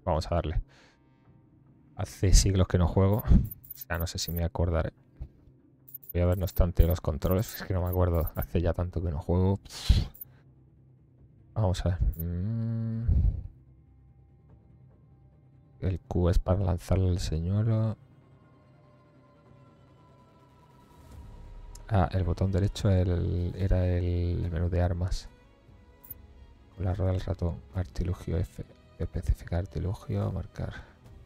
Vamos a darle. Hace siglos que no juego. O sea, no sé si me acordaré. Voy a ver, no obstante, los controles. Es que no me acuerdo. Hace ya tanto que no juego. Vamos a ver. El Q es para lanzarle el señuelo. Ah, el botón derecho era el menú de armas. Con la rueda del ratón. Artilugio F. Especificar artilugio. Marcar.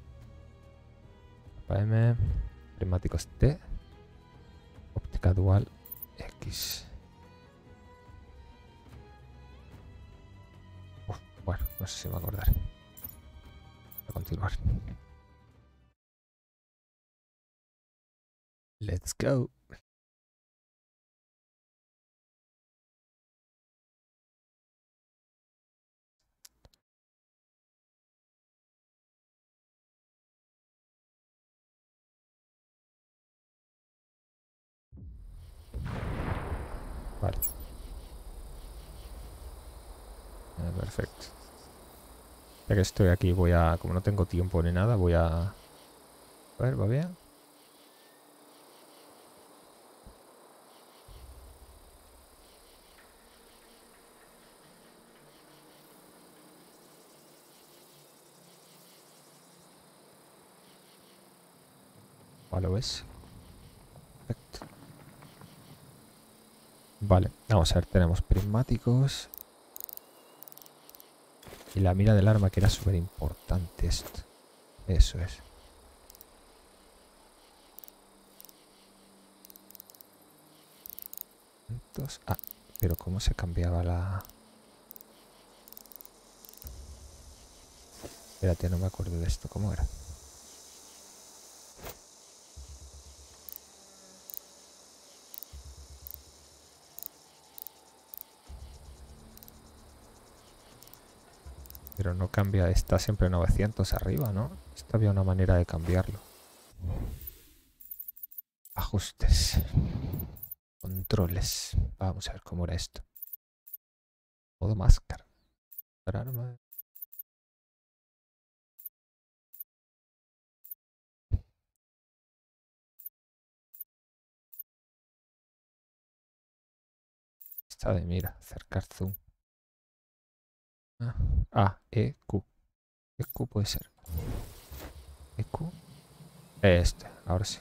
M. Prismáticos T. Óptica dual X. Uf, bueno, no sé si me acordaré. Voy a continuar. Let's go. Vale. Perfecto. Ya que estoy aquí, voy a... Como no tengo tiempo ni nada, voy a... A ver, ¿va bien? Vale, ¿ves? Perfecto. Vale, vamos a ver, tenemos prismáticos. Y la mira del arma, que era súper importante esto. Eso es. Entonces, ah, pero ¿cómo se cambiaba la...? Espérate, no me acuerdo de esto. ¿Cómo era? Pero no cambia, está siempre 900 arriba, ¿no? Esta había una manera de cambiarlo. Ajustes. Controles. Vamos a ver cómo era esto. Modo máscara. Arma. Esta de mira. Acercar zoom. Ah, EQ. EQ puede ser. EQ. Este, ahora sí.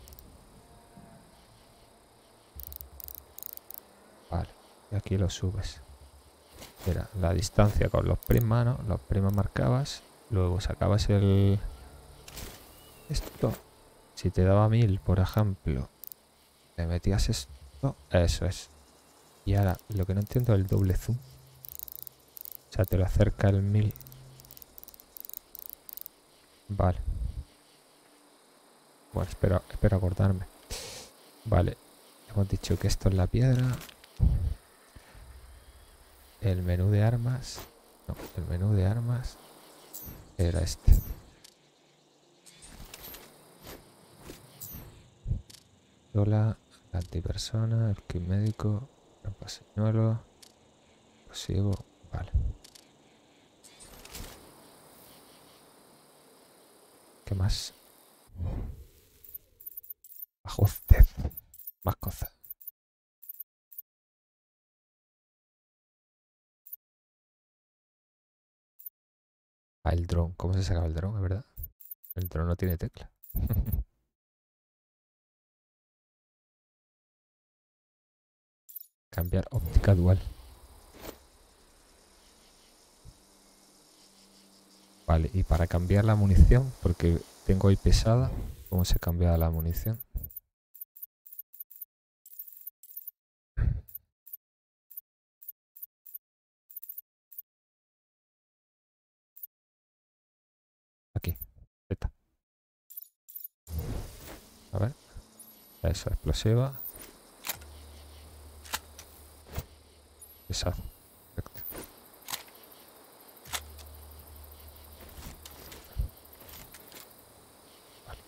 Vale. Y aquí lo subes. Mira, la distancia con los prismas, ¿no? Los prismas marcabas. Luego sacabas el... Esto. Si te daba 1000, por ejemplo, te metías esto. Eso es. Y ahora, lo que no entiendo es el doble zoom. O sea, te lo acerca el 1000. Vale. Bueno, espero acordarme. Vale. Hemos dicho que esto es la piedra. El menú de armas. No, el menú de armas era este. Hola, antipersona, el kit médico, señuelo, explosivo, vale. ¿Qué más? Ajuste. Más cosas. Ah, el dron. ¿Cómo se sacaba el dron, es verdad? El dron no tiene tecla. Cambiar óptica dual. Vale, y para cambiar la munición, porque tengo ahí pesada, ¿cómo se cambia la munición? Aquí. Z. A ver. Eso, explosiva. Pesado. Perfecto. Vale.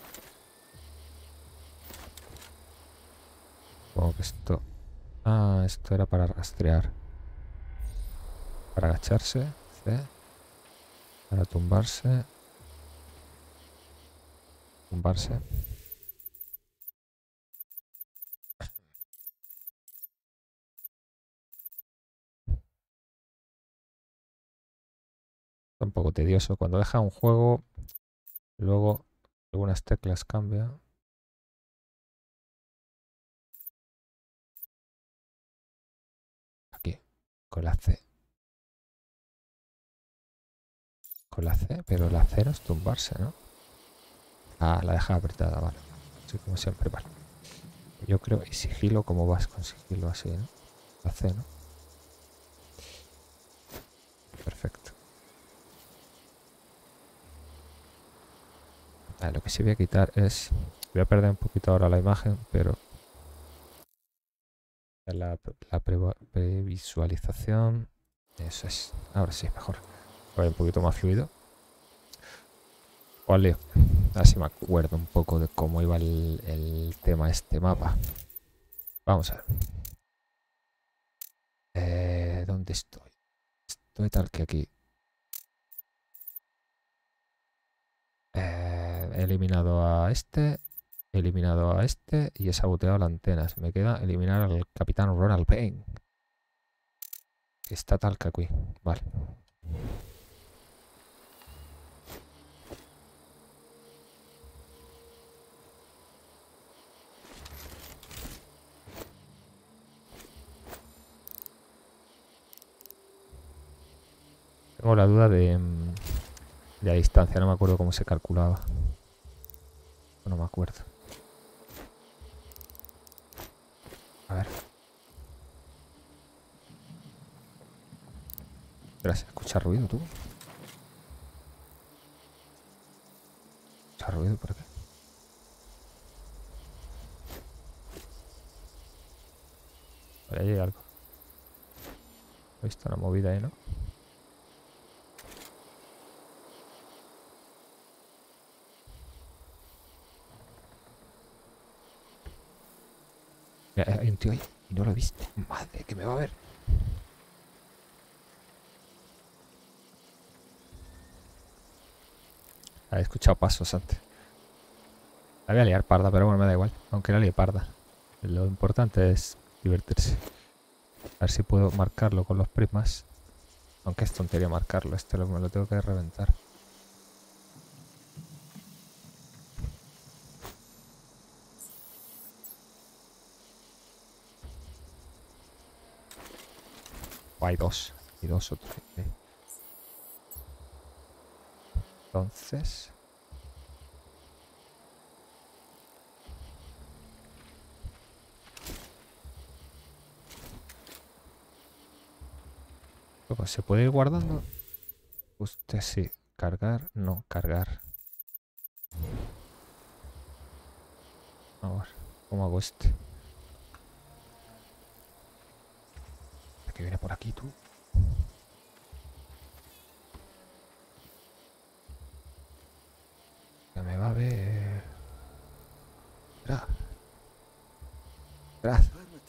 Supongo que esto... Ah, esto era para rastrear. Para agacharse. C. Para tumbarse. Tumbarse. Un poco tedioso. Cuando deja un juego, luego algunas teclas cambian. Aquí, con la C. Con la C, pero la C no es tumbarse, ¿no? Ah, la deja apretada, vale. Así como siempre, vale. Yo creo, y sigilo, ¿cómo vas con sigilo así, no? La C, ¿no? Perfecto. Vale, lo que sí voy a quitar es... Voy a perder un poquito ahora la imagen, pero... La previsualización... Eso es. Ahora sí, mejor. Va un poquito más fluido. O leo. Así me acuerdo un poco de cómo iba el tema este mapa. Vamos a ver. ¿Dónde estoy? Estoy tal que aquí. He eliminado a este. He eliminado a este y he saboteado las antenas. Me queda eliminar al capitán Ronald Payne. Que está tal que aquí. Vale. Tengo la duda de la distancia. No me acuerdo cómo se calculaba. No me acuerdo. A ver. Espera, ¿escucha ruido tú? ¿Escucha ruido por aquí? Vale, ahí hay algo. He visto una movida ahí, ¿no? Mira, hay un tío ahí y no lo he visto. Madre, que me va a ver. He escuchado pasos antes. La voy a liar parda, pero bueno, me da igual. Aunque la lié parda. Lo importante es divertirse. A ver si puedo marcarlo con los prismas. Aunque es tontería marcarlo. Este me lo tengo que reventar. Oh, hay dos. Hay dos o tres. Entonces... Pues se puede ir guardando. Usted sí. Cargar. No, cargar. A ver. ¿Cómo hago este? Que viene por aquí, tú. Que me va a ver. Espera. Espera.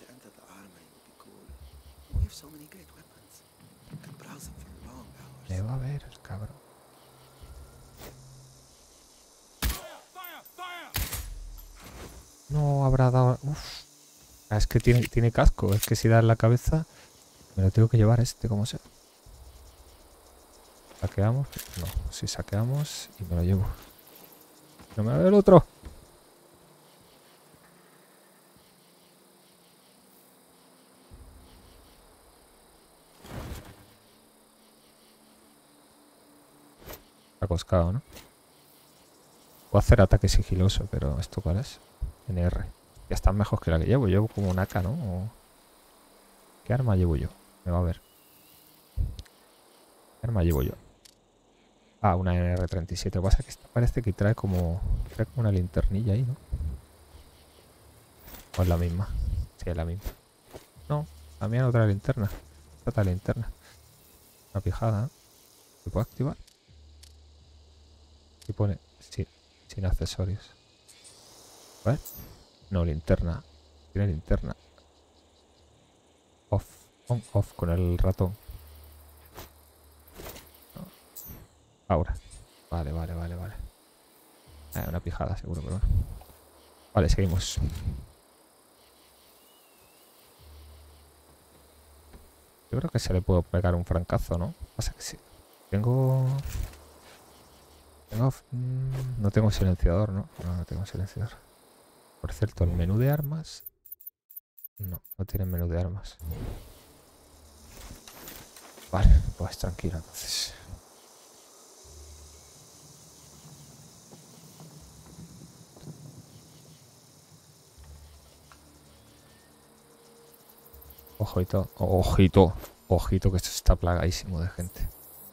Me va a ver el cabrón. No habrá dado... Uf. Ah, es que tiene casco. Es que si da en la cabeza... Me lo tengo que llevar este, como sea. ¿Saqueamos? No. Si saqueamos y me lo llevo. No me va a ver el otro. Acoscado, ¿no? Puedo hacer ataque sigiloso, pero ¿esto cuál es? NR. Ya está mejor que la que llevo. Llevo como un AK, ¿no? ¿Qué arma llevo yo? Me va a ver. ¿Qué arma llevo yo? Ah, una NR-37. Lo que pasa es que esta parece que trae como una linternilla ahí, ¿no? ¿O es la misma? Sí, es la misma. No, la mía no trae linterna. Esta trae linterna. Una pijada, ¿eh? ¿Se puede activar? Y pone sí, sin accesorios. ¿Vale? No, linterna. Tiene linterna. Off. On, off con el ratón. No. Ahora. Vale, vale, vale, vale. Una pijada seguro, pero bueno. Vale, seguimos. Yo creo que se le puedo pegar un francazo, ¿no? Pasa que sí. Tengo... no tengo silenciador, ¿no? No, no tengo silenciador. Por cierto, el menú de armas... No, no tiene menú de armas. Vale, pues tranquilo, entonces. Ojito, ojito, ojito que esto está plagadísimo de gente.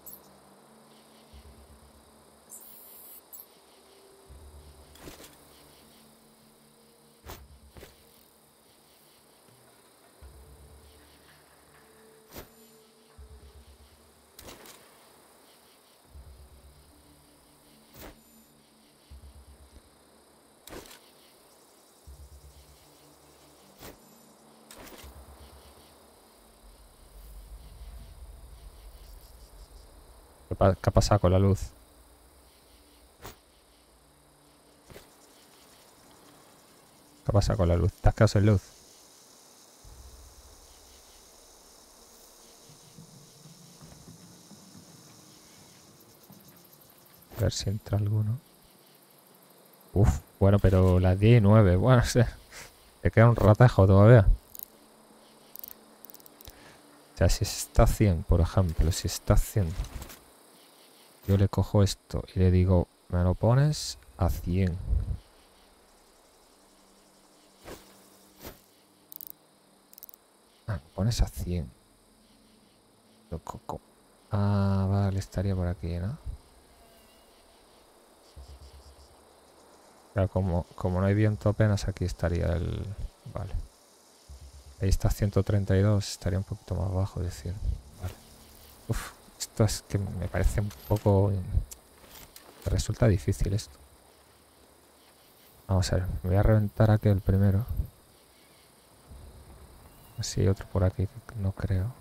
¿Qué ha pasado con la luz? ¿Qué ha pasado con la luz? ¿Te has quedado sin luz? A ver si entra alguno. Uf, bueno, pero las 10 y 9. Bueno, te queda un ratajo todavía. O sea, si está 100, por ejemplo, si está 100, yo le cojo esto y le digo, me lo pones a 100. Ah, pones a 100. Lo coco. Ah, vale, estaría por aquí, ¿no? Claro, como no hay viento apenas, aquí estaría el... Vale. Ahí está 132, estaría un poquito más bajo de 100. Vale. Uf, esto es que me parece un poco... Me resulta difícil esto. Vamos a ver, me voy a reventar aquel primero. Así hay otro por aquí que no creo.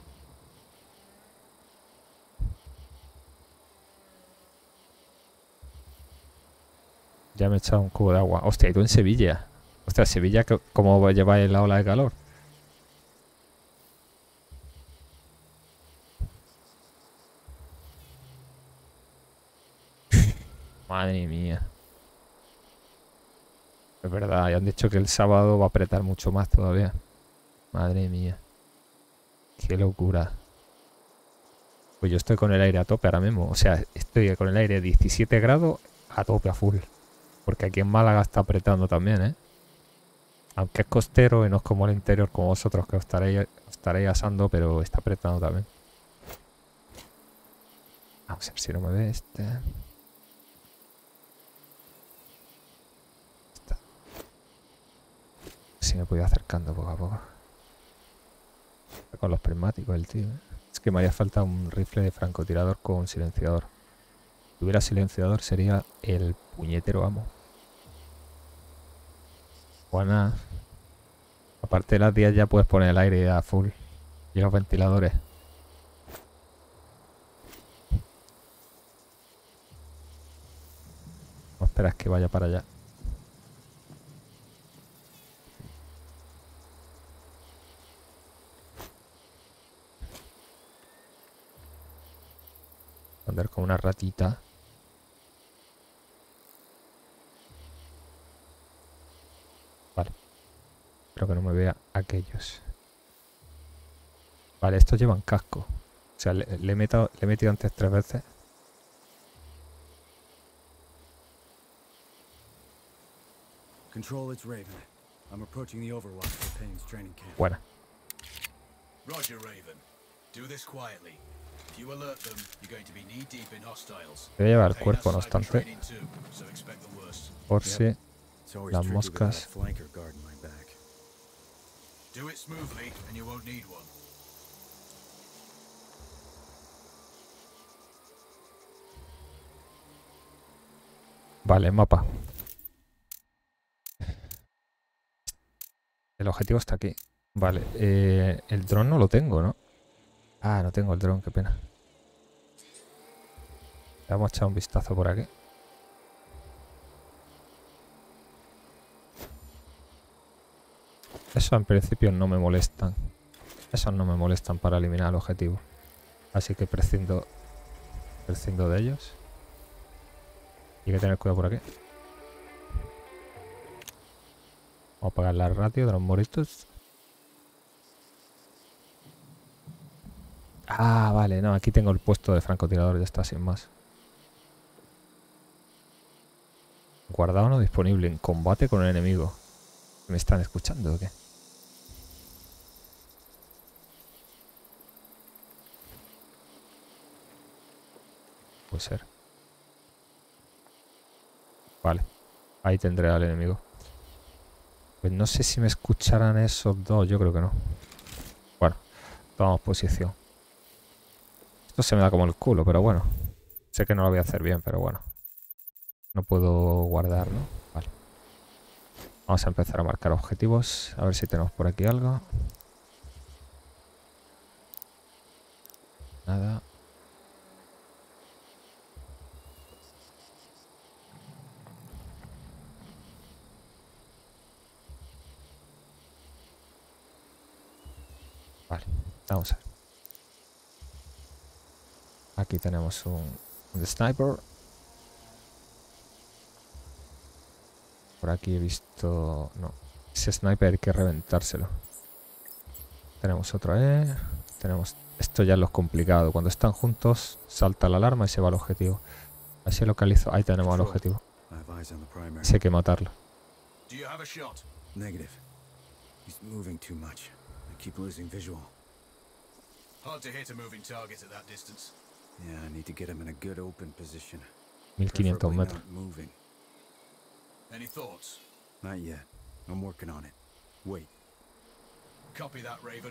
Ya me he echado un cubo de agua. Hostia, y tú en Sevilla. Hostia, Sevilla, ¿cómo lleváis la ola de calor? Madre mía. Es verdad, ya han dicho que el sábado va a apretar mucho más todavía. Madre mía. Qué locura. Pues yo estoy con el aire a tope ahora mismo. O sea, estoy con el aire 17 grados a tope, a full. Porque aquí en Málaga está apretando también, ¿eh? Aunque es costero y no es como el interior como vosotros que os estaréis asando, pero está apretando también. Vamos a ver si no me ve este. Está. Si me puedo ir acercando poco a poco. Está con los prismáticos el tío, ¿eh? Es que me haría falta un rifle de francotirador con silenciador. Si hubiera silenciador sería el puñetero amo. Buena. Aparte de las 10 ya puedes poner el aire a full. Y los ventiladores. No esperas que vaya para allá. Andar como una ratita. Vale. Espero que no me vea aquellos. Vale, estos llevan casco. O sea, le he metido antes 3 veces. Control, it's Raven. I'm approaching the Overwatch for Payne's training camp. Buena. Roger, Raven. Do this quietly. If you alert them, you're going to be knee deep in hostiles. Voy a llevar el cuerpo, no obstante. So expect the worst. Por si las moscas. Flanker guarding my back. Do it smoothly and you won't need one. Vale, mapa. El objetivo está aquí. Vale, el dron no lo tengo, ¿no? Ah, no tengo el dron, qué pena. Vamos a echar un vistazo por aquí. Eso en principio no me molestan. Esos no me molestan para eliminar el objetivo. Así que prescindo de ellos. Y hay que tener cuidado por aquí. Vamos a apagar la radio de los moritos. Ah, vale, no, aquí tengo el puesto de francotirador, ya está, sin más. Guardado no disponible en combate con el enemigo. ¿Me están escuchando o qué? Puede ser. Vale, ahí tendré al enemigo. Pues no sé si me escucharán esos dos, yo creo que no. Bueno, tomamos posición. Esto se me da como el culo, pero bueno. Sé que no lo voy a hacer bien, pero bueno. No puedo guardarlo. Vale. Vamos a empezar a marcar objetivos. A ver si tenemos por aquí algo. Nada. Vale, vamos a ver. Aquí tenemos un sniper. Por aquí he visto... No, ese sniper hay que reventárselo. Tenemos otro ahí. Tenemos... Esto ya es lo complicado. Cuando están juntos, salta la alarma y se va al objetivo. Así localizo. Ahí tenemos al objetivo. I have eyes on the primary. Sí hay que matarlo. Do you have a shot? Negative. He's moving too much. I keep losing visual. Hard to hit a moving target at that distance. Yeah, I need to get him in a good open position. 1500 Preferably metros. not moving. Any thoughts? Not yet. I'm working on it. Wait. Copy that, Raven.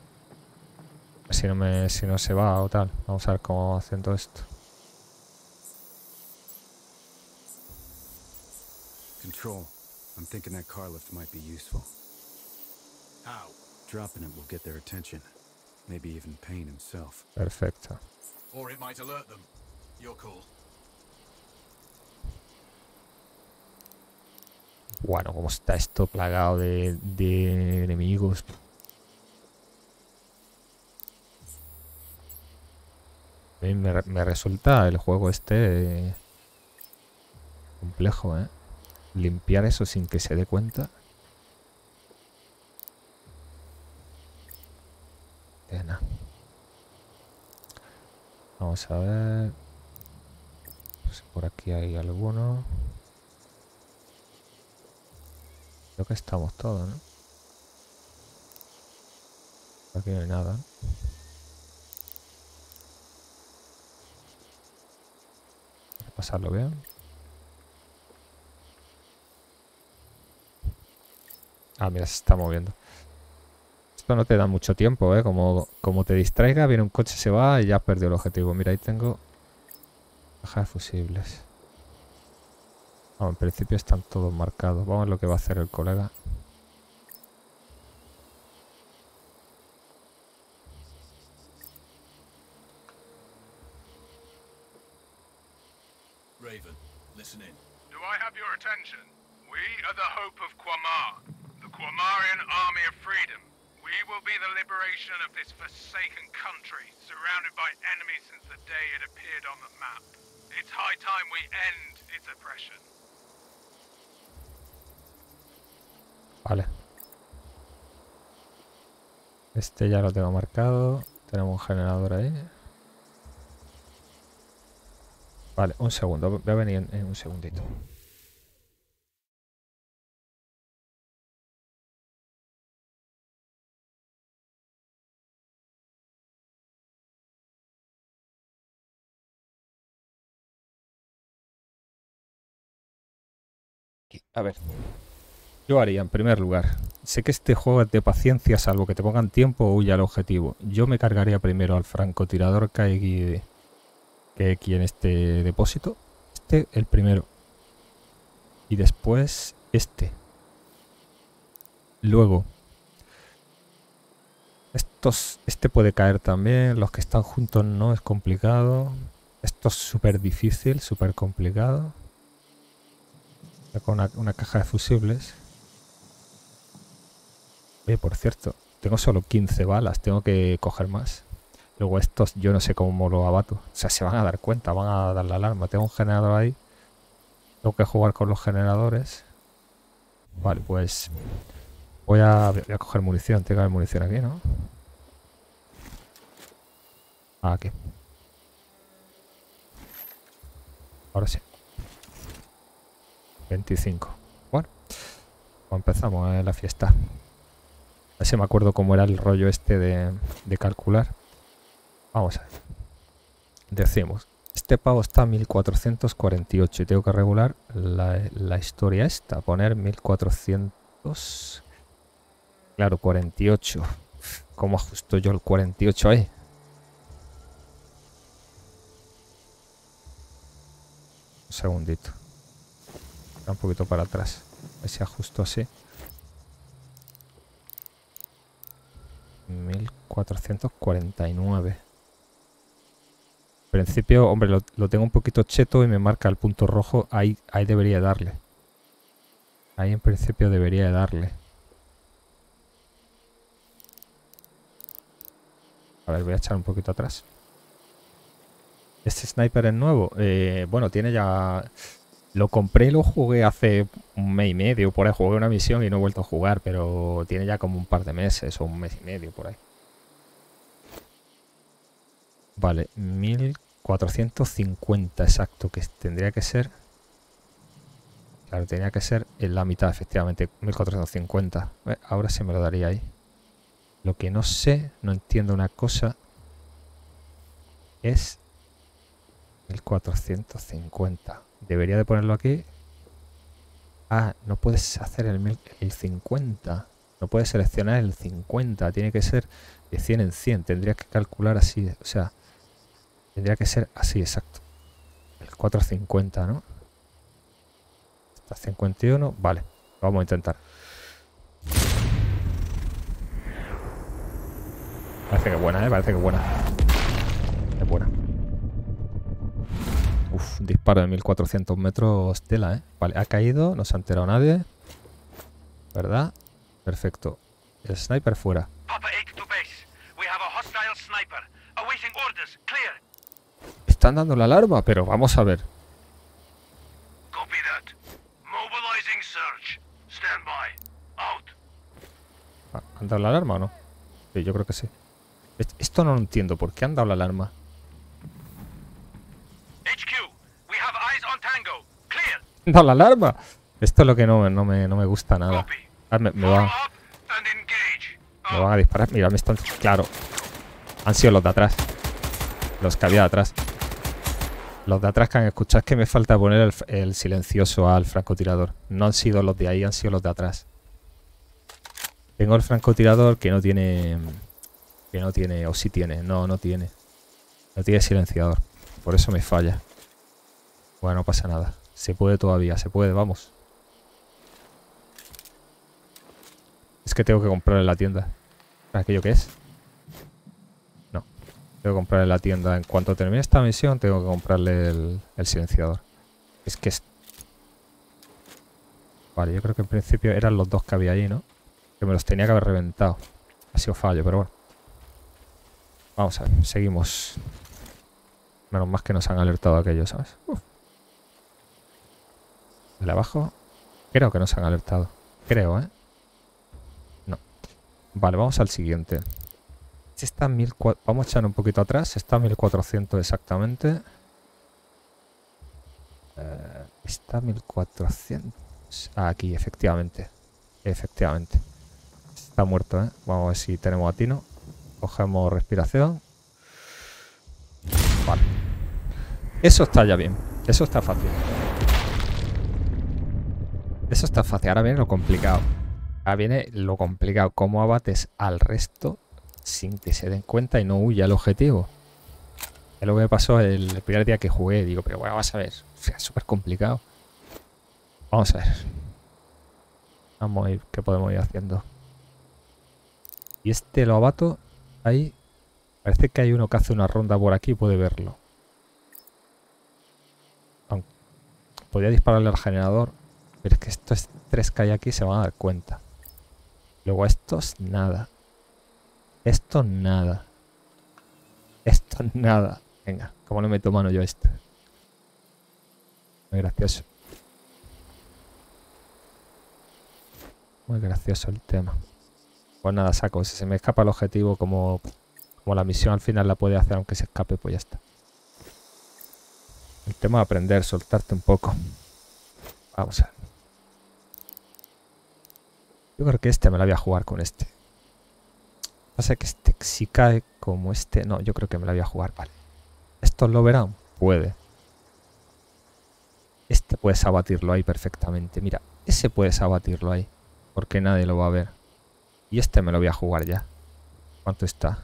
Si no se va o tal. Vamos a ver cómo hacen todo esto. Control. I'm thinking that car lift might be useful. How? Dropping it will get their attention. Maybe even Payne himself. Perfecto. Or it might alert them. Your call. Bueno, como está esto plagado de enemigos. A mí me resulta el juego este complejo, ¿eh? Limpiar eso sin que se dé cuenta. Pena. Vamos a ver. Pues por aquí hay alguno. Creo que estamos todos, ¿no? Por aquí no hay nada. Voy a pasarlo bien. Ah, mira, se está moviendo. Esto no te da mucho tiempo, ¿eh? Como te distraiga, viene un coche, se va y ya has perdido el objetivo. Mira, ahí tengo caja de fusibles. En principio están todos marcados. Vamos a ver lo que va a hacer el colega. Raven, listen in. Do I have your attention? We are the hope of Quamar, the Quamarian Army of Freedom. We will be the liberation of this forsaken country, surrounded by enemies since the day it appeared on the map. It's high time we end its oppression. Vale. Este ya lo tengo marcado. Tenemos un generador ahí. Vale, un segundo. Voy a venir en un segundito. A ver. Yo haría, en primer lugar, sé que este juego es de paciencia, salvo que te pongan tiempo o huya al objetivo. Yo me cargaría primero al francotirador que hay aquí en este depósito. Este, el primero. Y después este. Luego. Este puede caer también. Los que están juntos no es complicado. Esto es súper difícil, súper complicado. Con una caja de fusibles. Oye, por cierto, tengo solo 15 balas, tengo que coger más. Luego estos yo no sé cómo lo abato. O sea, se van a dar cuenta, van a dar la alarma. Tengo un generador ahí. Tengo que jugar con los generadores. Vale, pues voy a coger munición. Tengo que haber munición aquí, ¿no? Aquí. Ahora sí. 25. Bueno, pues empezamos la fiesta. A ver si me acuerdo cómo era el rollo este de calcular. Vamos a ver. Decimos, este pavo está a 1448 y tengo que regular la historia esta. Poner 1400. Claro, 48. ¿Cómo ajusto yo el 48 ahí? Un segundito. Un poquito para atrás. A ver si ajusto así. 1449. En principio, hombre, lo tengo un poquito cheto y me marca el punto rojo. Ahí debería darle. Ahí en principio debería darle. A ver, voy a echar un poquito atrás. Este sniper es nuevo. Bueno, tiene ya... Lo compré y lo jugué hace un mes y medio. Por ahí jugué una misión y no he vuelto a jugar. Pero tiene ya como un par de meses o un mes y medio por ahí. Vale, 1450 exacto. Que tendría que ser... Claro, tenía que ser en la mitad, efectivamente. 1450. Ahora sí me lo daría ahí. Lo que no sé, no entiendo una cosa. Es... 1450. Debería de ponerlo aquí. Ah, no puedes hacer el 50. No puedes seleccionar el 50. Tiene que ser de 100 en 100. Tendría que calcular así. O sea, tendría que ser así, exacto. El 450, ¿no? Está 51. Vale, vamos a intentar. Parece que es buena, ¿eh? Parece que es buena. Es buena. Uf, un disparo de 1400 metros, tela, ¿eh? Vale, ha caído, no se ha enterado nadie. ¿Verdad? Perfecto. El sniper fuera. Papa 8 to base. We have a hostile sniper. Awaiting orders. Clear. Están dando la alarma, pero vamos a ver. Copy that. Mobilizing search. Stand by. Out. ¿Han dado la alarma o no? Sí, yo creo que sí. Esto no lo entiendo. ¿Por qué han dado la alarma? HQ. We have eyes on Tango. Clear. ¿Han dado la alarma? Esto es lo que no me gusta nada. Copy. Ah, me Follow van up and engage. a disparar. Mira, me están... Claro. Han sido los de atrás. Los que había de atrás. Los de atrás que han escuchado. Es que me falta poner el silencioso al francotirador. No han sido los de ahí, han sido los de atrás. Tengo el francotirador que no tiene... Que no tiene... O sí tiene. No, no tiene. No tiene silenciador. Por eso me falla. Bueno, no pasa nada. Se puede todavía. Se puede, vamos. Es que tengo que comprar en la tienda. ¿Aquello qué es? No. Tengo que comprar en la tienda. En cuanto termine esta misión, tengo que comprarle el silenciador. Es que es... Vale, yo creo que en principio eran los dos que había ahí, ¿no? Que me los tenía que haber reventado. Ha sido fallo, pero bueno. Vamos a ver, seguimos. Menos más que nos han alertado aquellos, ¿sabes? De abajo. Creo que nos han alertado. Creo, ¿eh? No. Vale, vamos al siguiente. Este está en 1400. Vamos a echar un poquito atrás. Está a 1400 exactamente. Está a 1400. Ah, aquí, efectivamente. Efectivamente. Está muerto, ¿eh? Vamos a ver si tenemos a Tino. Cogemos respiración. Vale. Eso está ya bien. Eso está fácil. Eso está fácil. Ahora viene lo complicado. Ahora viene lo complicado. ¿Cómo abates al resto sin que se den cuenta y no huya el objetivo? Es lo que me pasó el primer día que jugué. Digo, pero bueno, vas a ver. O sea, es súper complicado. Vamos a ver. Vamos a ir. ¿Qué podemos ir haciendo? Y este lo abato. Ahí. Parece que hay uno que hace una ronda por aquí y puede verlo. Podría dispararle al generador, pero es que estos 3 que hay aquí se van a dar cuenta. Luego estos, nada. Esto, nada. Esto, nada. Venga, ¿cómo le meto mano yo a esto? Muy gracioso. Muy gracioso el tema. Pues nada, saco. Si se me escapa el objetivo, como la misión al final la puede hacer aunque se escape, pues ya está. El tema de aprender, soltarte un poco. Vamos a ver. Yo creo que este me la voy a jugar con este. Pasa que este si cae como este... No, yo creo que me la voy a jugar, vale. ¿Estos lo verán? Puede. Este puedes abatirlo ahí perfectamente. Mira, ese puedes abatirlo ahí. Porque nadie lo va a ver. Y este me lo voy a jugar ya. ¿Cuánto está?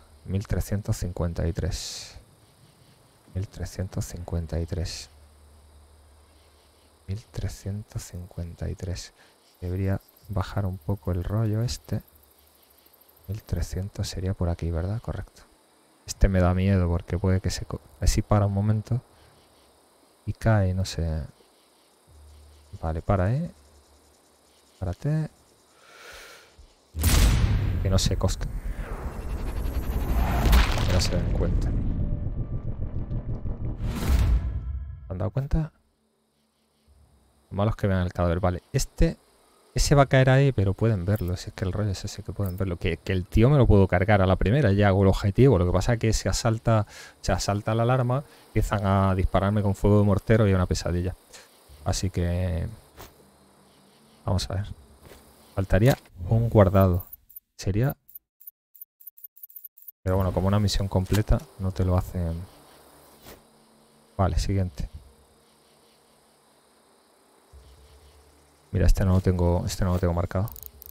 1353. 1353. 1353. Debería bajar un poco el rollo este. 1300 sería por aquí, ¿verdad? Correcto. Este me da miedo porque puede que se... Así para un momento. Y cae, no sé. Vale, para, Párate. Que no se cosca. Que no se den cuenta. ¿Han dado cuenta? Lo malo es que vean el cadáver. Vale, ese va a caer ahí, pero pueden verlo. Si es que el rollo es ese, que pueden verlo. Que el tío me lo puedo cargar a la primera. Ya hago el objetivo. Lo que pasa es que se asalta la alarma. Empiezan a dispararme con fuego de mortero y una pesadilla. Así que... Vamos a ver. Faltaría un guardado. Sería... Pero bueno, como una misión completa, no te lo hacen... Vale, siguiente. Mira, este no lo tengo marcado.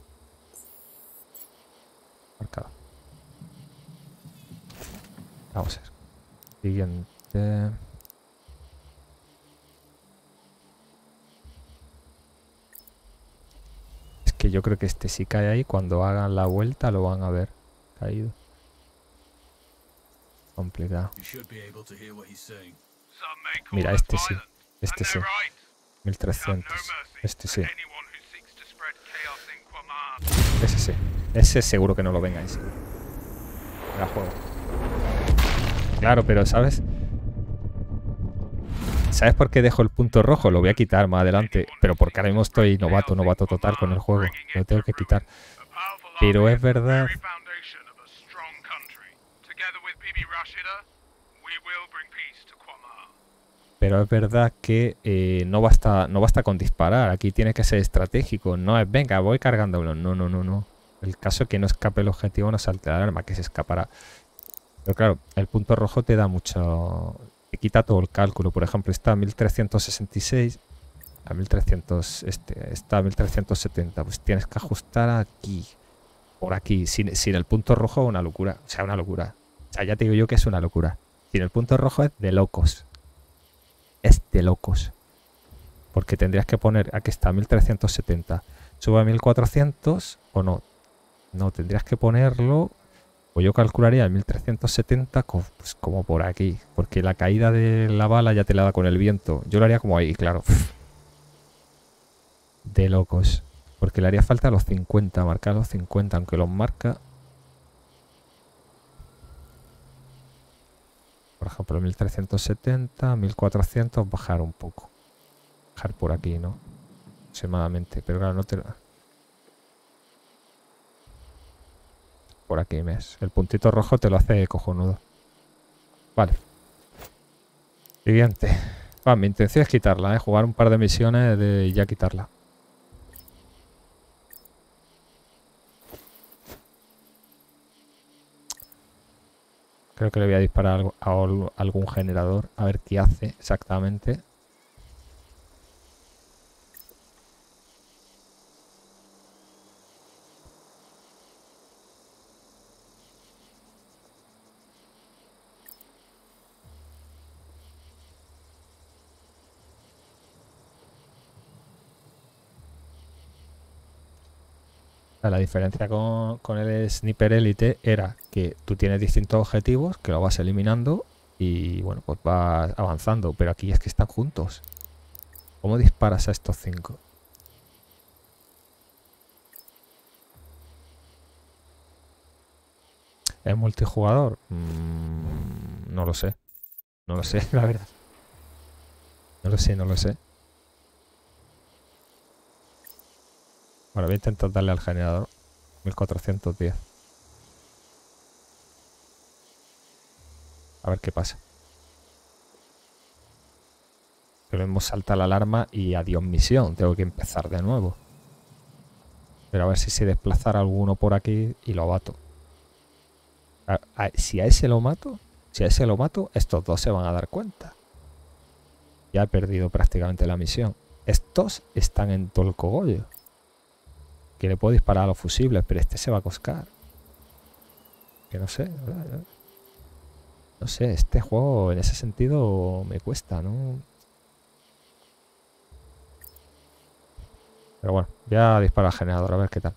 Vamos a ver. Siguiente. Es que yo creo que este si cae ahí, cuando hagan la vuelta lo van a ver caído. Complicado. Mira, este sí. Este sí. 1300. Este sí. Ese sí. Ese seguro que no lo vengáis. La juego. Claro, pero ¿sabes? ¿Sabes por qué dejo el punto rojo? Lo voy a quitar más adelante. Pero porque ahora mismo estoy novato total con el juego. Lo tengo que quitar. Pero es verdad... Pero es verdad que no basta con disparar. Aquí tiene que ser estratégico. No es, venga, voy cargando uno. No. El caso es que no escape el objetivo, no salte la alarma, que se escapará. Pero claro, el punto rojo te da mucho... Te quita todo el cálculo. Por ejemplo, está a 1366. A 1300... está a 1370. Pues tienes que ajustar aquí. Por aquí. Sin el punto rojo, una locura. O sea, una locura. O sea, ya te digo yo que es una locura. Sin el punto rojo es de locos. Es de locos. Porque tendrías que poner... Aquí está, 1370. Sube a 1400 o no. No, tendrías que ponerlo... O yo calcularía el 1370 pues como por aquí. Porque la caída de la bala ya te la da con el viento. Yo lo haría como ahí, claro. De locos. Porque le haría falta los 50. Marcar los 50. Aunque los marca... Por ejemplo, 1370, 1400, bajar un poco. Bajar por aquí, ¿no? Aproximadamente. Pero claro, no te... Por aquí, ¿ves? El puntito rojo te lo hace cojonudo. Vale. Siguiente. Mi intención es quitarla, jugar un par de misiones y ya quitarla. Creo que le voy a disparar a algún generador. A ver qué hace exactamente. La diferencia con el Sniper Elite era que tú tienes distintos objetivos que lo vas eliminando y bueno, pues vas avanzando, pero aquí es que están juntos. ¿Cómo disparas a estos 5? ¿Es multijugador? No lo sé. No lo sé, la verdad. No lo sé, no lo sé. Bueno, voy a intentar darle al generador. 1410. A ver qué pasa. Pero hemos saltado la alarma y adiós misión. Tengo que empezar de nuevo. Pero a ver si se desplazara alguno por aquí y lo mato. Si a ese lo mato, estos dos se van a dar cuenta. Ya he perdido prácticamente la misión. Estos están en todo el cogollo. Que le puedo disparar a los fusibles, pero este se va a coscar. Que no sé, ¿verdad? No sé, este juego en ese sentido me cuesta, ¿no? Pero bueno, voy a disparar al generador a ver qué tal.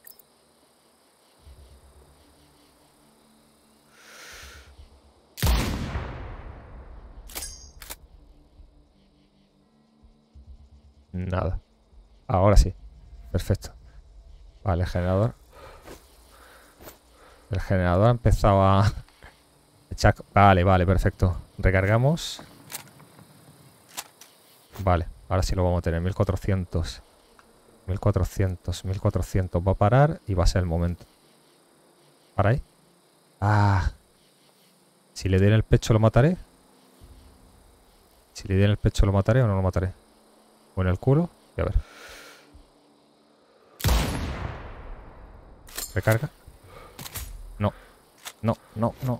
Nada. Ahora sí. Perfecto. Vale, el generador. El generador ha empezado a echar... Vale, vale, perfecto. Recargamos. Vale, ahora sí lo vamos a tener. 1400. 1400. 1400. Va a parar y va a ser el momento. ¿Para ahí? Ah. Si le doy en el pecho lo mataré. Si le doy en el pecho lo mataré o no lo mataré. O en el culo. Y a ver. Recarga. No. No, no, no.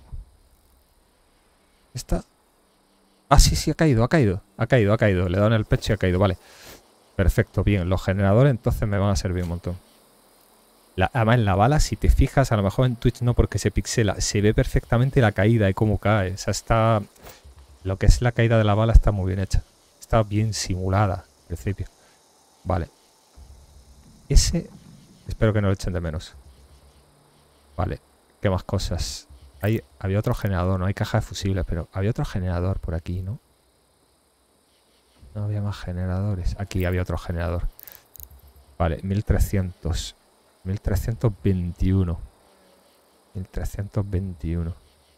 ¿Está? Ah, sí, sí, ha caído, ha caído. Ha caído, ha caído. Le he dado en el pecho y ha caído, vale. Perfecto, bien. Los generadores entonces me van a servir un montón. Además, en la bala, si te fijas, a lo mejor en Twitch no porque se pixela. Se ve perfectamente la caída y cómo cae. O sea, está... Lo que es la caída de la bala está muy bien hecha. Está bien simulada al principio. Vale. Ese... Espero que no lo echen de menos. Vale. ¿Qué más cosas? Había otro generador, no hay caja de fusibles, pero había otro generador por aquí, ¿no? No había más generadores. Aquí había otro generador. Vale, 1300. 1321. 1321.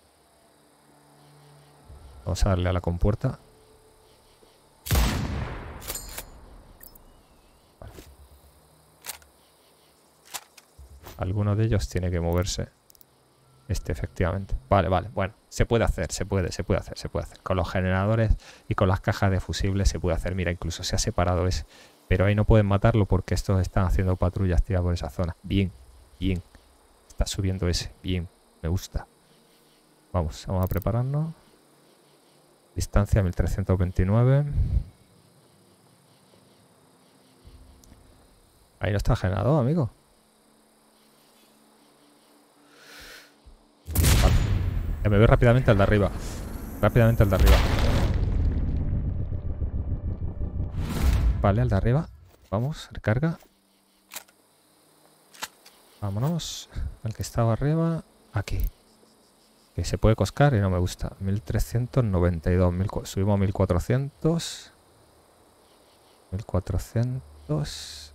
Vamos a darle a la compuerta. Vale. Alguno de ellos tiene que moverse. Este, efectivamente. Vale, vale. Bueno, se puede hacer, se puede hacer. Con los generadores y con las cajas de fusibles se puede hacer. Mira, incluso se ha separado ese. Pero ahí no pueden matarlo porque estos están haciendo patrullas, tía, por esa zona. Bien, bien. Está subiendo ese. Bien, me gusta. Vamos a prepararnos. Distancia 1329. Ahí no está el generador, amigo. Vale. Me voy rápidamente al de arriba. Rápidamente al de arriba. Vale, al de arriba. Vamos, recarga. Vámonos. Al que estaba arriba. Aquí. Que se puede coscar y no me gusta. 1392. Subimos a 1400. 1400.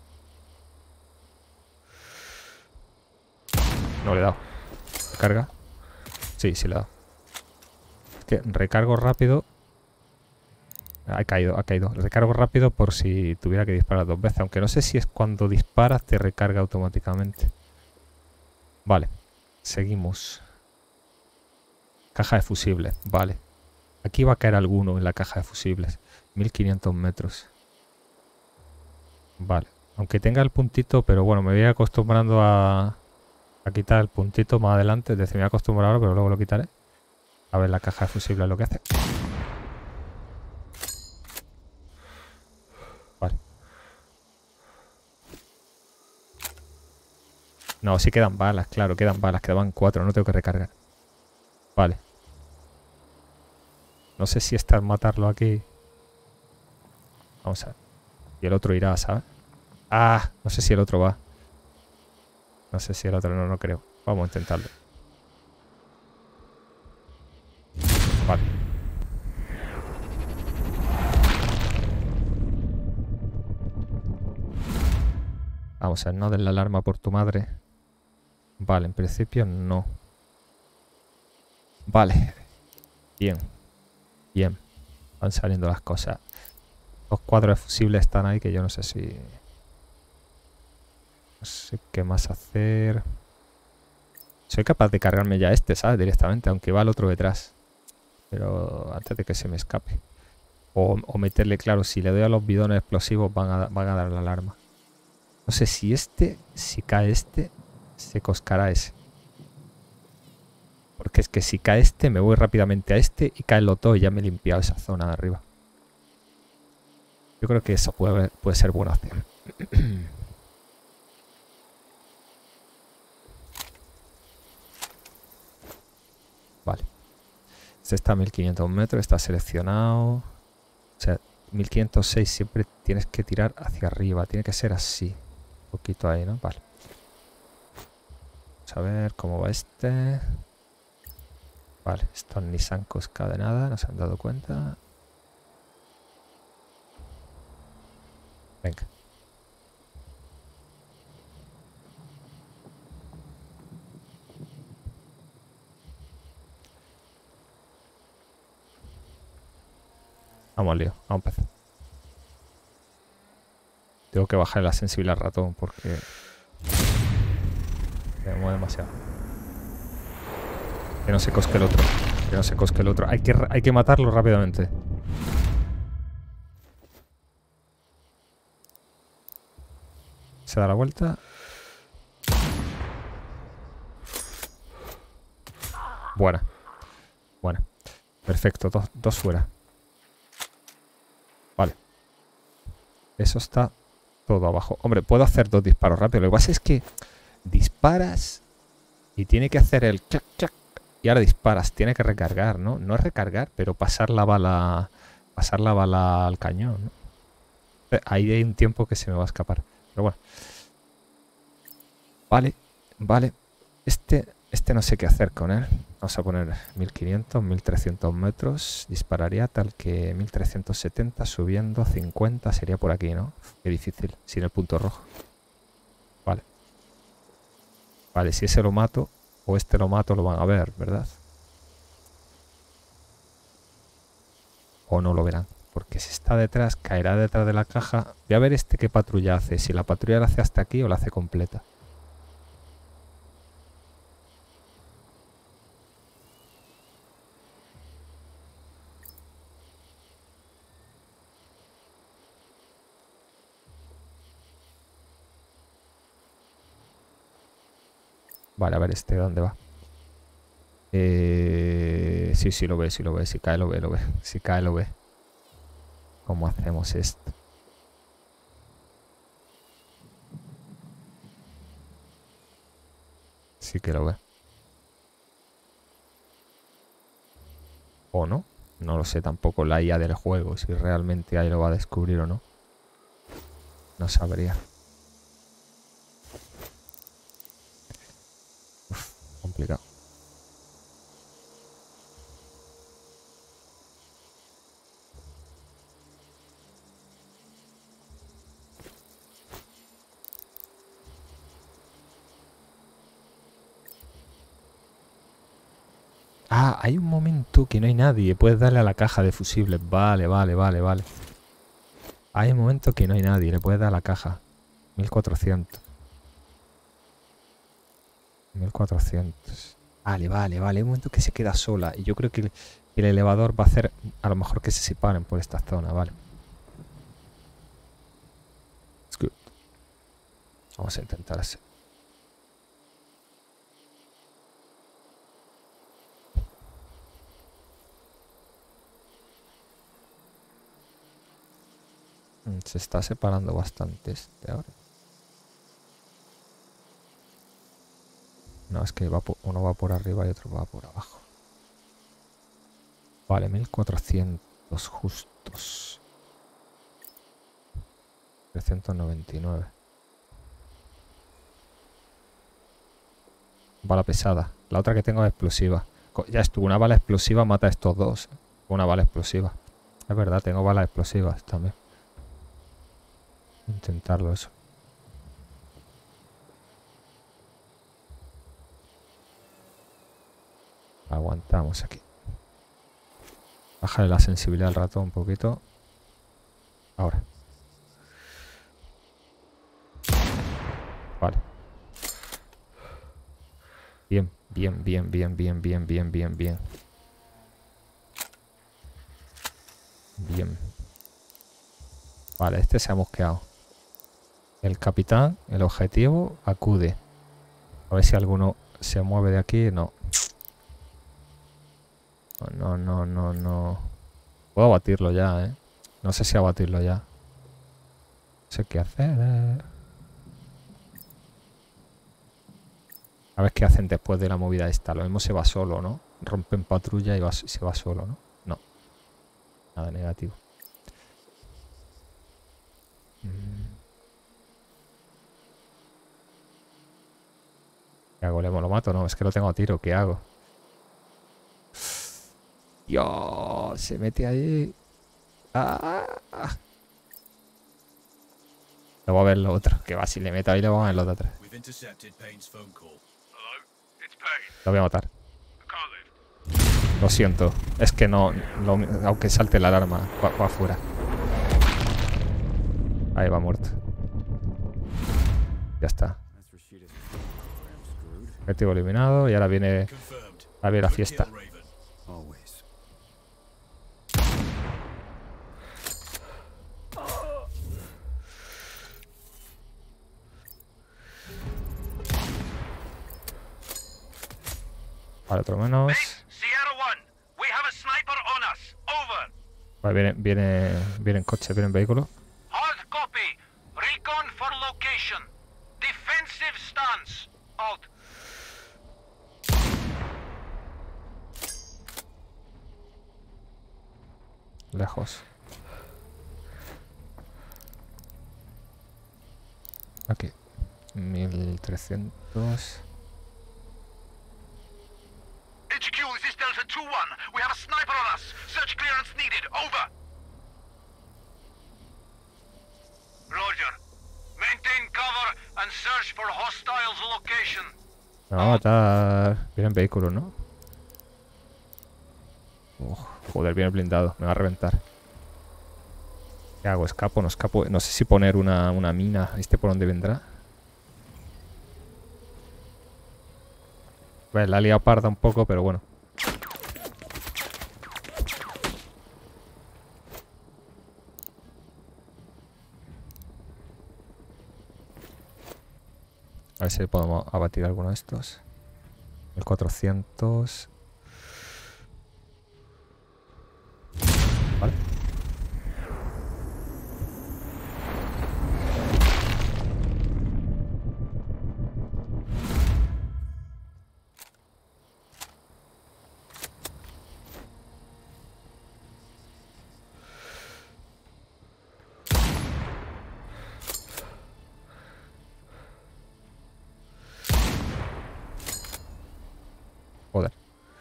No le he dado. Recarga. Sí, sí le he dado. Es que recargo rápido. Ha caído, ha caído. Recargo rápido por si tuviera que disparar dos veces. Aunque no sé si es cuando disparas te recarga automáticamente. Vale. Seguimos. Caja de fusibles. Vale. Aquí va a caer alguno en la caja de fusibles. 1500 metros. Vale. Aunque tenga el puntito, pero bueno, me voy acostumbrando a quitar el puntito más adelante. Es decir, me voy a acostumbrar ahora, pero luego lo quitaré. A ver la caja de fusibles lo que hace. Vale. No, sí quedan balas, claro, quedan balas. Quedaban 4, no tengo que recargar. Vale. No sé si está en matarlo aquí. Vamos a ver. Y el otro irá, ¿sabes? Ah, no sé si el otro va. No sé si el otro no creo. Vamos a intentarlo. Vale. Vamos a ver, no den la alarma por tu madre. Vale, en principio no. Vale. Bien. Bien. Van saliendo las cosas. Los cuadros de fusible están ahí que yo no sé si... No sé qué más hacer. Soy capaz de cargarme ya este, ¿sabes? Directamente, aunque va el otro detrás. Pero antes de que se me escape. O meterle, claro, si le doy a los bidones explosivos van a dar la alarma. No sé si cae este, se coscará ese. Porque es que si cae este, me voy rápidamente a este y cae el otro y ya me he limpiado esa zona de arriba. Yo creo que eso puede ser buena opción. Vale. Este está a 1500 metros, está seleccionado. O sea, 1506 siempre tienes que tirar hacia arriba. Tiene que ser así. Un poquito ahí, ¿no? Vale. Vamos a ver cómo va este. Vale, estos ni se han coscado de nada, no se han dado cuenta. Venga. Vamos al lío, vamos a empezar. Tengo que bajar la sensibilidad al ratón porque me mueve demasiado. Que no se cosque el otro. Que no se cosque el otro. Hay que matarlo rápidamente. Se da la vuelta. Buena. Buena. Perfecto. Dos fuera. Vale. Eso está todo abajo. Hombre, puedo hacer 2 disparos rápidos. Lo que pasa es que disparas y tiene que hacer el chac, chac. Y ahora disparas. Tiene que recargar, ¿no? No es recargar, pero pasar la bala al cañón, ¿no? Ahí hay un tiempo que se me va a escapar. Pero bueno. Vale, vale. Este no sé qué hacer con él. Vamos a poner 1500, 1300 metros. Dispararía tal que 1370 subiendo 50 sería por aquí, ¿no? Qué difícil, sin el punto rojo. Vale. Vale, si ese lo mato o este lo mato, lo van a ver, ¿verdad? O no lo verán. Porque si está detrás, caerá detrás de la caja. Voy a ver este qué patrulla hace. Si la patrulla la hace hasta aquí o la hace completa. Vale, a ver este dónde va. Sí, lo ve, sí lo ve. Si cae, lo ve, lo ve. Si cae, lo ve. ¿Cómo hacemos esto? Sí que lo ve. ¿O no? No lo sé tampoco la IA del juego. Si realmente ahí lo va a descubrir o no. No sabría. Uf, complicado. Ah, hay un momento que no hay nadie. Puedes darle a la caja de fusibles. Vale, vale, vale, vale. Hay un momento que no hay nadie. Le puedes dar a la caja. 1400. 1400. Vale, vale, vale. Hay un momento que se queda sola. Y yo creo que el elevador va a hacer a lo mejor que se separen por esta zona. Vale. It's good. Vamos a intentar así. Se está separando bastante este ahora. No, es que uno va por arriba y otro va por abajo. Vale, 1400 justos. 399. Bala pesada. La otra que tengo es explosiva. Ya estuvo, una bala explosiva mata a estos dos. Una bala explosiva. Es verdad, tengo balas explosivas también. Intentarlo eso. Aguantamos aquí. Bájale la sensibilidad al ratón un poquito. Ahora. Vale. Bien, bien, bien, bien, bien, bien, bien, bien, bien. Bien. Vale, este se ha mosqueado. El capitán, el objetivo, acude. A ver si alguno se mueve de aquí. No. No, no, no, no. Puedo abatirlo ya, ¿eh? No sé si abatirlo ya. No sé qué hacer. A ver qué hacen después de la movida esta. Lo mismo se va solo, ¿no? Rompen patrulla y se va solo, ¿no? No. Nada negativo. ¿Qué hago? ¿Lo mato? No, es que lo tengo a tiro. ¿Qué hago? Dios, se mete ahí. ¡Ah! Le voy a ver lo otro. Que va, si le meto ahí le voy a ver los de atrás. We've intercepted Payne's phone call. Hello? It's Payne. Lo voy a matar. I can't live. Lo siento. Es que no... aunque salte la alarma, va afuera. Ahí va muerto. Ya está. That's Rashida's. I'm screwed. Objetivo eliminado y ahora viene Confirmed. la Good fiesta. kill, Raven. Always. Vale, otro menos. Base, Sierra 1. We have a sniper on us. Over. Vale, viene en coche, viene en vehículo. Hard copy. Recon for location. Defensive stance. Out. Lejos. Aquí. 1300. HQ, this is Delta 2-1. We have a sniper on us. Search clearance needed. Over. Roger. Maintain cover and search for hostiles location. Me va a matar. Viene en vehículo, ¿no? Joder, viene blindado. Me va a reventar. ¿Qué hago? ¿Escapo? No escapo. No sé si poner una mina. ¿Viste por dónde vendrá? Vale, la ha liado parda un poco, pero bueno. A ver si podemos abatir alguno de estos. 1400. Vale. Joder.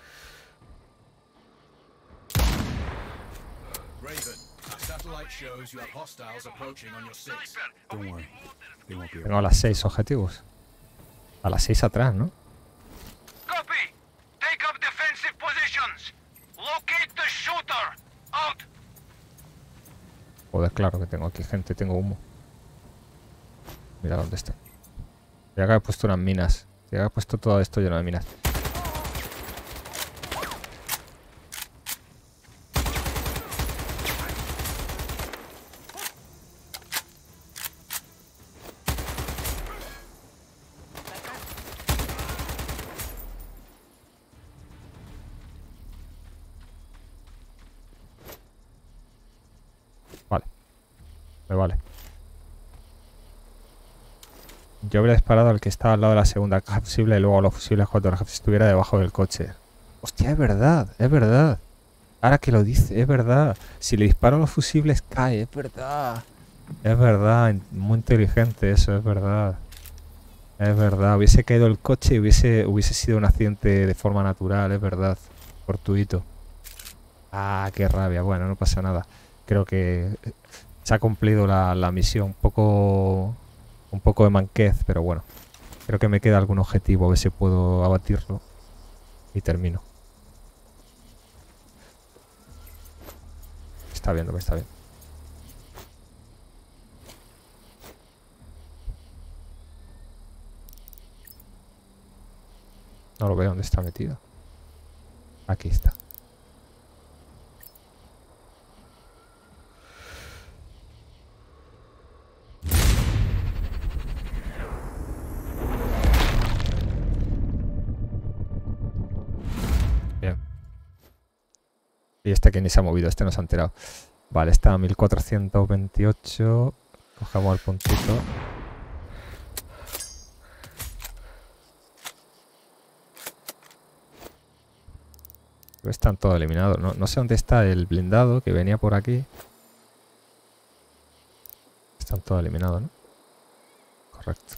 Raven, our satellite shows you have hostiles approaching on your 6. Don't worry. They won't be Tengo a las 6 objetivos. A las 6 atrás, ¿no? Copy. Take up defensive positions. Locate the shooter. Out. Joder, claro que tengo aquí gente, tengo humo. Mira dónde está. Ya que he puesto unas minas. Ya que he puesto todo esto lleno de minas. Vale. Me vale. Yo habría disparado al que estaba al lado de la segunda caja fusible y luego a los fusibles cuando la caja estuviera debajo del coche. Hostia, es verdad, es verdad. Ahora que lo dice, es verdad. Si le disparo a los fusibles cae, es verdad. Es verdad, muy inteligente eso, es verdad. Es verdad, hubiese caído el coche y hubiese sido un accidente de forma natural, es verdad. Fortuito. Ah, qué rabia. Bueno, no pasa nada. Creo que se ha cumplido la misión. Un poco de manquez, pero bueno. Creo que me queda algún objetivo, a ver si puedo abatirlo. Y termino. está viendo, me está viendo. No lo veo dónde está metido. Aquí está. Bien. Y este que ni se ha movido, este no se ha enterado. Vale, está a 1428. Cogemos el puntito. Están todos eliminados. No sé dónde está el blindado que venía por aquí. Están todos eliminados, ¿no? Correcto.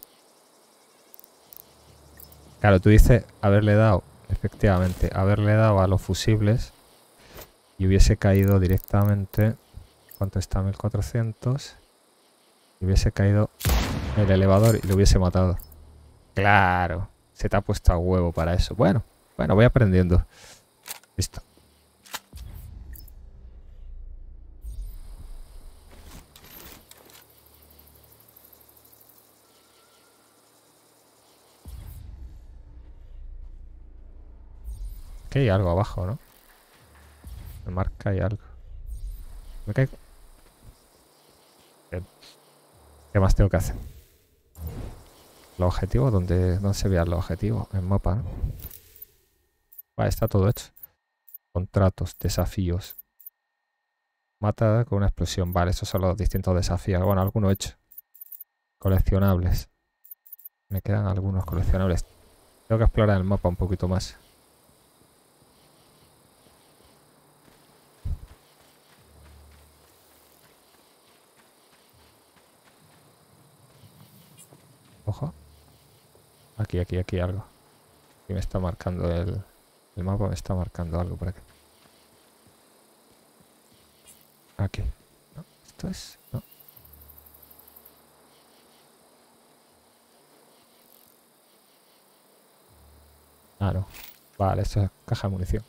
Claro, tú dices haberle dado, efectivamente, haberle dado a los fusibles y hubiese caído directamente. ¿Cuánto está? 1400. Y hubiese caído el elevador y lo hubiese matado. Claro, se te ha puesto a huevo para eso. Bueno, voy aprendiendo. Listo. Aquí hay algo abajo, ¿no? Me marca hay algo. Me caigo. Bien. ¿Qué más tengo que hacer? Los objetivos, ¿dónde se vean los objetivos? En mapa, ¿no? Vale, está todo hecho. Contratos, desafíos. Mata con una explosión. Vale, esos son los distintos desafíos. Bueno, algunos hechos. Coleccionables. Me quedan algunos coleccionables. Tengo que explorar el mapa un poquito más. Ojo. Aquí algo. Aquí me está marcando el mapa, me está marcando algo por aquí. Aquí. ¿No? ¿Esto es? No. Ah, no. Vale, esto es caja de munición.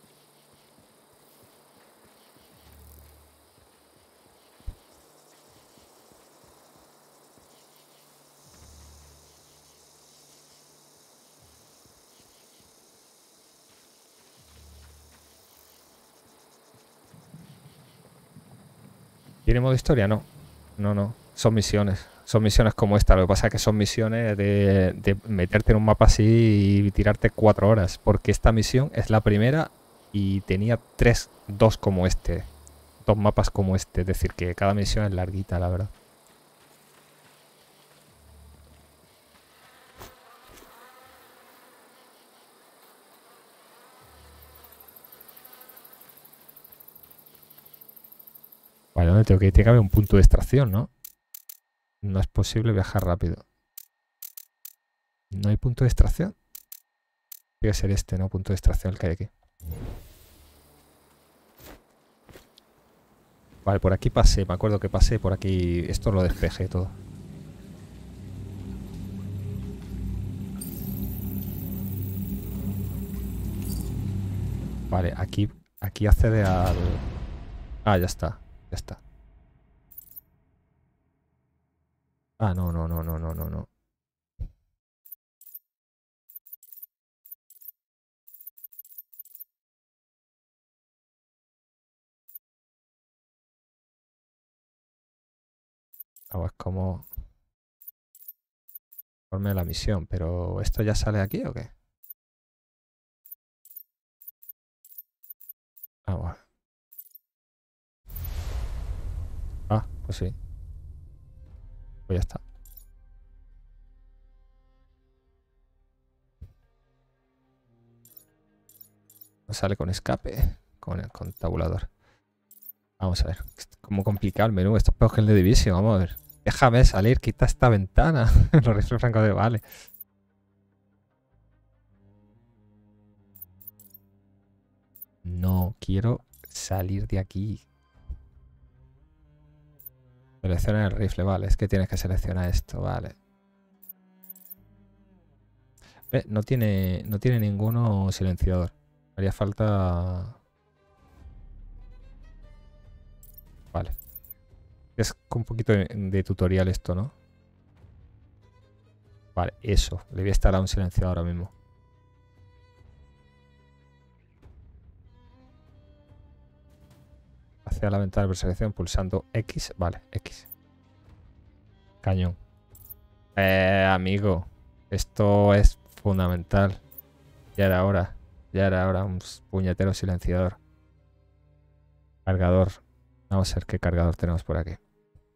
¿Tiene modo historia? No. No. Son misiones. Son misiones como esta. Lo que pasa es que son misiones de meterte en un mapa así y tirarte 4 horas. Porque esta misión es la primera y tenía 2 como este. 2 mapas como este. Es decir, que cada misión es larguita, la verdad. Vale, ¿dónde tengo que ir? Tiene que haber un punto de extracción, ¿no? No es posible viajar rápido. ¿No hay punto de extracción? Tiene que ser este, ¿no? Punto de extracción el que hay aquí. Vale, por aquí pasé. Me acuerdo que pasé por aquí. Esto lo despejé todo. Vale, aquí accede al... Ah, ya está. Ya está. Ah, no. Ah, es como... Forme la misión, pero ¿esto ya sale aquí o qué? Ah, bueno. Ah, pues sí. Pues ya está. No sale con escape, con tabulador. Vamos a ver. Como complicado el menú. Esto es peor que el de Division. Vamos a ver. Déjame salir. Quita esta ventana. Los rifles francos de... Vale. No quiero salir de aquí. Selecciona el rifle. Vale. Es que tienes que seleccionar esto. Vale. No tiene ninguno silenciador. Haría falta... Vale. Es un poquito de tutorial esto, ¿no? Vale, eso. Le voy a instalar un silenciador ahora mismo. Hacia la ventana de persecución pulsando X. Vale, X. Cañón. Amigo. Esto es fundamental. Ya era hora. Ya era hora. Un puñetero silenciador. Cargador. Vamos a ver qué cargador tenemos por aquí.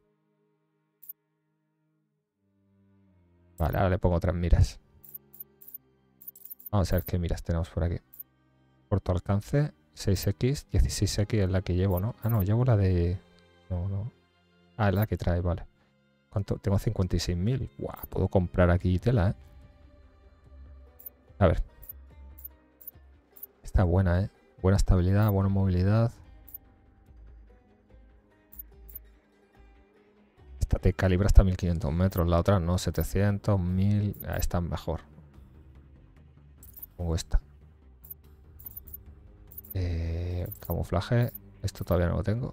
Vale, ahora le pongo otras miras. Vamos a ver qué miras tenemos por aquí. Corto alcance. 6X. 16X es la que llevo, ¿no? Ah, no, llevo la de... No, no. Ah, es la que trae, vale. ¿Cuánto? Tengo 56.000. Guau, puedo comprar aquí tela, ¿eh? A ver. Está buena, ¿eh? Buena estabilidad, buena movilidad. Esta te calibra hasta 1500 metros. La otra no, 700, 1000. Esta mejor. Pongo esta. Camuflaje. Esto todavía no lo tengo.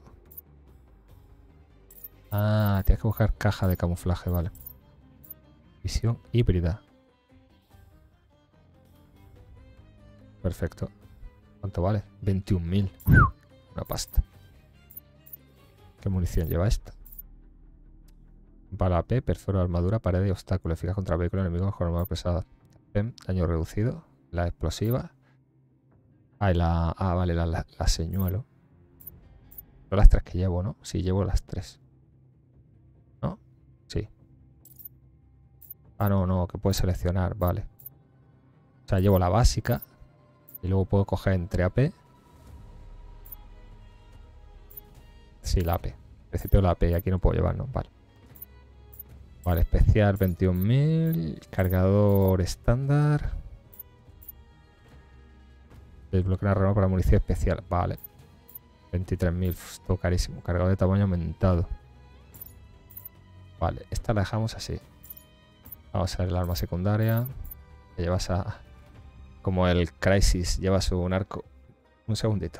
Ah, tienes que buscar caja de camuflaje, vale. Visión híbrida. Perfecto. ¿Cuánto vale? 21.000. Una pasta. ¿Qué munición lleva esta? Bala P, perfora armadura, pared y obstáculo. Eficaz contra vehículos enemigos con armadura pesada. Daño reducido. La explosiva. Vale, la señuelo. Son las 3 que llevo, ¿no? Sí, llevo las 3. ¿No? Sí. Ah, no, que puedes seleccionar, vale. O sea, llevo la básica. Y luego puedo coger entre AP. Sí, la AP. En principio la AP y aquí no puedo llevar, ¿no? Vale. Vale, especial 21.000. Cargador estándar. Desbloquea una arma para munición especial. Vale. 23.000. Esto carísimo. Cargador de tamaño aumentado. Vale, esta la dejamos así. Vamos a ver el arma secundaria. Que llevas a... Como el Crisis lleva su arco. Un segundito.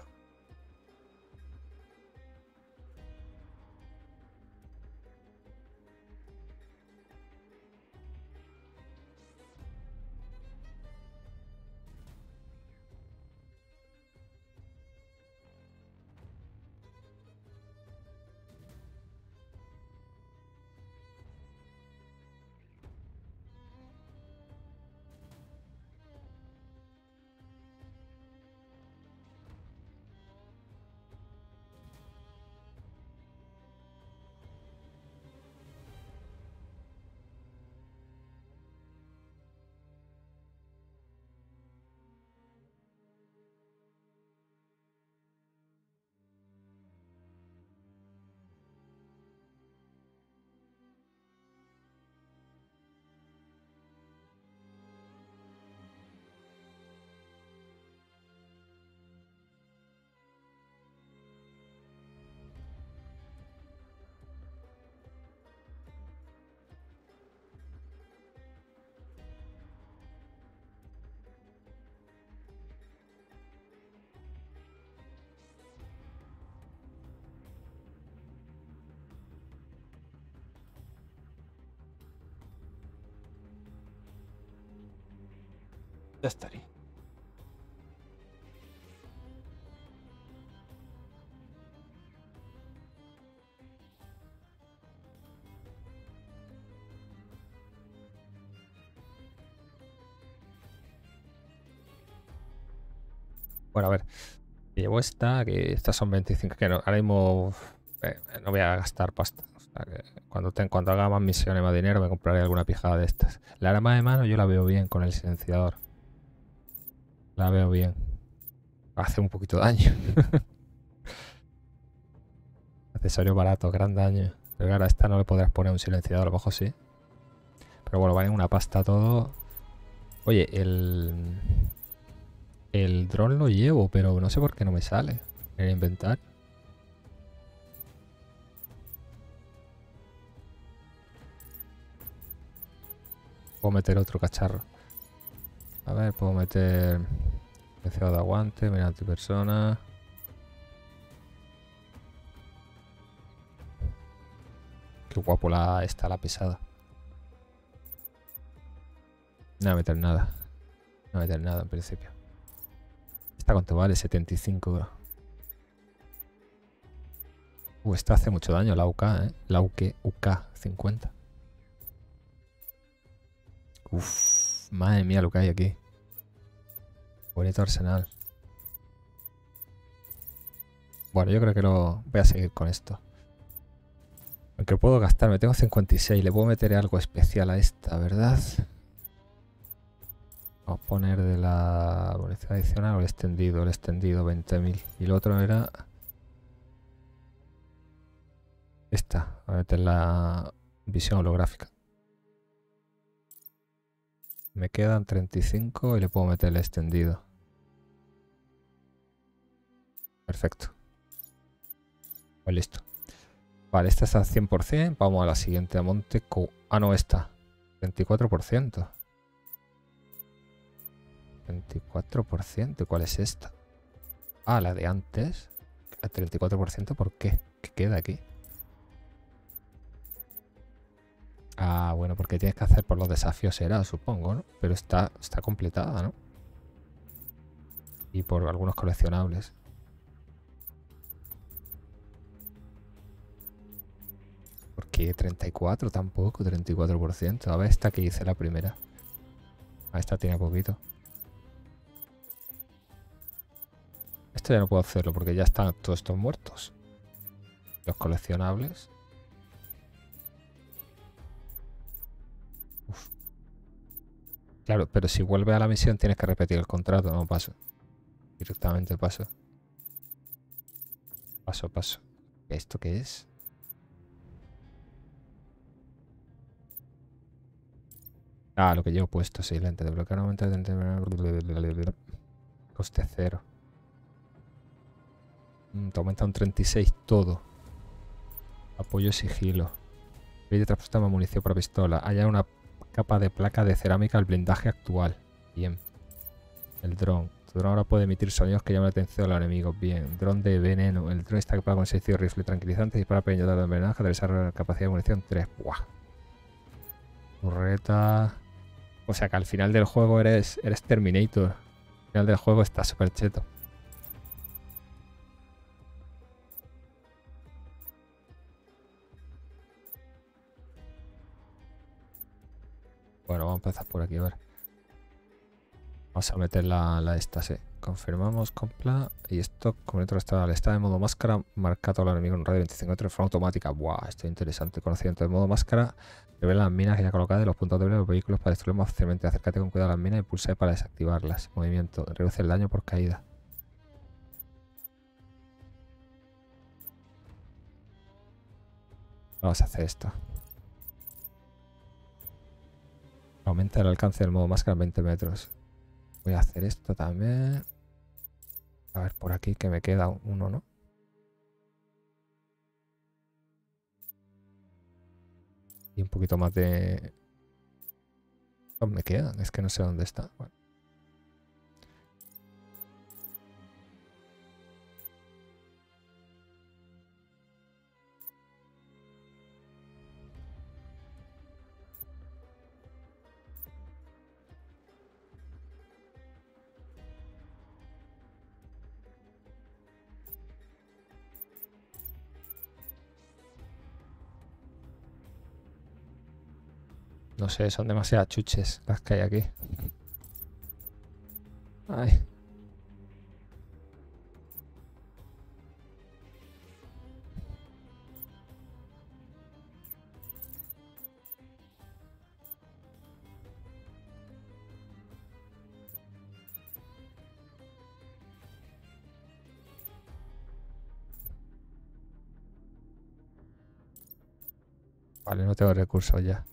Ya estaría. Bueno, a ver. Llevo esta, que estas son 25. Que no, ahora mismo no voy a gastar pasta. O sea, que cuando haga más misiones, más dinero, me compraré alguna pijada de estas. La arma de mano yo la veo bien con el silenciador. La veo bien. Hace un poquito de daño. Accesorio barato, gran daño. Pero ahora a esta no le podrás poner un silenciador, a lo mejor sí. Pero bueno, vale una pasta todo. Oye, el dron lo llevo, pero no sé por qué no me sale en el inventario. Puedo meter otro cacharro. A ver, puedo meter silenciador de aguante, mira antipersona. Qué guapo la pesada. No voy a meter nada. No voy a meter nada en principio. ¿Esta cuánto vale? 75, bro. Esta hace mucho daño, la UK, ¿eh? La UK 50. Uff, madre mía lo que hay aquí. Bonito arsenal. Bueno, yo creo que voy a seguir con esto. Aunque puedo gastarme, tengo 56. Le puedo meter algo especial a esta, ¿verdad? Vamos a poner de la munición adicional o el extendido. El extendido, 20.000. Y lo otro era... esta. Voy a meter la visión holográfica. Me quedan 35 y le puedo meter el extendido. Perfecto. Pues listo. Vale, esta está al 100%. Vamos a la siguiente, a Monte Q. Ah, no, esta. 24%. 24%. ¿Cuál es esta? Ah, la de antes. El 34%, ¿por qué? ¿Qué queda aquí? Ah, bueno, porque tienes que hacer por los desafíos, era, supongo, ¿no? Pero está completada, ¿no? Y por algunos coleccionables. ¿Por qué 34 tampoco? 34%. A ver, esta que hice la primera. Ah, esta tiene poquito. Esto ya no puedo hacerlo porque ya están todos estos muertos. Los coleccionables. Uf. Claro, pero si vuelve a la misión tienes que repetir el contrato. No paso. Directamente paso. Paso. ¿Esto qué es? Ah, lo que llevo puesto, sí, lente de bloqueo, aumenta de coste 0. Te aumenta un 36 todo. Apoyo sigilo. Pide transportar más munición para pistola. Hay una capa de placa de cerámica al blindaje actual. Bien. El dron. Tu dron ahora puede emitir sonidos que llaman la atención a los enemigos. Bien. Dron de veneno. El dron está equipado con 6 rifle tranquilizante y dispara pequeños dados de envenenaje de desarrollar capacidad de munición 3. Buah. Torreta. O sea que al final del juego eres Terminator. Al final del juego está súper cheto. Bueno, vamos a empezar por aquí, a ver. Vamos a meter la esta, sí. Confirmamos, compla. Y esto, comunidad estado de modo máscara. Marca a todos los enemigos en un radio de 25 metros de forma automática. Buah, esto es interesante. Conocimiento de modo máscara. Revela las minas ya colocadas y los puntos débiles de los vehículos para destruirlos más fácilmente. Acércate con cuidado a las minas y pulsa para desactivarlas. Movimiento. Reduce el daño por caída. Vamos a hacer esto. Aumenta el alcance del modo máscara en 20 metros. Voy a hacer esto también. A ver, por aquí que me queda uno, ¿no? Y un poquito más de... ¿Cuántos me quedan? Es que no sé dónde está. Bueno. No sé, son demasiadas chuches las que hay aquí. Ay. Vale, no tengo recursos ya.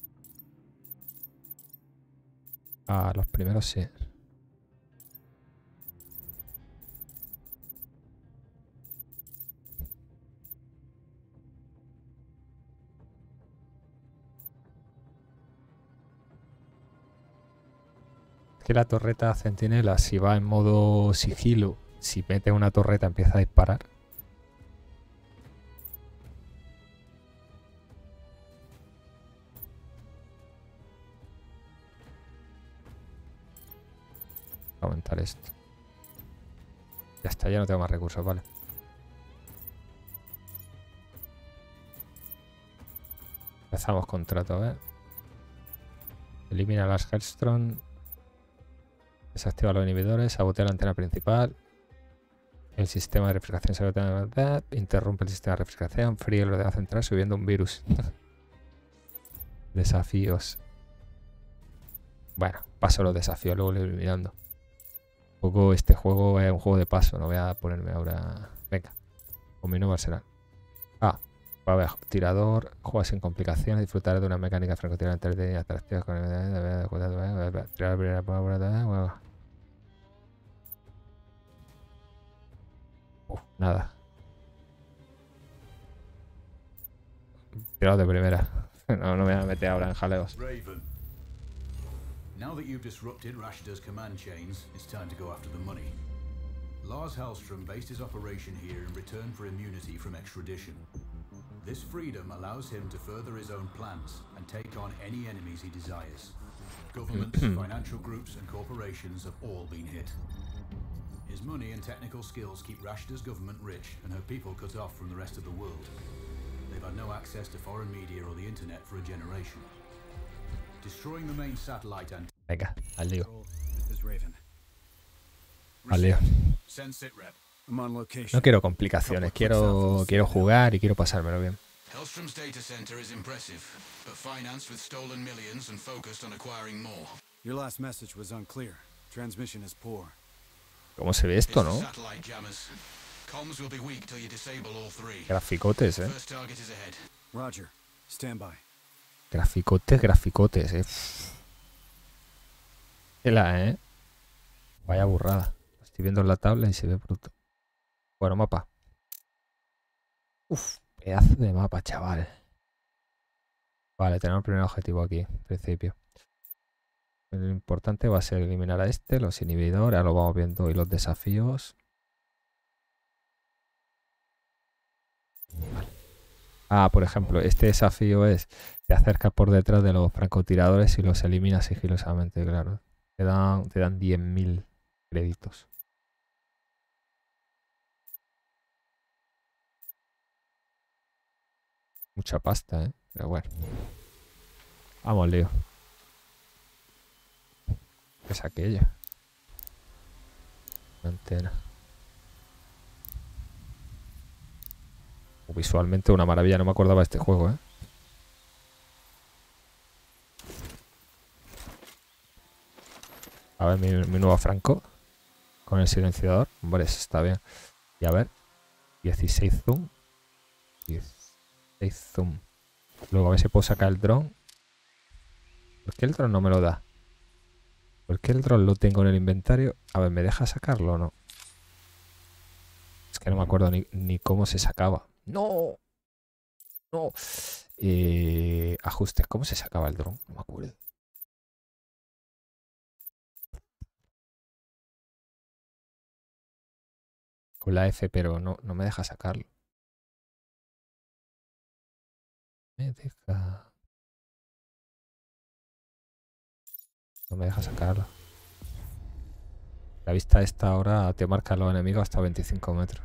Ah, los primeros sí. Es que la torreta centinela, si va en modo sigilo, si mete una torreta empieza a disparar. Aumentar esto. Ya está, ya no tengo más recursos, vale. Empezamos contrato, a ver. Elimina las Hellstrom. Desactiva los inhibidores. Sabotea la antena principal. El sistema de refrigeración sabotea. Interrumpe el sistema de refrigeración. Fríe el ordenador central subiendo un virus. Desafíos. Bueno, paso los desafíos, luego lo iré mirando. Un poco este juego es un juego de paso, no voy a ponerme ahora. Venga, con mi nuevo arsenal. Ah, a ver, tirador, juega sin complicaciones, disfrutar de una mecánica francotiradora entretenida, atractiva con nada. Tirado de primera. No me voy a meter ahora en jaleos. Raven. Now that you've disrupted Rashta's command chains, it's time to go after the money. Lars Hellstrom based his operation here in return for immunity from extradition. This freedom allows him to further his own plans and take on any enemies he desires. Governments, financial groups and corporations have all been hit. His money and technical skills keep Rashta's government rich and her people cut off from the rest of the world. They've had no access to foreign media or the internet for a generation. Destroying the main satellite and Venga, al lío. This is Raven. Al lío. send sitrep. I'm on location. No quiero complicaciones, quiero jugar y quiero pasármelo bien. Hellstrom's data center is impressive, but financed with stolen millions and focused on acquiring more. Your last message was unclear. Transmission is poor. ¿Cómo se ve esto, no? Satellite jammers. Comms will be weak till you disable all three. Graficotes, First target is ahead. Roger. Stand by. Graficotes. Tela, Vaya burrada. Estoy viendo en la tabla y se ve bruto. Bueno, mapa. Uf, pedazo de mapa, chaval. Vale, tenemos el primer objetivo aquí, en principio. Lo importante va a ser eliminar a este, los inhibidores, ahora lo vamos viendo, y los desafíos. Vale. Ah, por ejemplo, este desafío es: te acercas por detrás de los francotiradores y los eliminas sigilosamente, claro. Te dan 10.000 créditos. Mucha pasta, pero bueno. Vamos, lío. ¿Qué es aquello? Una antena. Visualmente una maravilla, no me acordaba de este juego, A ver, mi nuevo Franco. Con el silenciador. Hombre, eso está bien. Y a ver. 16 zoom. 16 zoom. Luego a ver si puedo sacar el dron. ¿Por qué el dron no me lo da? ¿Por qué el dron lo tengo en el inventario? A ver, ¿me deja sacarlo o no? Es que no me acuerdo ni cómo se sacaba. ¡No! ¡No! Ajustes. ¿Cómo se sacaba el dron? No me acuerdo. Con la F, pero no me deja sacarlo. Me deja... No me deja sacarlo. La vista esta ahora te marca a los enemigos hasta 25 metros.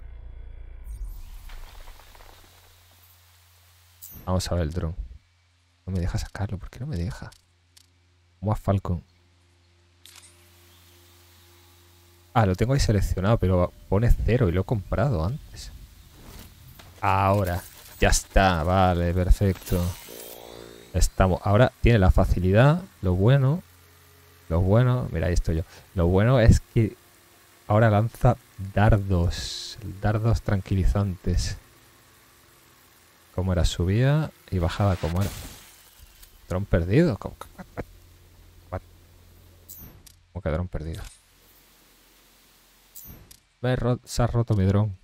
Vamos a ver el dron. No me deja sacarlo. ¿Por qué no me deja? Como a Falcon. Ah, lo tengo ahí seleccionado, pero pone 0 y lo he comprado antes. Ahora. Ya está. Vale, perfecto. Estamos. Ahora tiene la facilidad. Lo bueno. Mira, ahí estoy yo. Lo bueno es que ahora lanza dardos. Dardos tranquilizantes. Como era, subida y bajada, como era. Dron perdido. ¿Cómo que dron perdido? Se ha roto mi dron.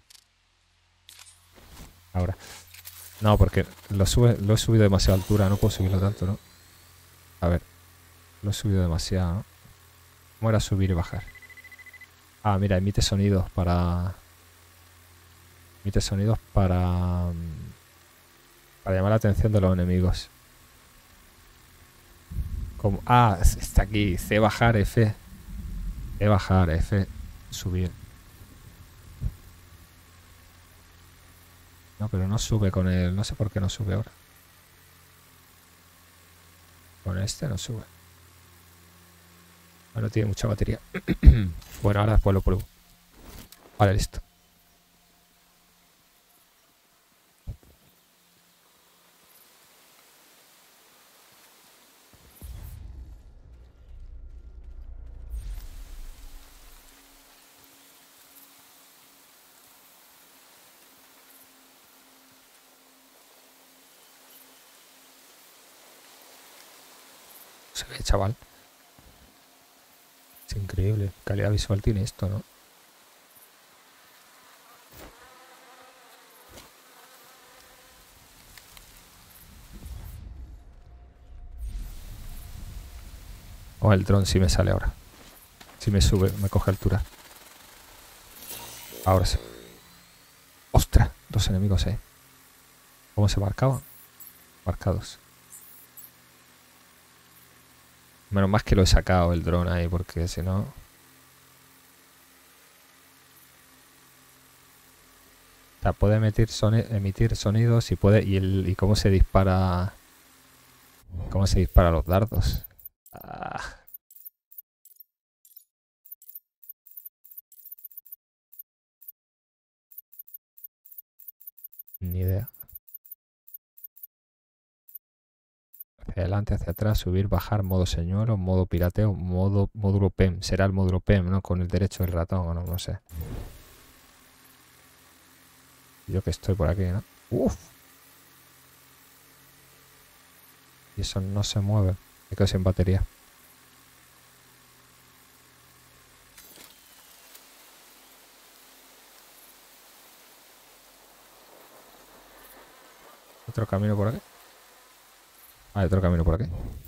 Ahora. No, porque lo he subido demasiado a altura. No puedo subirlo tanto, ¿no? A ver. Lo he subido demasiado, ¿no? ¿Cómo era subir y bajar? Ah, mira, emite sonidos para... Emite sonidos para llamar la atención de los enemigos. Como... Ah, está aquí. C bajar, F. bajar, F, subir. No, pero no sube con el... No sé por qué no sube ahora. Con este no sube. No tiene mucha batería. Bueno, ahora después lo pruebo. Vale, listo. Se ve, chaval. Es increíble. Calidad visual tiene esto, ¿no? O el dron sí me sale ahora. Si me sube, me coge altura. Ahora sí. ¡Ostras! 2 enemigos, ¿eh? ¿Cómo se marcaban? Marcados. Menos más que lo he sacado el dron ahí, porque si no... O sea, puede emitir sonidos y puede... Y cómo se dispara... ¿Cómo se dispara los dardos? Ah. Ni idea. Hacia adelante, hacia atrás, subir, bajar, modo señuelo, modo pirateo, módulo PEM. Será el módulo PEM, ¿no? Con el derecho del ratón o no, no sé. Yo que estoy por aquí, ¿no? ¡Uf! Y eso no se mueve. Me quedo sin batería. ¿Otro camino por aquí? Hay otro camino por aquí.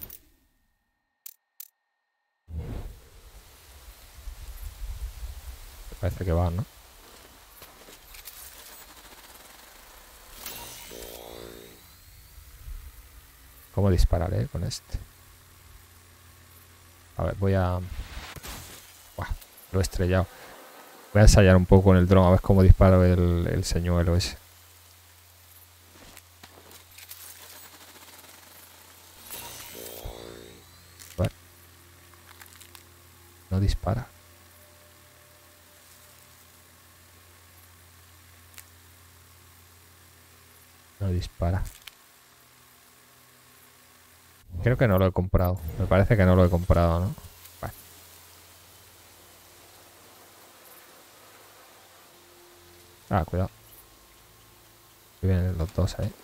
Parece que van, ¿no? ¿Cómo dispararé con este? A ver, voy a... Buah, lo he estrellado. Voy a ensayar un poco con el dron a ver cómo disparo el señuelo ese. A ver. No dispara. No dispara. Creo que no lo he comprado. Me parece que no lo he comprado, ¿no? Vale. Ah, cuidado. Que vienen los dos ahí.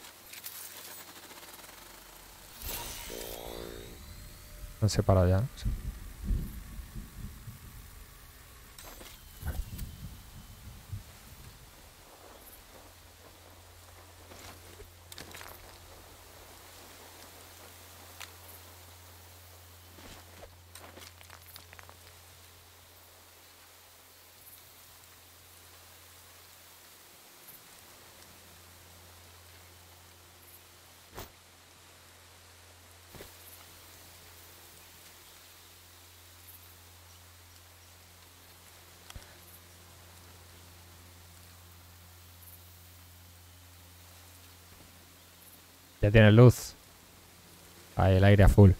Han separado ya, ¿no? Sí. Ya tiene luz. Ahí el aire a full.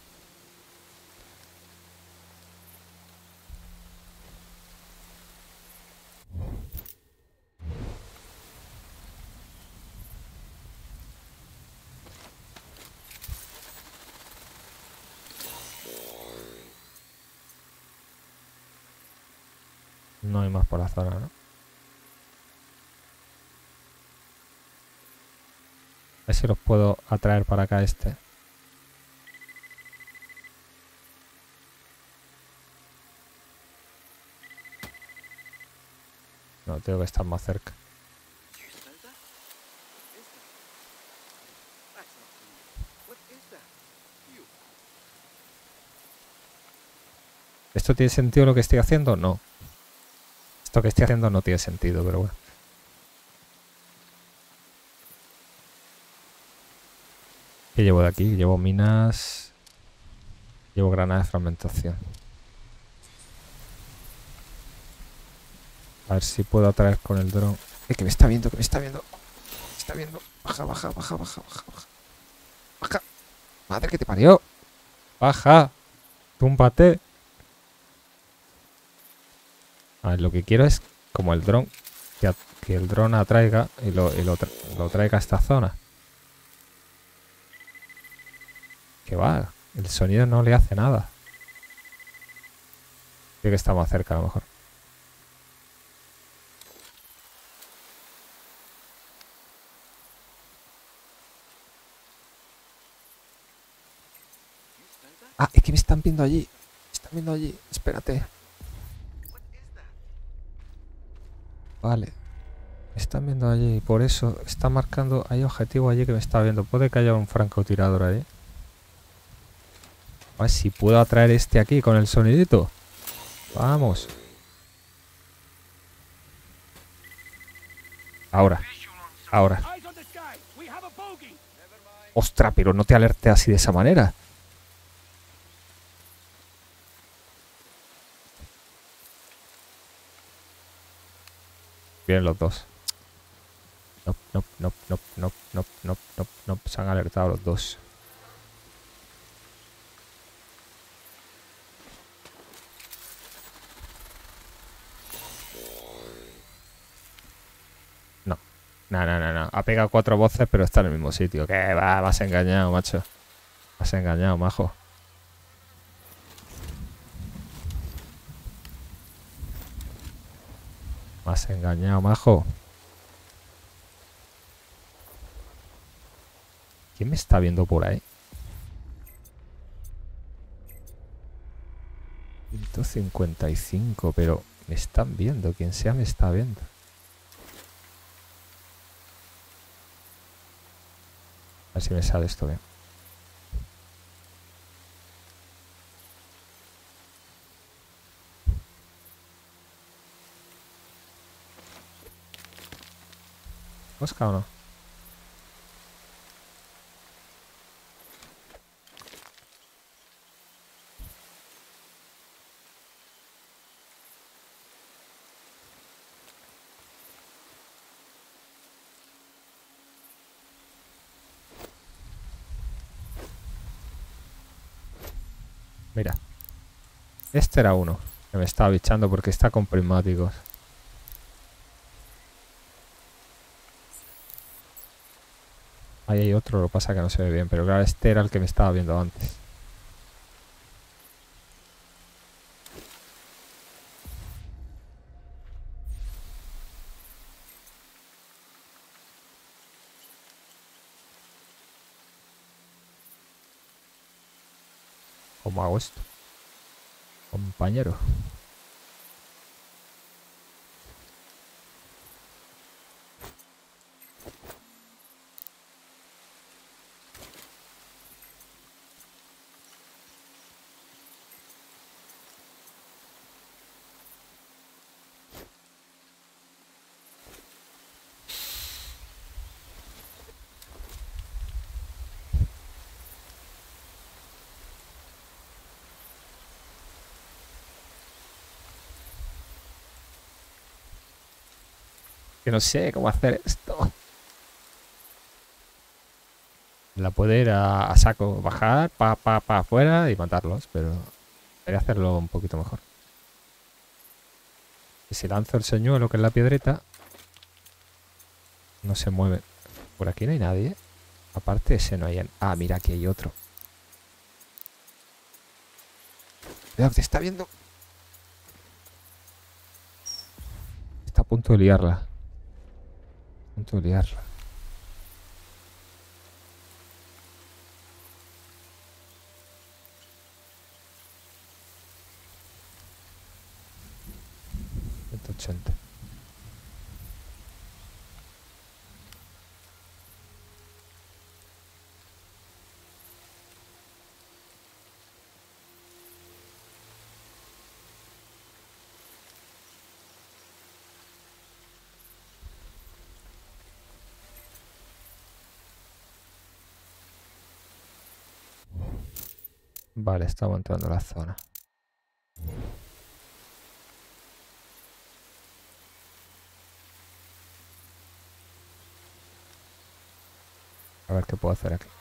No hay más por la zona, ¿no? A ver si los puedo atraer para acá este. No, tengo que estar más cerca. ¿Esto tiene sentido lo que estoy haciendo? No. Esto que estoy haciendo no tiene sentido, pero bueno. ¿Qué llevo de aquí? Llevo minas. Llevo granadas de fragmentación. A ver si puedo atraer con el dron. Que me está viendo, que me está viendo. Me está viendo. Baja, baja, baja, baja, baja, baja. Baja. Madre que te parió. Baja. Túmbate. A ver, lo que quiero es como el dron. Que el dron atraiga y lo traiga a esta zona. Que va. El sonido no le hace nada. Creo que está más cerca a lo mejor. Ah, es que me están viendo allí. Me están viendo allí. Espérate. Vale. Me están viendo allí. Por eso está marcando. Hay objetivo allí que me está viendo. Puede que haya un francotirador ahí. A ver si puedo atraer este aquí con el sonidito. Vamos. Ahora. Ahora. Ostras, pero no te alerte así de esa manera. Vienen los dos. No, no, no, no, no, no, no, no, no. Se han alertado los dos. No. No, no, no, no. Ha pegado 4 voces, pero está en el mismo sitio. ¿Qué va? Me has engañado, macho. Me has engañado, majo. Me has engañado, majo. ¿Quién me está viendo por ahí? 155, pero me están viendo. Quien sea me está viendo. A ver si me sale esto bien. ¿Mosca o no? Mira. Este era uno que me estaba bichando porque está con prismáticos. Ahí hay otro, lo que pasa que no se ve bien. Pero claro, este era el que me estaba viendo antes. ¿Cómo hago esto? Compañero. Que no sé cómo hacer esto. La puedo ir a saco, bajar, pa afuera y matarlos, pero debería hacerlo un poquito mejor. Y si lanzo el señuelo, que es la piedreta, no se mueve. Por aquí no hay nadie. Aparte ese no hay... Ah, mira, aquí hay otro. Cuidado, te está viendo. Está a punto de liarla. A punto de liarla. $180. Vale, estamos entrando a la zona. A ver qué puedo hacer aquí.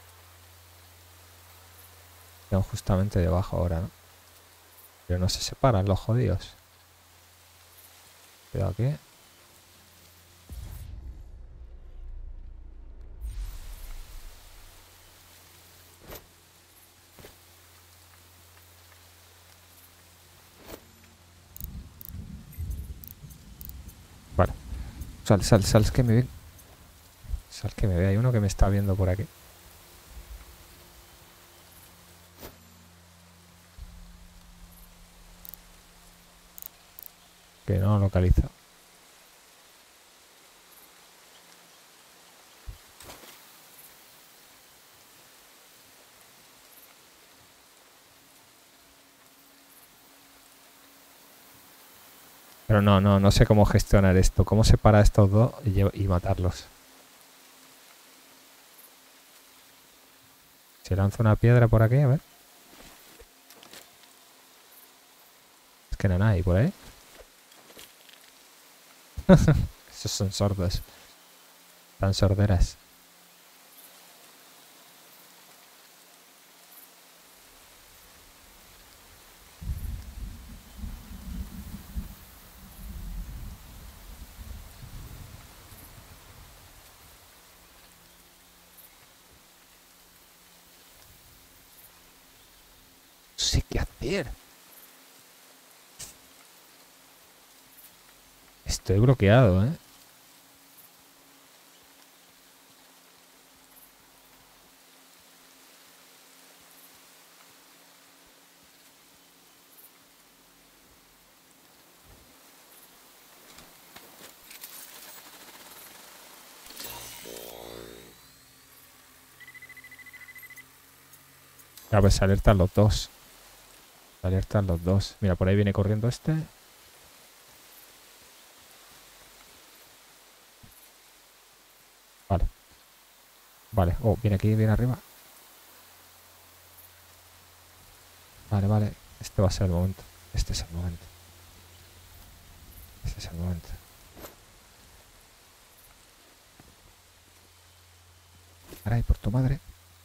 Tengo justamente debajo ahora, ¿no? Pero no se separan los jodidos. Cuidado aquí. Vale. Sal, sal, sal, es que me ve. Sal que me ve. Hay uno que me está viendo por aquí. Que no lo localiza. Pero no sé cómo gestionar esto. ¿Cómo separar a estos dos y matarlos? Si lanzo una piedra por aquí, a ver. Es que no hay nadie por ahí. Esos son sordos. Tan sorderas. Sí, ¿qué hacer? Estoy bloqueado, ¿eh? A ver, se alertan los dos. Se alertan los dos. Mira, por ahí viene corriendo este. Vale. Vale. Oh, viene aquí, viene arriba. Vale, vale. Este va a ser el momento. Este es el momento. Este es el momento. Caray, por tu madre.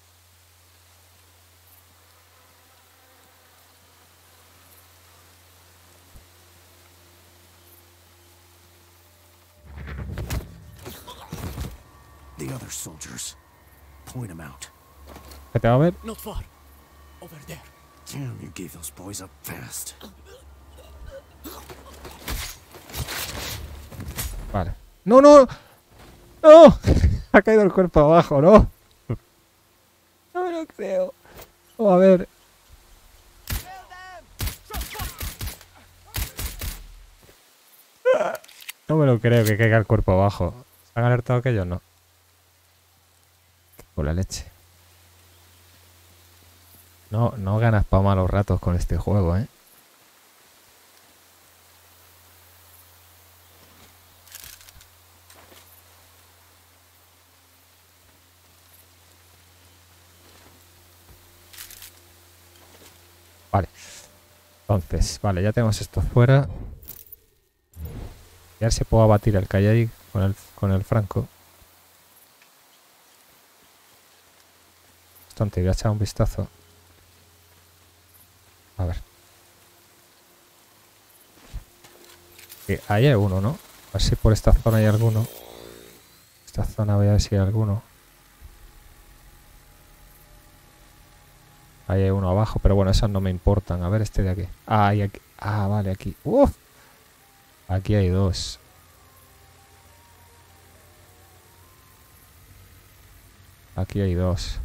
The other soldiers. Point them out. ¿Qué te va a ver? Not far. Over there. Damn, you gave those boys up fast. Vale. ¡No, no! ¡No! Ha caído el cuerpo abajo, ¿no? No me lo creo. Oh, a ver. No me lo creo que caiga el cuerpo abajo. ¿Se han alertado que ellos no? Por la leche. No ganas para malos ratos con este juego, ¿eh? Vale. Entonces, vale, ya tenemos esto fuera. Y a ver si puedo abatir el que hay ahí con el franco. Bastante, voy a echar un vistazo. A ver. Ahí hay uno, ¿no? A ver si por esta zona hay alguno. Esta zona voy a ver si hay alguno. Ahí hay uno abajo, pero bueno, esas no me importan. A ver este de aquí. Ah, hay aquí. Ah, vale, aquí. ¡Uf! Aquí hay dos. Aquí hay dos.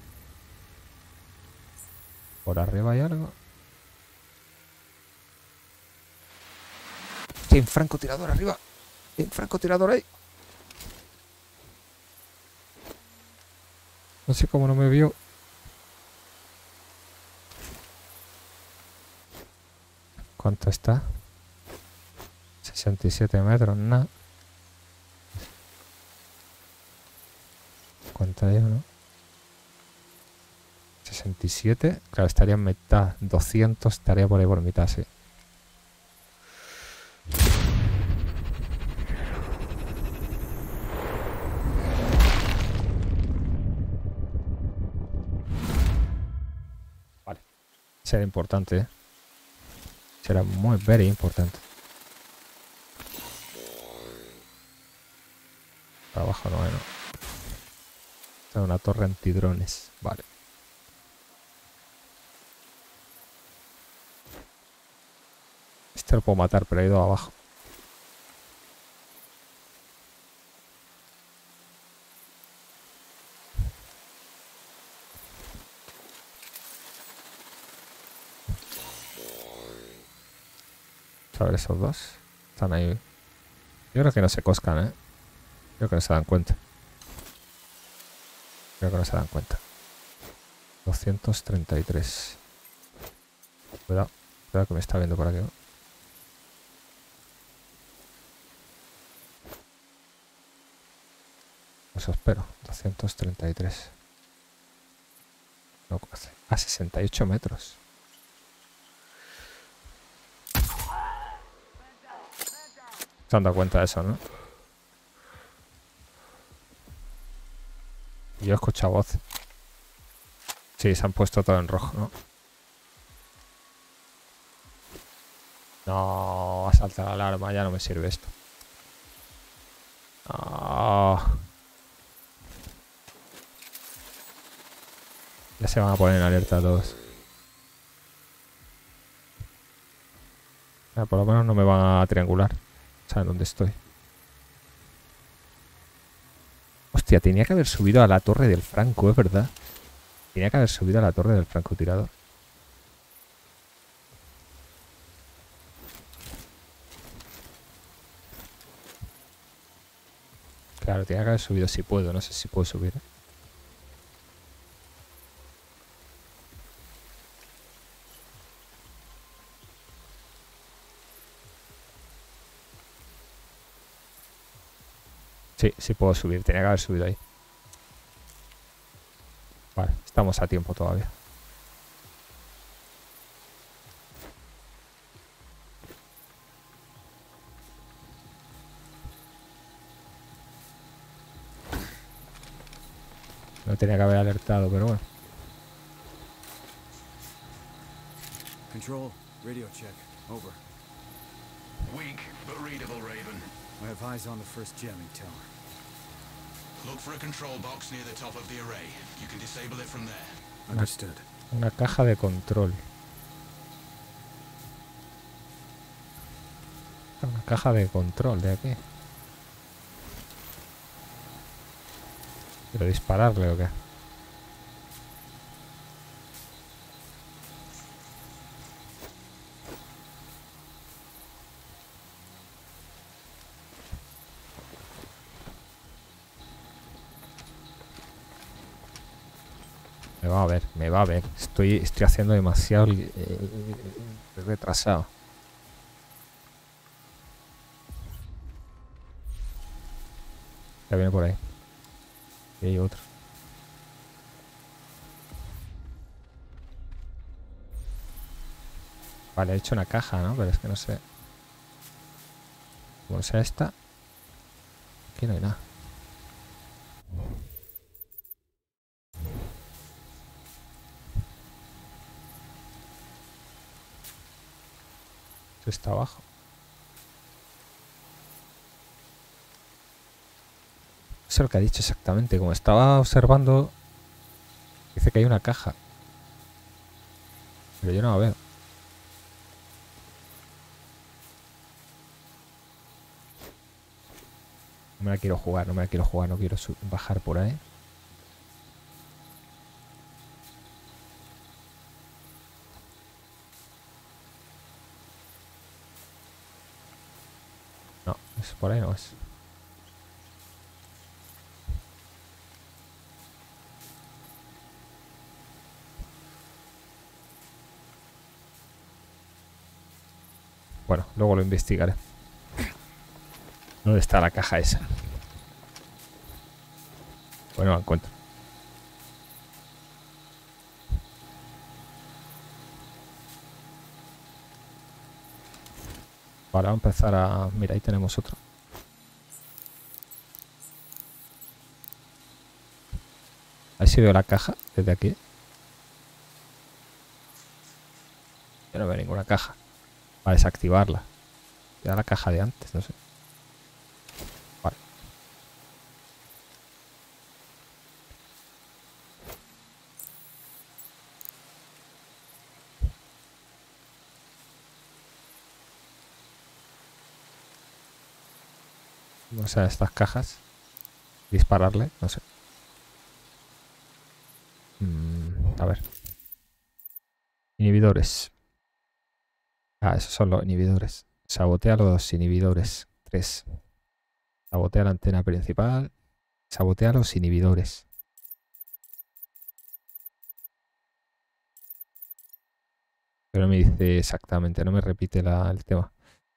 Por arriba hay algo. Sí, un francotirador arriba. Un francotirador ahí. No sé cómo no me vio. ¿Cuánto está? 67 metros, nada. 51. 67. Claro, estaría en mitad. 200 estaría por ahí por mitad, sí. Será importante, ¿eh? Será muy, very importante. Para abajo no hay, no. Está una torre antidrones. Vale. Este lo puedo matar, pero he ido abajo. A ver, esos dos están ahí. Yo creo que no se coscan, ¿eh? Creo que no se dan cuenta. Creo que no se dan cuenta. 233. Cuidado. Cuidado que me está viendo por aquí, ¿no? Eso espero. 233. No, a 68 metros. Se han dado cuenta de eso, ¿no? Yo he escuchado voces. Sí, se han puesto todo en rojo, ¿no? No, ha saltado la alarma, ya no me sirve esto. Oh. Ya se van a poner en alerta todos. Por lo menos no me van a triangular. ¿Saben dónde estoy? Hostia, tenía que haber subido a la torre del Franco, es verdad. Tenía que haber subido a la torre del francotirador. Claro, tenía que haber subido si puedo. No sé si puedo subir, ¿eh? Sí, sí puedo subir. Tenía que haber subido ahí. Vale, estamos a tiempo todavía. No tenía que haber alertado, pero bueno. Control, radio check. Over. Weak, but readable, Raven. I have eyes on the first jamming tower. Look for a control box near the top of the array. You can disable it from there. Understood. Una caja de control. Una caja de control de aquí. ¿Quiero dispararle o qué? Me va a ver, me va a ver. Estoy haciendo demasiado retrasado. Ya viene por ahí. Y hay otro. Vale, he hecho una caja, ¿no? Pero es que no sé. Como sea esta. Aquí no hay nada. Esto está abajo. No sé lo que ha dicho exactamente. Como estaba observando, dice que hay una caja. Pero yo no la veo. No me la quiero jugar, no me la quiero jugar. No quiero bajar por ahí. No, es por ahí no es. Bueno, luego lo investigaré. ¿Dónde está la caja esa? Bueno, la encuentro. Vale, vamos a empezar a... Mira, ahí tenemos otro. ¿Ha sido la caja desde aquí? Yo no veo ninguna caja para desactivarla. Era la caja de antes, no sé. Vale. Vamos a estas cajas. Dispararle, no sé. A ver. Inhibidores. Ah, esos son los inhibidores. Sabotea los inhibidores. 3. Sabotea la antena principal. Sabotea los inhibidores. Pero me dice exactamente, no me repite el tema.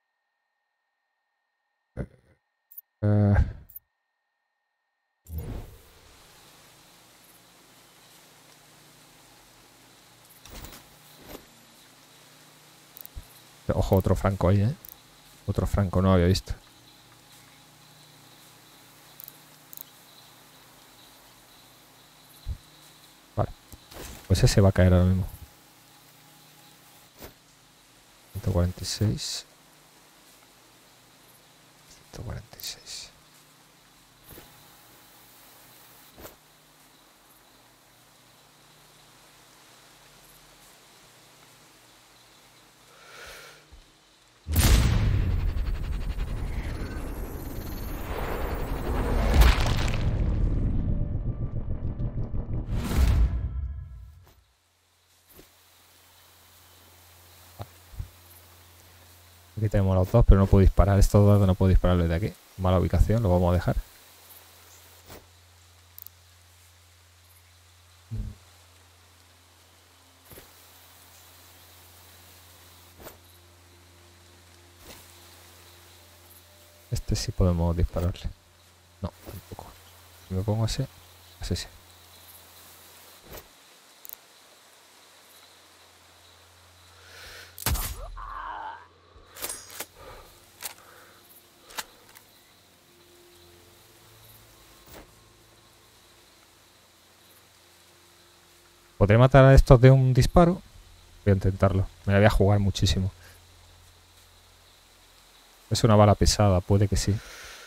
Ojo, otro franco ahí, ¿eh? Otro franco, no lo había visto. Vale. Pues ese va a caer ahora mismo. 146. 146. Aquí tenemos los dos, pero no puedo disparar. Estos dos no puedo disparar desde aquí. Mala ubicación, lo vamos a dejar. Este sí podemos dispararle. No, tampoco. Si me pongo ese sí. ¿Podré matar a estos de un disparo? Voy a intentarlo. Me la voy a jugar muchísimo. Es una bala pesada, puede que sí.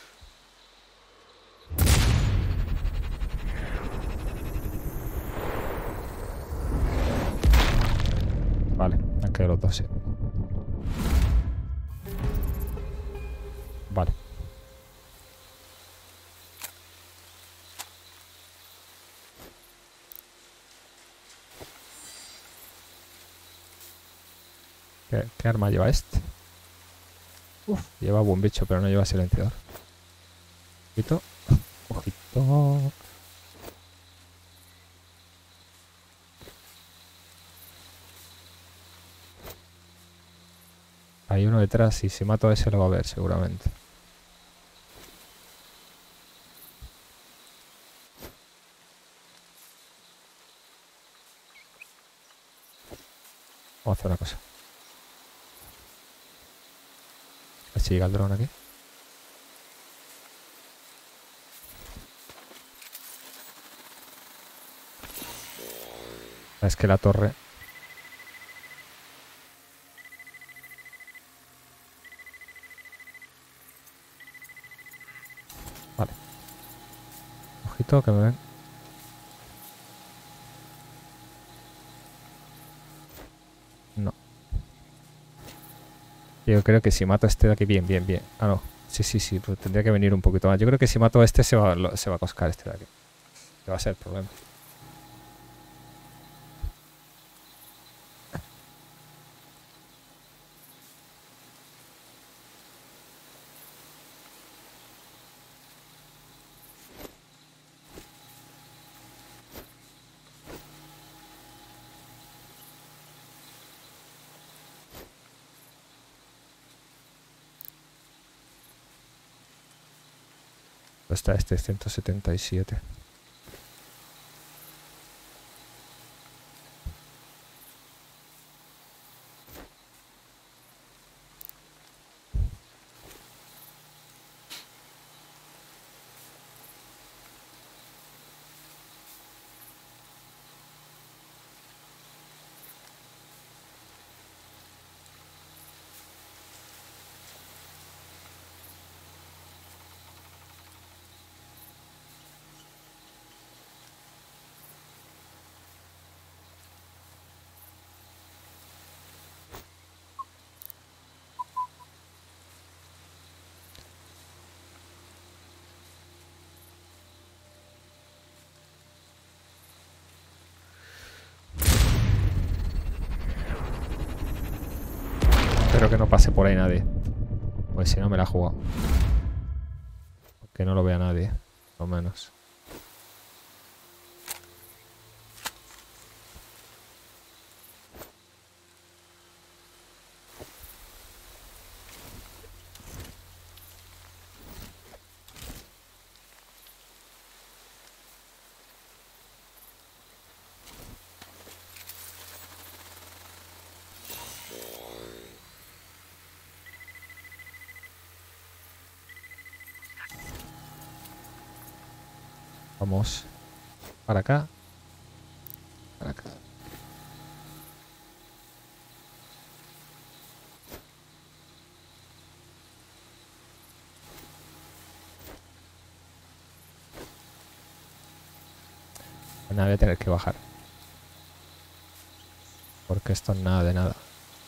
Vale, han quedado los dos, sí. Vale. ¿Qué arma lleva este? Uf, lleva buen bicho, pero no lleva silenciador. Ojito. Ojito. Hay uno detrás y si mato a ese lo va a ver seguramente. Vamos a hacer una cosa. A ver si llega el dron aquí. Es que la torre... Vale. Ojito que me ven. No. Yo creo que si mato a este de aquí, bien. Ah, no. Sí, pues tendría que venir un poquito más. Yo creo que si mato a este se va a coscar este de aquí. Que va a ser el problema. Está este 177. Espero que no pase por ahí nadie. Pues si no me la he jugado. Que no lo vea nadie, o menos. Vamos para acá. Para acá. Pues nada, voy a tener que bajar. Porque esto es nada de nada.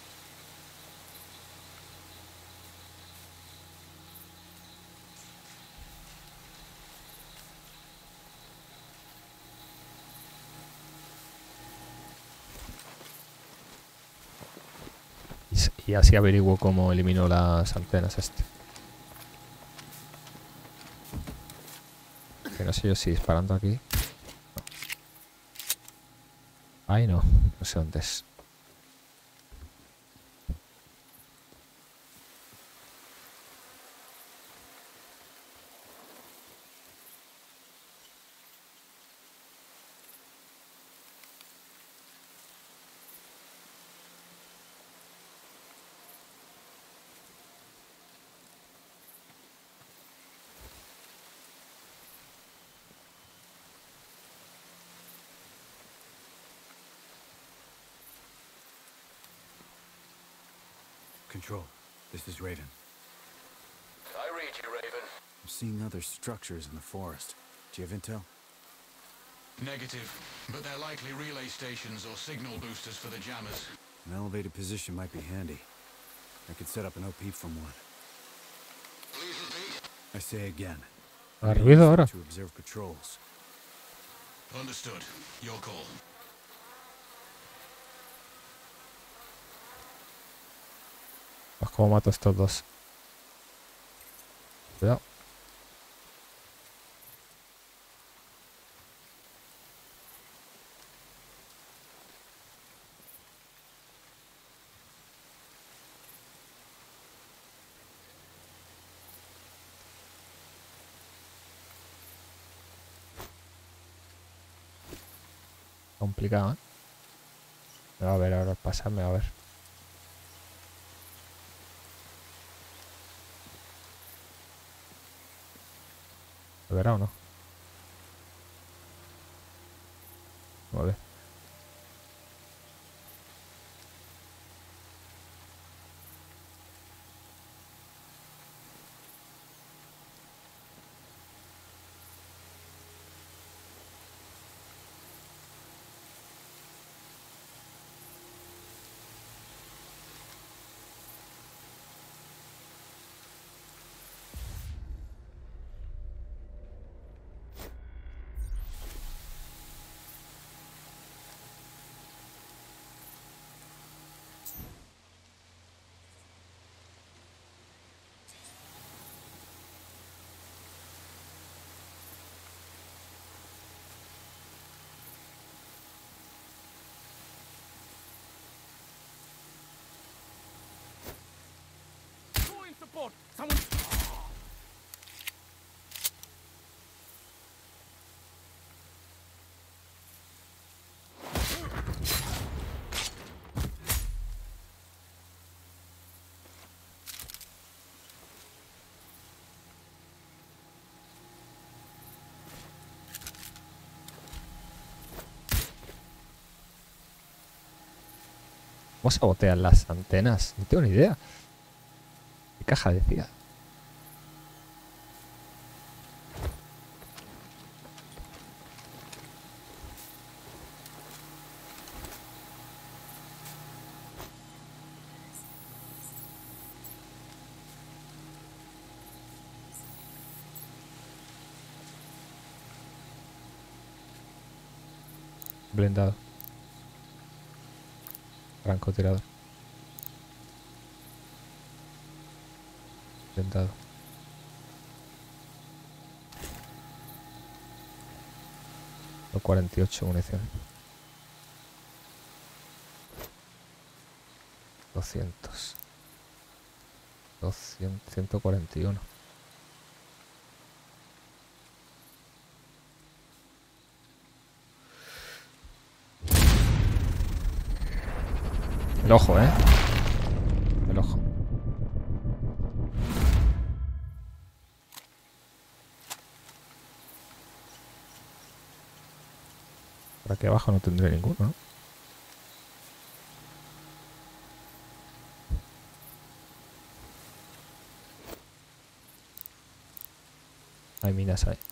Y así averiguo cómo elimino las antenas Que no sé yo si disparando aquí. No. Ahí no. No sé dónde es. Control, this is Raven. I read you, Raven. I'm seeing other structures in the forest. Do you have intel? Negative, but they're likely relay stations or signal boosters for the jammers. An elevated position might be handy. I could set up an OP from one. Please repeat. I say again. ¿Ha ruido ahora? To observe patrols. Understood. Your call. Pues como mato a estos dos. Cuidado. Complicado, ¿eh? Me va a ver ahora al pasar, me va a ver. ¿Lo verá o no? Vale. Throwing support. Someone. ¿Cómo sabotean las antenas? No tengo ni idea. ¿Qué caja decía? Blindado. Francotirador. Intentado. O 48 munición. 200. 141. El ojo, ¿eh? El ojo. Por aquí abajo no tendré ninguno, ¿no? Hay minas ahí.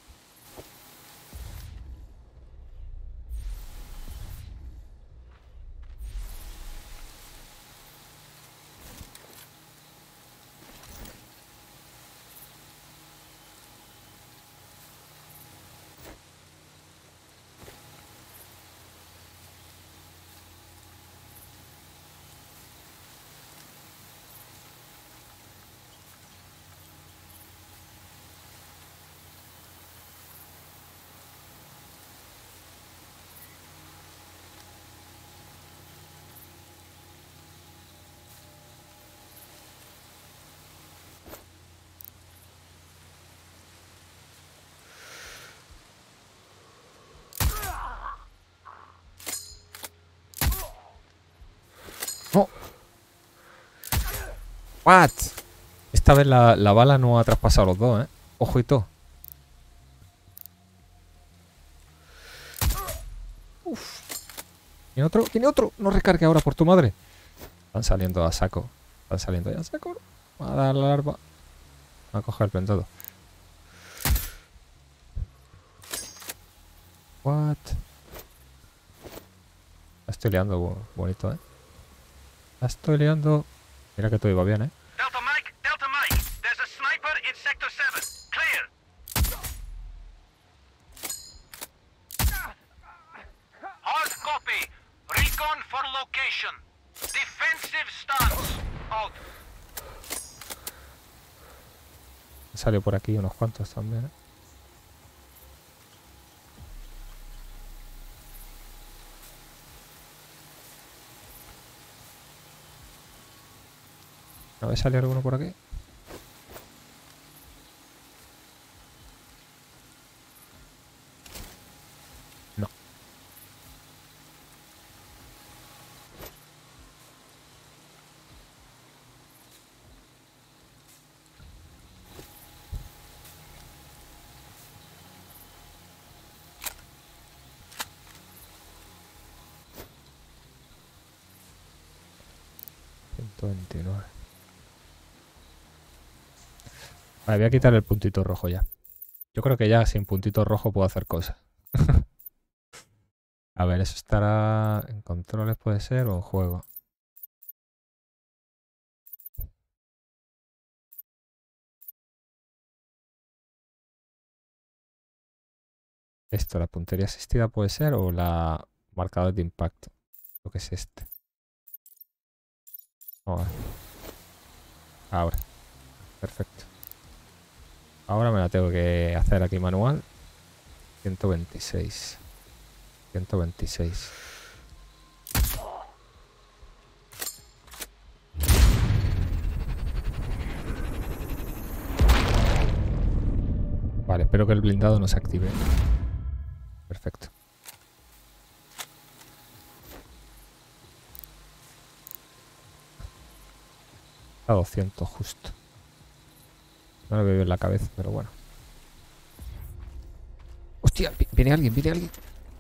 ¡Oh! ¿What? Esta vez la bala no ha traspasado los dos, ¿eh? Ojito. Uf. ¿Tiene otro? ¿Tiene otro? No recargue ahora por tu madre. Están saliendo a saco. Están saliendo ya a saco. Va a dar la larva. Va a coger el plantado. What? La estoy liando bonito, ¿eh? La estoy liando. Mira que todo iba bien, ¿eh? Delta Mike, there's a sniper in Sector 7. Clear. Hard copy. Recon for location. Defensive stance. Out. Salió por aquí unos cuantos también, ¿eh? A ver, ¿sale alguno por aquí? No. $129. Vale, voy a quitar el puntito rojo ya. Yo creo que ya sin puntito rojo puedo hacer cosas. A ver, eso estará en controles, puede ser, o en juego. Esto, la puntería asistida puede ser, o la marcador de impacto. Lo que es este. Vamos a ver. Ahora. Perfecto. Ahora me la tengo que hacer aquí manual. 126. 126. Vale, espero que el blindado no se active. Perfecto. A 200 justo. No le veo bien la cabeza, pero bueno. ¡Hostia! Viene alguien, viene alguien.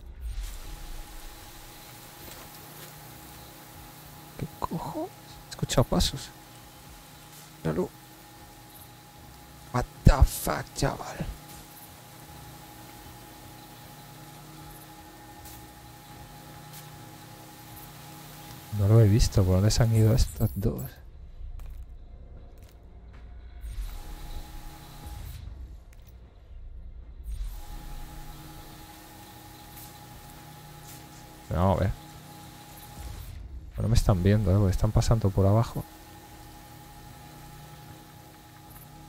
¿Qué cojo? He escuchado pasos. Míralo. What the fuck, chaval. No lo he visto. ¿Por dónde se han ido estos dos? Vamos a ver. No me están viendo, porque están pasando por abajo.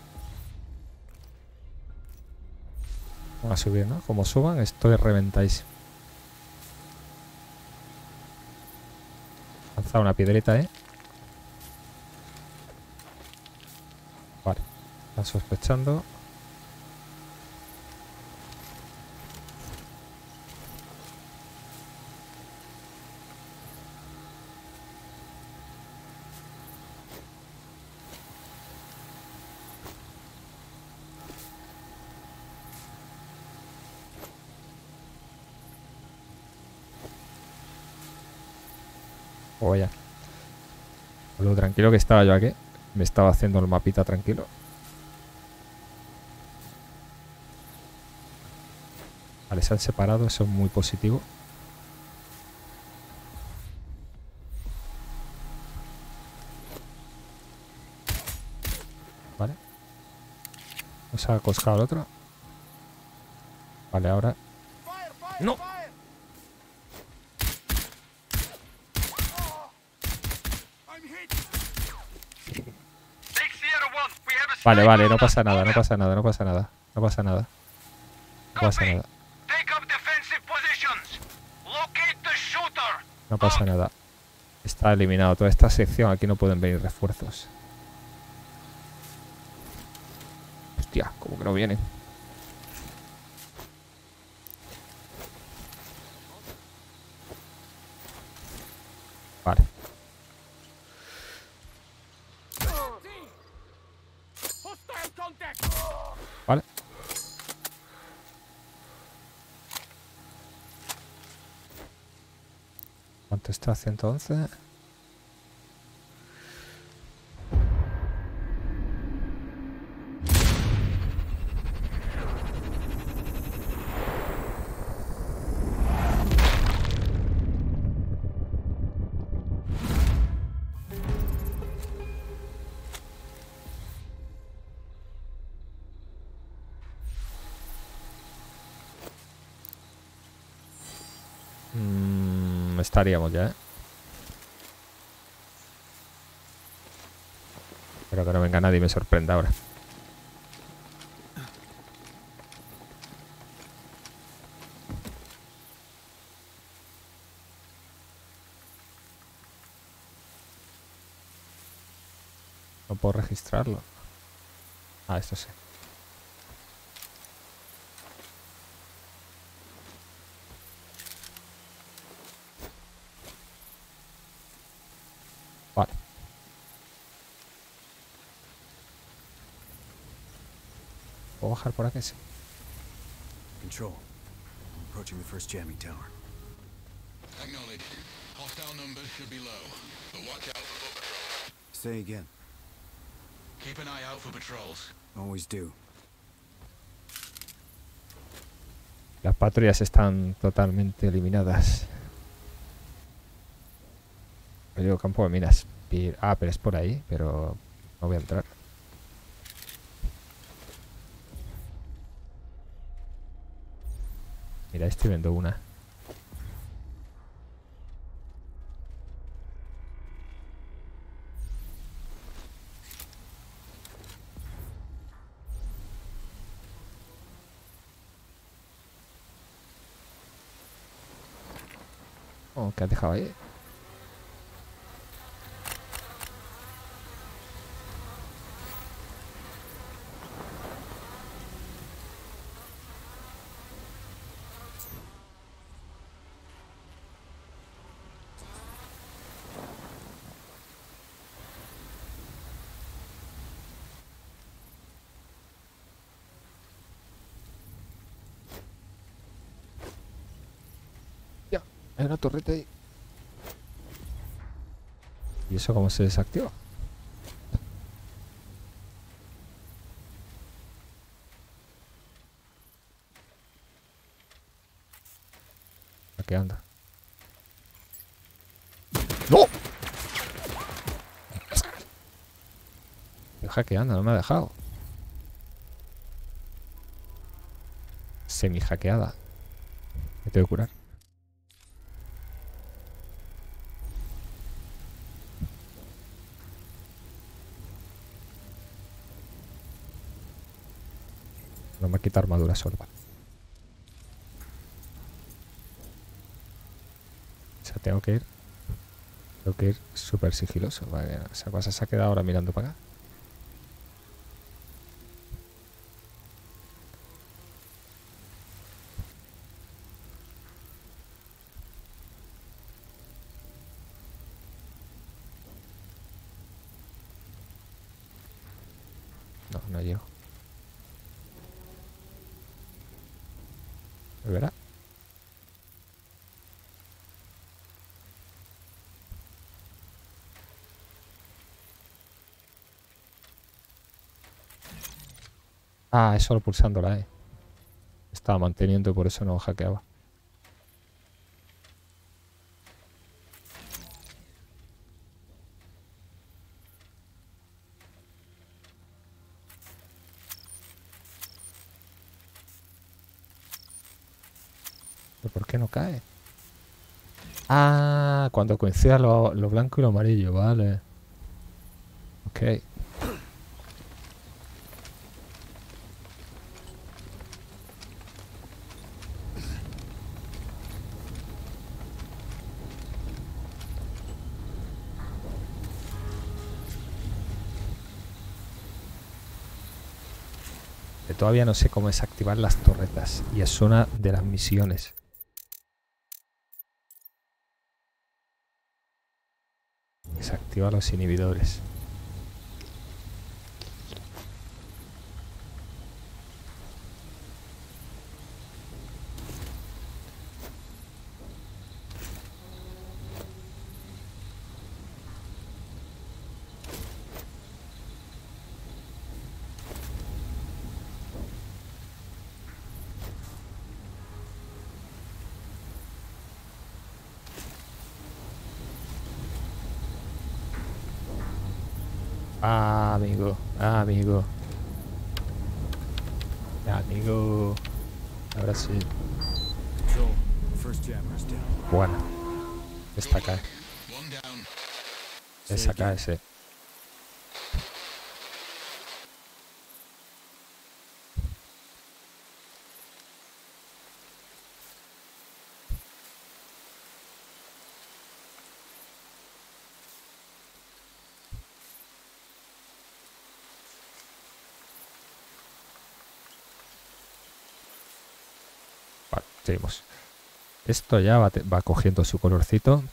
Van a subir, ¿no? Como suban, estoy reventáis. Lanzado una piedrita, ¿eh? Vale. Están sospechando. Oh, vaya. Lo tranquilo que estaba yo aquí. Me estaba haciendo el mapita tranquilo. Vale, se han separado. Eso es muy positivo. Vale. Nos ha coscado el otro. Vale, ahora... ¡No! Vale, vale, no pasa nada, no pasa nada, no pasa nada. No pasa nada. No pasa nada. No pasa nada. Está eliminado toda esta sección. Aquí no pueden venir refuerzos. Hostia, como que no vienen. Vale. Vale. ¿Cuánto está? 111. Estaríamos ya, ¿eh? Espero que no venga nadie y me sorprenda ahora. No puedo registrarlo. Ah, esto sí. Vale. ¿Puedo bajar por aquí? Sí. Control. I'm approaching the first jamming tower. Acknowledged. Hostile numbers should be low, but watch out for foot patrols. Say again. Keep an eye out for patrols. Always do. Las patrullas están totalmente eliminadas. Yo digo campo de minas. Ah, pero es por ahí, pero no voy a entrar. Mira, estoy viendo una. Oh, ¿qué has dejado ahí? Hay una torreta ahí. ¿Y eso cómo se desactiva? ¿A qué anda? ¡No! Deja que anda, no me ha dejado. Semi hackeada. Me tengo que curar. No me quita armadura solo. O sea, tengo que ir súper sigiloso. Vale, esa cosa se ha quedado ahora mirando para acá. No, no llego. ¿Me verá? Ah, es solo pulsando la E. Estaba manteniendo y por eso no hackeaba. ¿Pero por qué no cae? Ah, cuando coincida lo blanco y lo amarillo, vale. Ok. Que todavía no sé cómo desactivar las torretas y es una de las misiones. Desactiva los inhibidores. Ah, amigo. Ah, amigo. Amigo. Ahora sí. Control, first jammer is down. Bueno. Esta cae. One down. Esa cae, sí. Vale, seguimos. Esto ya va cogiendo su colorcito.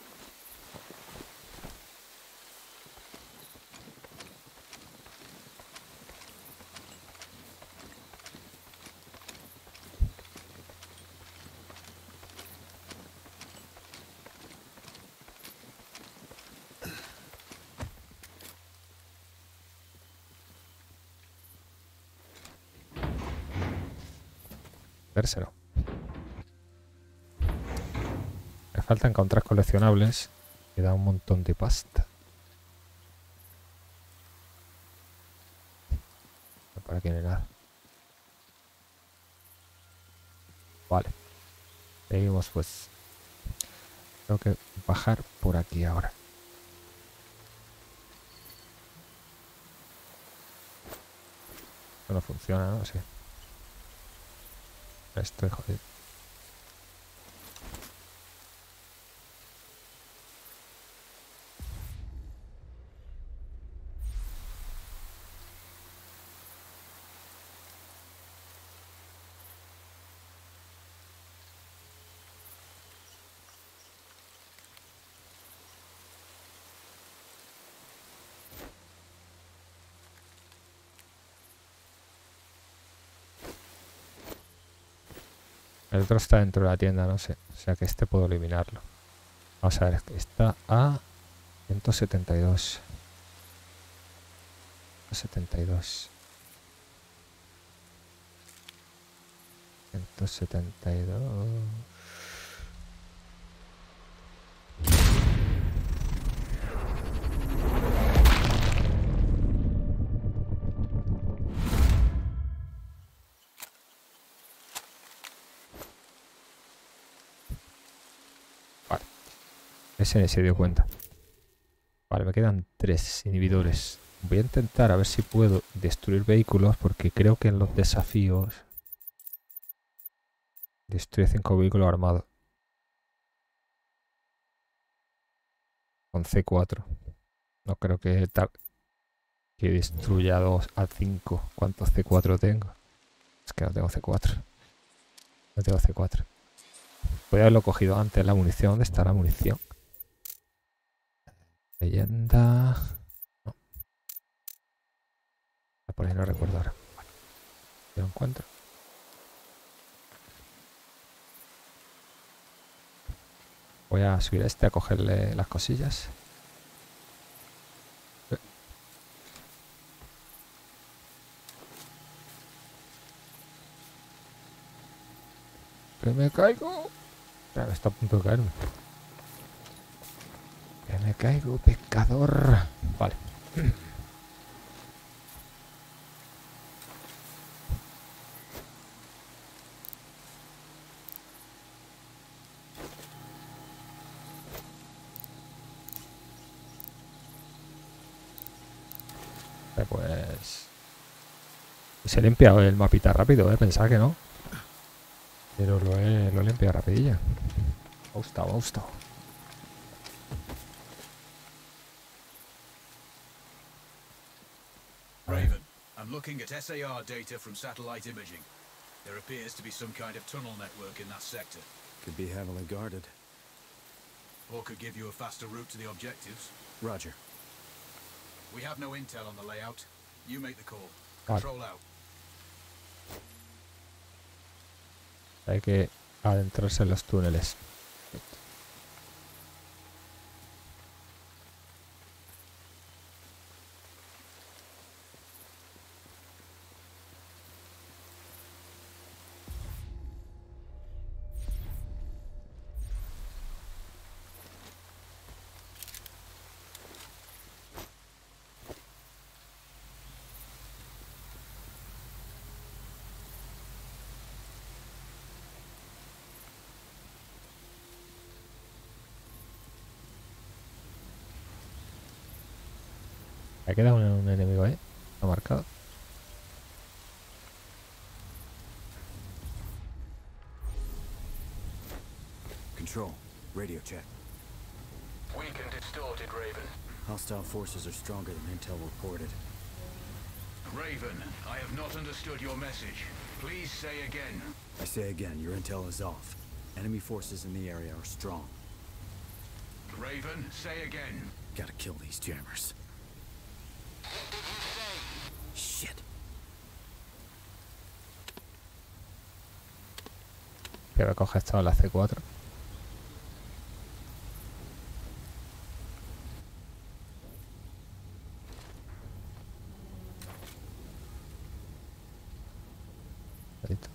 Vérselo. Me falta encontrar coleccionables que da un montón de pasta. No para aquí ni nada. Vale. Seguimos pues. Tengo que bajar por aquí ahora. Esto no funciona, ¿no? Sí. Estoy jodido. El otro está dentro de la tienda, no sé. O sea que este puedo eliminarlo. Vamos a ver, está a 172. 172. 172. Vale. Ese ni se dio cuenta. Vale, me quedan 3 inhibidores. Voy a intentar a ver si puedo destruir vehículos porque creo que en los desafíos destruye 5 vehículos armados. Con C4. No creo que destruya 2 a 5. ¿Cuántos C4 tengo? Es que no tengo C4. No tengo C4. Podría haberlo cogido antes la munición. ¿Dónde está la munición? Leyenda. No. Por ahí no recuerdo ahora. Bueno, lo encuentro. Voy a subir a este a cogerle las cosillas. Que me caigo. Claro, está a punto de caerme. Que me caigo, pescador. Vale. Pues... Se he limpiado el mapita rápido, pensaba que no. Pero lo he limpiado rapidillo. Me ha gustado. Raven, I'm looking at SAR data from satellite imaging. There appears to be some kind of tunnel network in that sector. Could be heavily guarded. Or could give you a faster route to the objectives. Roger. We have no intel on the layout. You make the call. Vale. Control out. Hay que adentrarse en los túneles. Me queda un enemigo ahí. Lo ha marcado. Control. Radio check. Weak and distorted, Raven. Hostile forces are stronger than intel reported. Raven, I have not understood your message. Please say again. I say again, your intel is off. Enemy forces in the area are strong. Raven, say again. Gotta kill these jammers. Shit. Que me coge esto en la C4. Listo.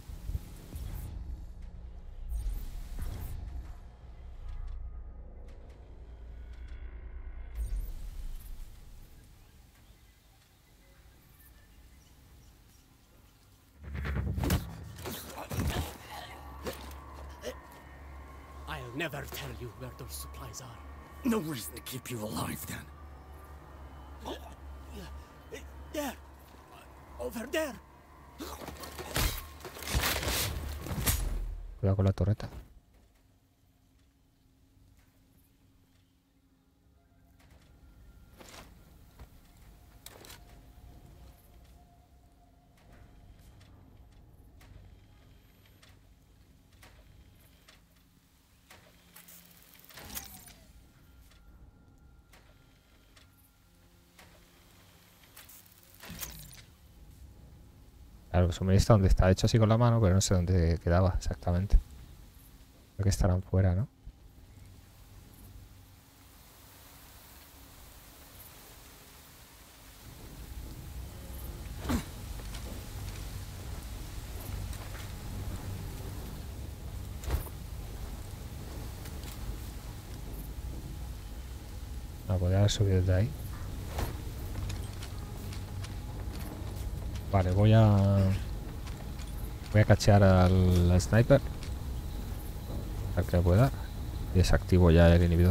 I'll never tell you where those supplies are. No reason to keep you alive then. There! Over there! Cuidado con la torreta. Claro, suministro donde está hecho así con la mano, pero no sé dónde quedaba exactamente. Creo que estarán fuera, ¿no? No, podría haber subido desde ahí. Vale, voy a cachear al sniper. Al que pueda. Y desactivo ya el inhibidor.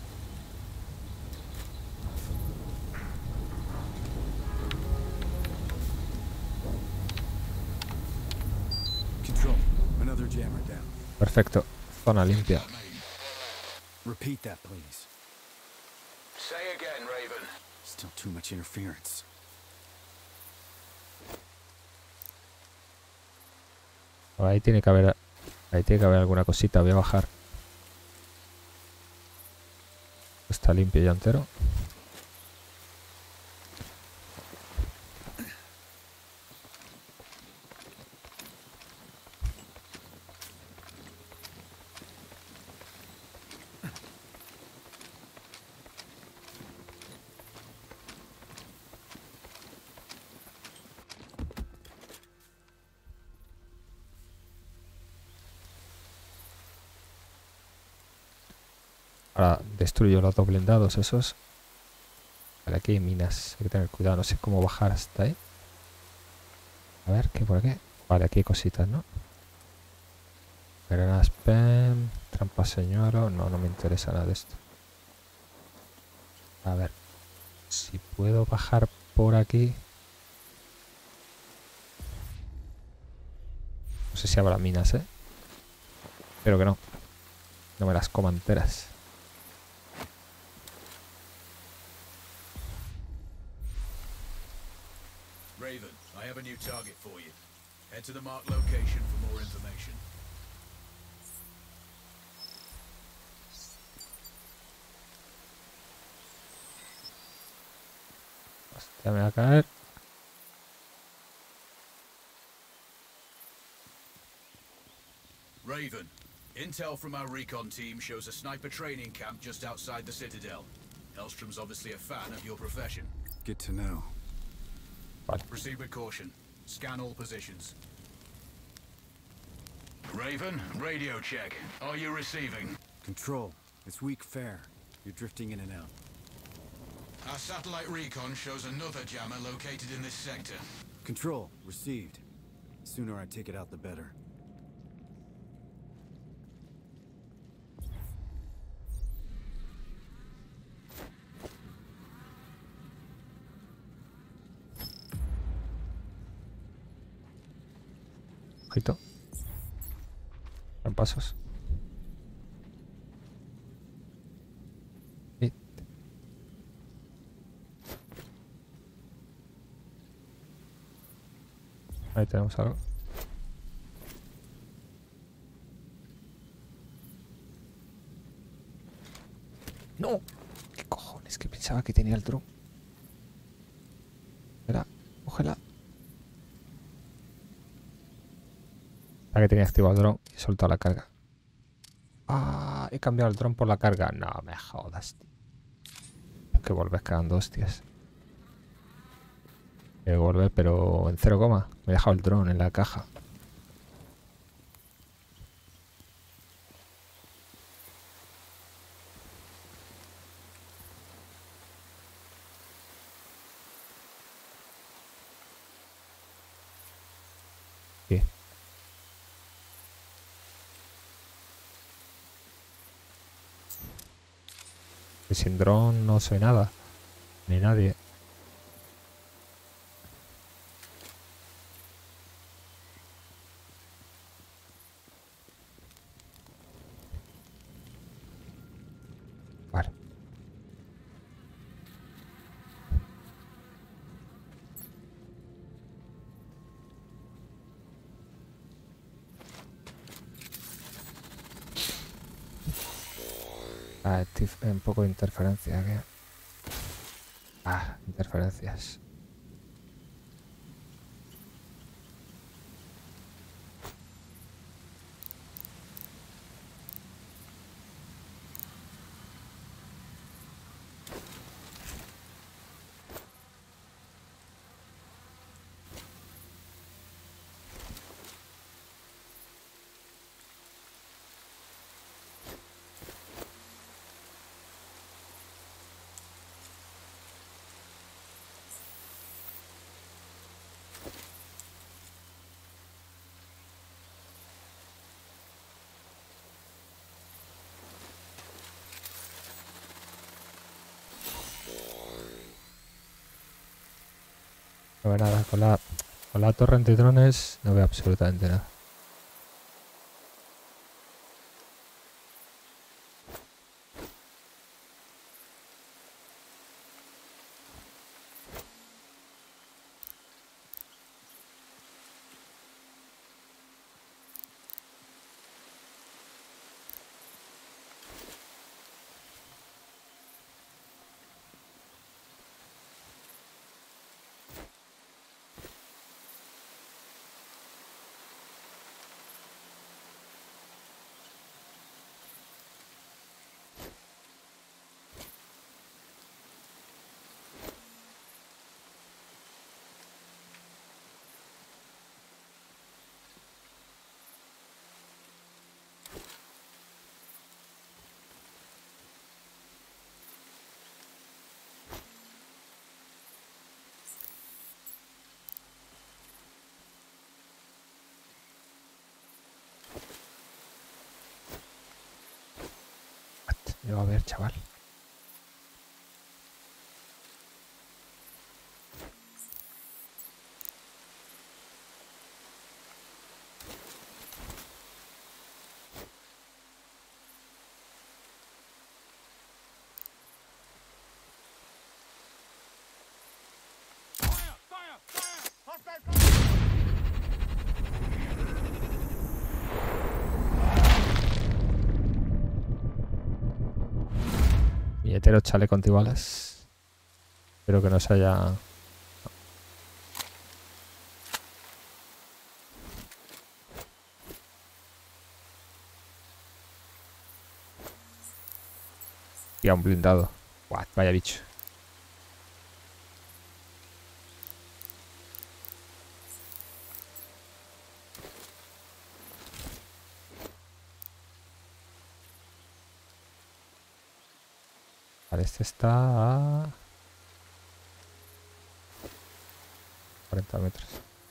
Control. Another jammer down. Perfecto. Zona limpia. Repeat that, please. Say again, Raven. Still too much interference. Ahí tiene que haber alguna cosita. Voy a bajar. Está limpio ya entero. Ahora destruyo los dos blindados esos. Vale, aquí hay minas. Hay que tener cuidado. No sé cómo bajar hasta ahí. A ver, ¿qué por aquí? Vale, aquí hay cositas, ¿no? Granada spam. Trampa señuelo. No, no me interesa nada de esto. A ver. Si puedo bajar por aquí. No sé si habrá minas, ¿eh? Espero que no. No me las coma enteras. Raven, I have a new target for you. Head to the marked location for more information. Hostia, me va a caer. Raven, intel from our recon team shows a sniper training camp just outside the Citadel. Hellstrom's obviously a fan of your profession. Good to know. Proceed with caution. Scan all positions. Raven, radio check. Are you receiving? Control. It's weak fare. You're drifting in and out. Our satellite recon shows another jammer located in this sector. Control. Received. The sooner I take it out, the better. Ojito. Dan pasos. Y... Ahí tenemos algo. ¡No! ¿Qué cojones? Que pensaba que tenía el dron. Espera, cógela. Que tenía activado el dron y he soltado la carga. Ah, he cambiado el dron por la carga. No me jodas, tío. Tengo que volver cagando hostias. Tengo que volver, pero en 0, me he dejado el dron en la caja. ¿Qué? Que sin dron no soy nada. Ni nadie. Vale. Ah, un poco de interferencia. ¿Qué? Ah, interferencias. No veo nada. Con la torre antidrones no veo absolutamente nada. Pero a ver, chaval. Billetero, chaleco antibalas. Espero que no se haya... Y a un blindado. What, vaya bicho. Vale, este está a 40 metros.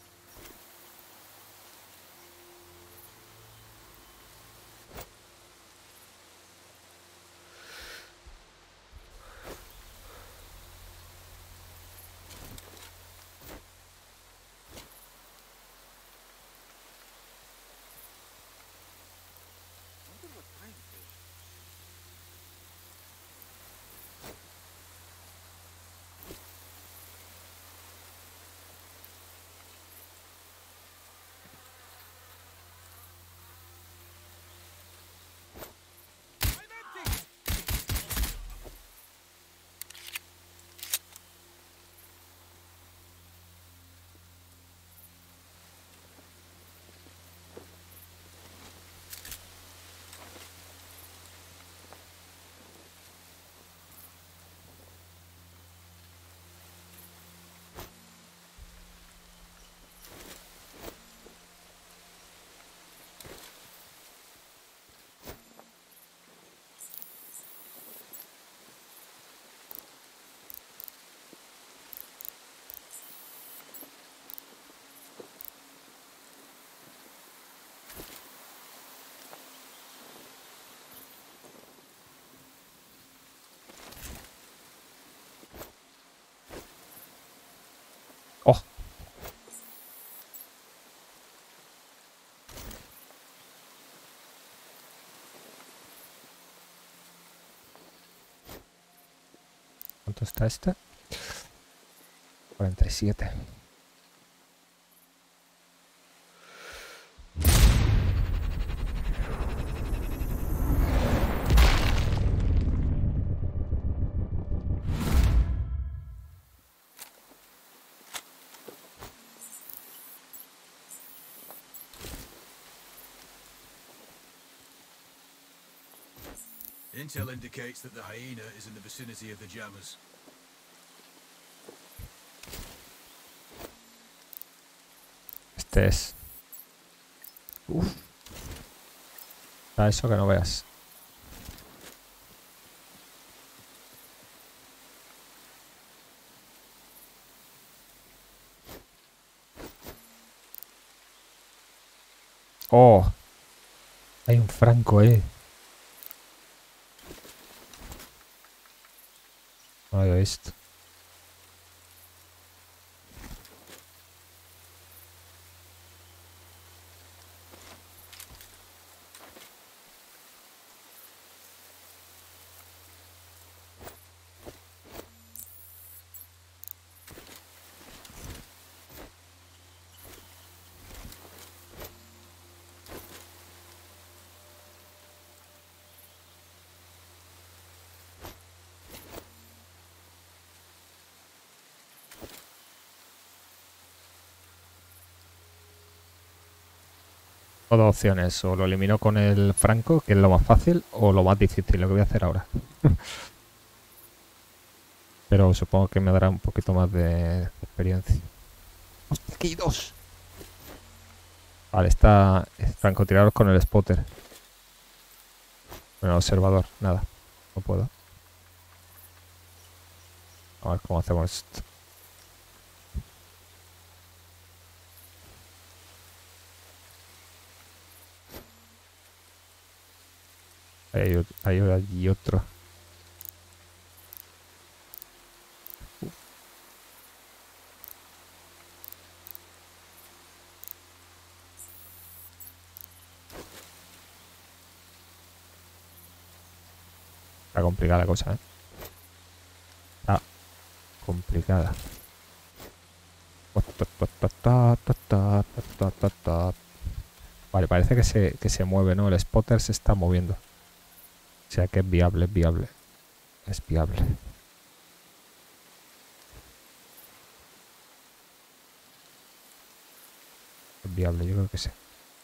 ¡Oh! ¿Cuánto está este? 47. Intel indicates that the hyena is in the vicinity of the jammers. Este es. Uf. A eso que no veas. Oh. Hay un franco, No lo había visto. O dos opciones, o lo elimino con el franco, que es lo más fácil, o lo más difícil, lo que voy a hacer ahora. Pero supongo que me dará un poquito más de experiencia. ¡Hostia, aquí hay dos! Vale, está francotirador con el spotter. Bueno, observador, nada. No puedo. A ver cómo hacemos esto. Hay allí otro. Está complicada la cosa, ¿eh? Está complicada. Vale, parece que se mueve, ¿no? El spotter se está moviendo. O sea que es viable, es viable. Es viable. Es viable, yo creo que sí.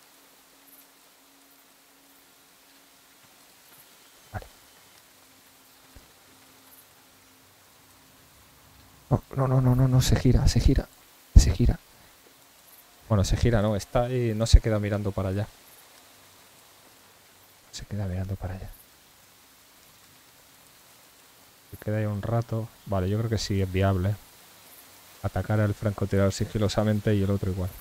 Vale. Oh, no, no, no, no, no, se gira, se gira. Se gira. Bueno, se gira, no, está ahí, no se queda mirando para allá. Se queda mirando para allá. Se queda ahí un rato. Vale, yo creo que sí es viable. Atacar al francotirador sigilosamente y el otro igual.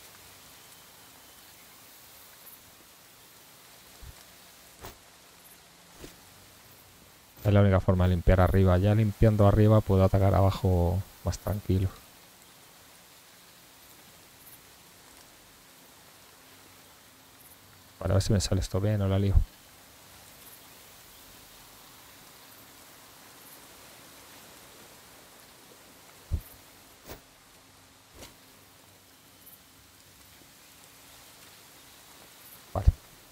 Es la única forma de limpiar arriba. Ya limpiando arriba puedo atacar abajo más tranquilo. Vale, a ver si me sale esto bien o la lío. Vale.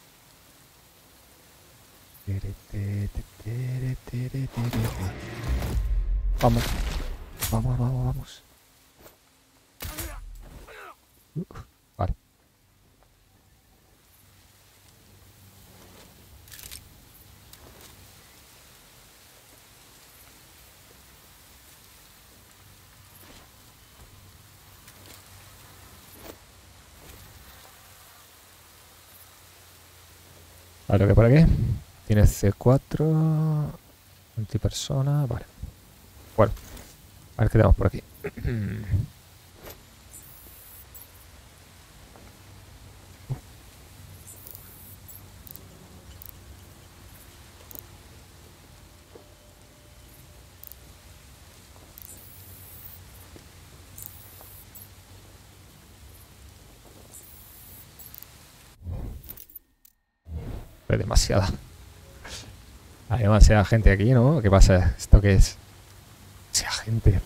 Vamos. Vamos, vamos, vamos. Vale. Vale, lo que por aquí. Tiene C4. Antipersona. Vale. Bueno. A ver qué tenemos por aquí. Hay demasiada. Hay demasiada gente aquí, ¿no? ¿Qué pasa? ¿Esto qué es? Demasiada gente.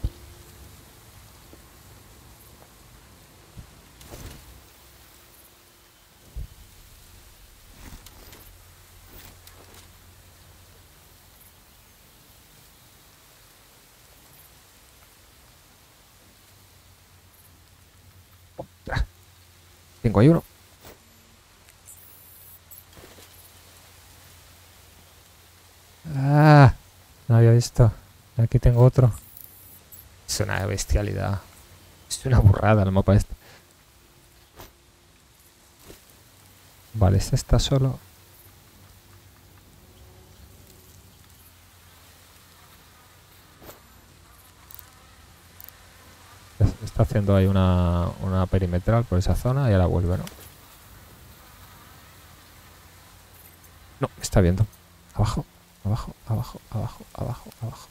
¡Ostras! 5-1. Ah, no había visto. Aquí tengo otro. Es una bestialidad. Es una burrada el mapa este. Vale, este está solo. Está haciendo ahí una perimetral por esa zona y ahora vuelve, ¿no? No, me está viendo. Abajo, abajo, abajo, abajo, abajo, abajo.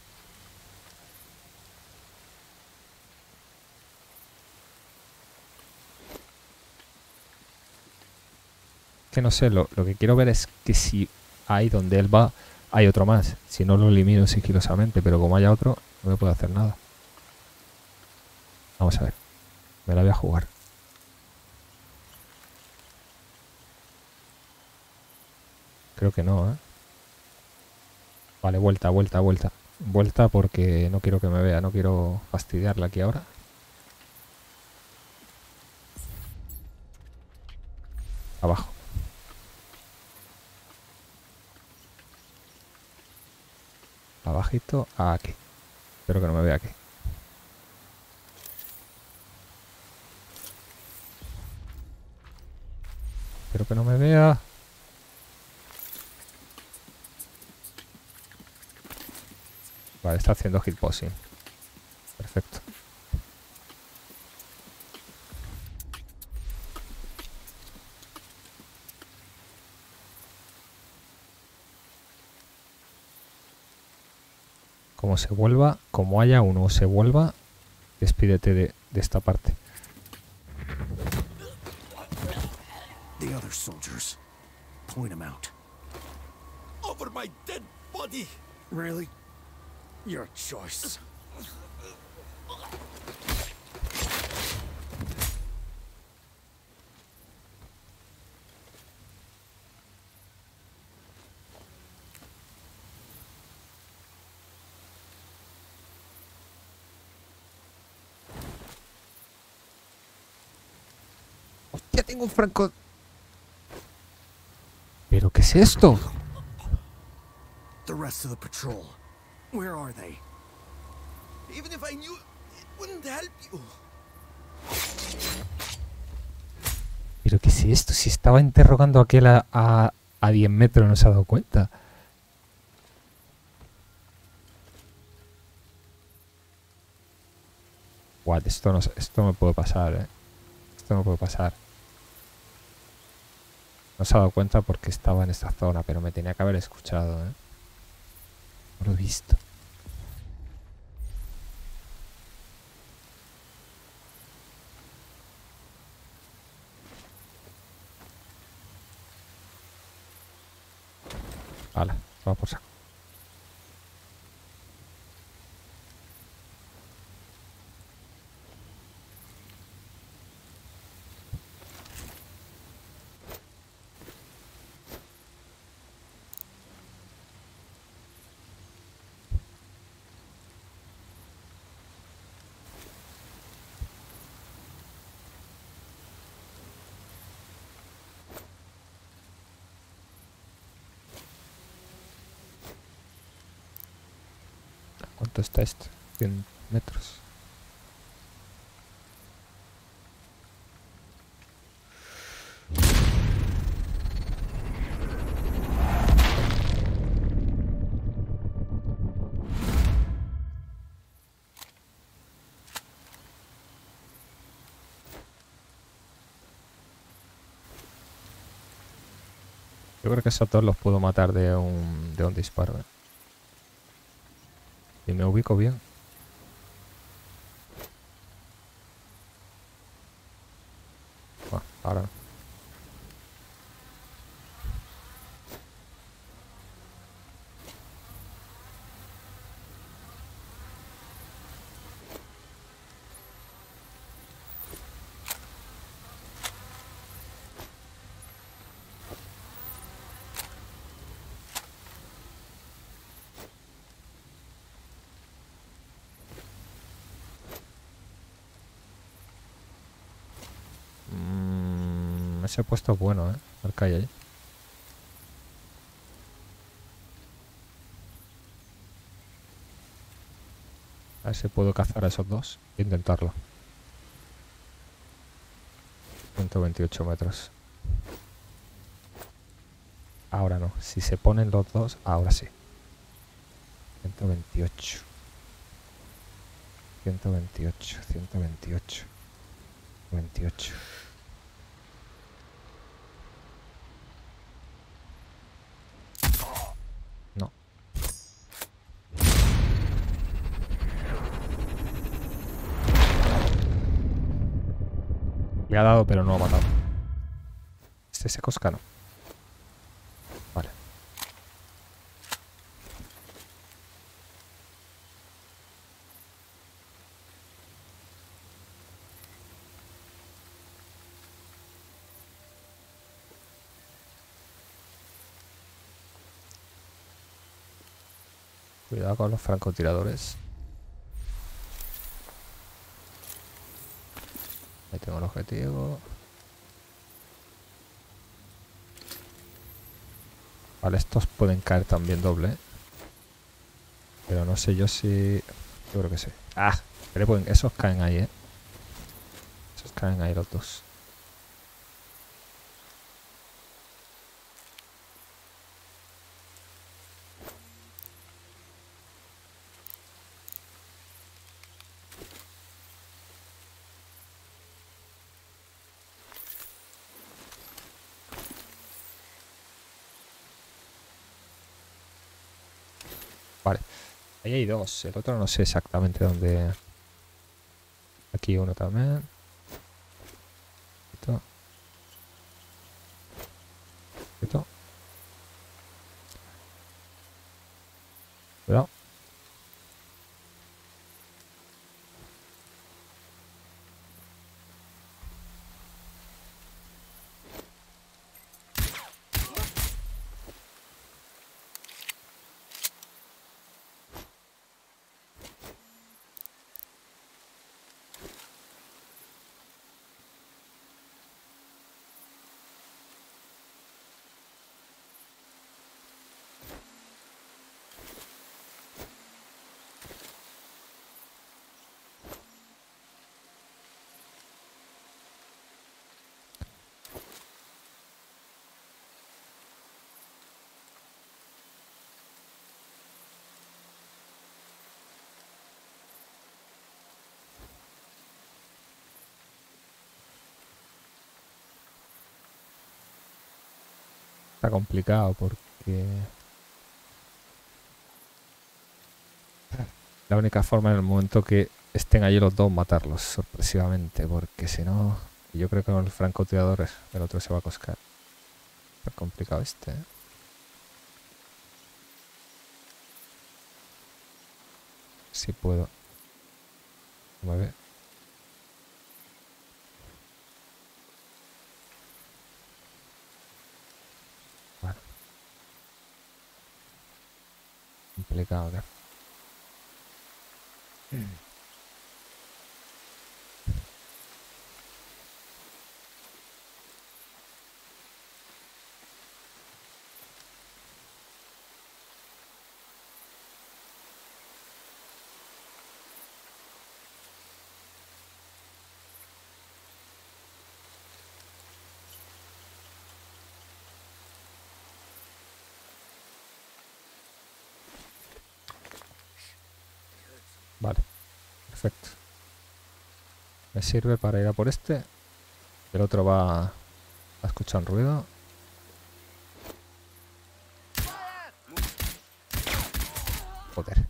Que no sé, lo que quiero ver es que si ahí donde él va hay otro más. Si no lo elimino sigilosamente, pero como haya otro, no me puedo hacer nada. Vamos a ver. Me la voy a jugar. Creo que no, ¿eh? Vale, vuelta, vuelta, vuelta. Vuelta porque no quiero que me vea, no quiero fastidiarla aquí ahora. Abajo. Abajito, aquí. Espero que no me vea aquí. Espero que no me vea. Vale, está haciendo hitboxing. Perfecto. Como se vuelva, como haya uno o se vuelva, despídete de esta parte. The other soldiers. Point them out. Over my dead body! Really? Your choice. ¡Hostia, tengo un franco! ¿Pero qué es esto? The rest of the patrol. Where are they? Even if I knew, it wouldn't help you. ¿Pero qué es esto? Si estaba interrogando a aquel a 10 metros, no se ha dado cuenta. What, esto no puede pasar, ¿eh? Esto no puede pasar. No se ha dado cuenta porque estaba en esta zona, pero me tenía que haber escuchado, ¿eh? No lo he visto. Hala, va por saco. ¿Cuánto está esto? 100 metros. Yo creo que esos dos los puedo matar de un disparo, ¿eh? Y me ubico bien. Bueno, ahora no. Ese puesto es bueno, ¿eh? El que hay ahí. A ver si puedo cazar a esos dos. Intentarlo. 128 metros. Ahora no. Si se ponen los dos, ahora sí. 128. 128. 128. 28. No. Le ha dado, pero no ha matado. Este se cosca, no. Vale. Cuidado con los francotiradores. Ahí tengo el objetivo. Vale, estos pueden caer también doble, ¿eh? Pero no sé yo si... Yo creo que sí. ¡Ah! Pero pueden... Esos caen ahí, ¿eh? Esos caen ahí los dos. Vale. Ahí hay dos. El otro no sé exactamente dónde. Aquí uno también. Esto. Esto. Cuidado. Está complicado porque la única forma en el momento que estén allí los dos matarlos sorpresivamente, porque si no, yo creo que con el francotirador el otro se va a coscar. Está complicado este, ¿eh? Si puedo. Mueve. Vale. Complicado, ¿eh? Vale, perfecto. Me sirve para ir a por este. El otro va a escuchar un ruido. Joder.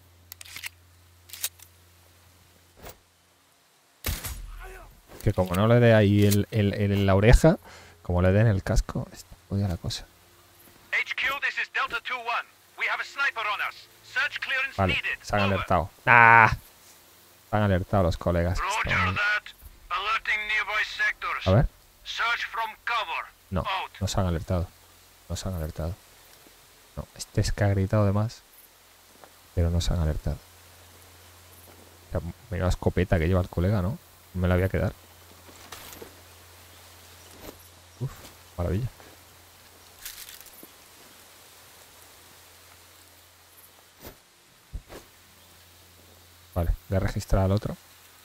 Que como no le dé ahí en la oreja, como le dé en el casco, está jodida la cosa. HQ, this is Delta 2-1. We have a sniper on us. Search clearance Vale, needed. se han Over. alertado. ¡Ah! Se han alertado los colegas. Roger that. Alerting nearby sectors. A ver. Search from cover. No, Out. no se han alertado. No se han alertado. No, este es que ha gritado de más. Pero no se han alertado. O sea, mira la escopeta que lleva el colega, ¿no? No me la voy a quedar. Uf, maravilla. Vale, voy a registrar al otro.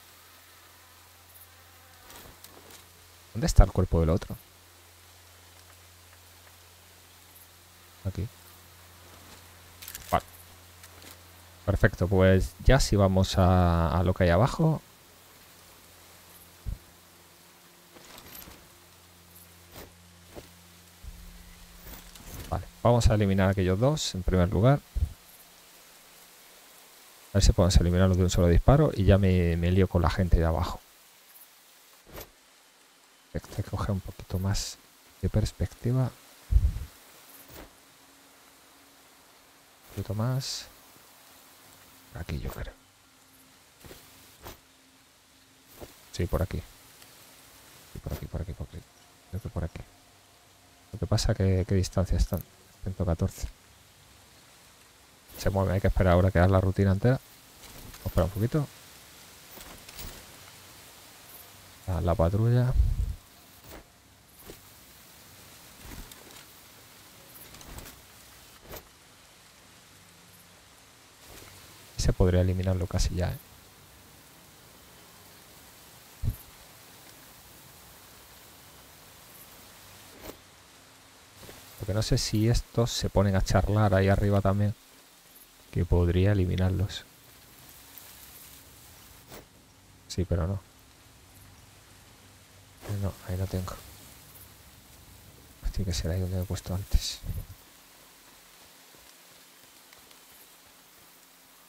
¿Dónde está el cuerpo del otro? Aquí. Vale. Perfecto, pues ya si vamos a lo que hay abajo. Vale, vamos a eliminar a aquellos dos en primer lugar. A ver si podemos eliminarlos de un solo disparo y ya me lío con la gente de abajo. Hay que coger un poquito más de perspectiva. Un poquito más. Por aquí yo creo. Sí, por aquí. Sí, por aquí, por aquí, por aquí. Creo que por aquí. Lo que pasa que ¿qué distancia están? 114. Se mueve, hay que esperar ahora que haga la rutina entera. Vamos a esperar un poquito. La patrulla. Se podría eliminarlo casi ya, ¿eh? Lo que no sé si estos se ponen a charlar ahí arriba también. Que podría eliminarlos. Sí, pero no. No, ahí no tengo. Tiene que ser ahí donde me he puesto antes.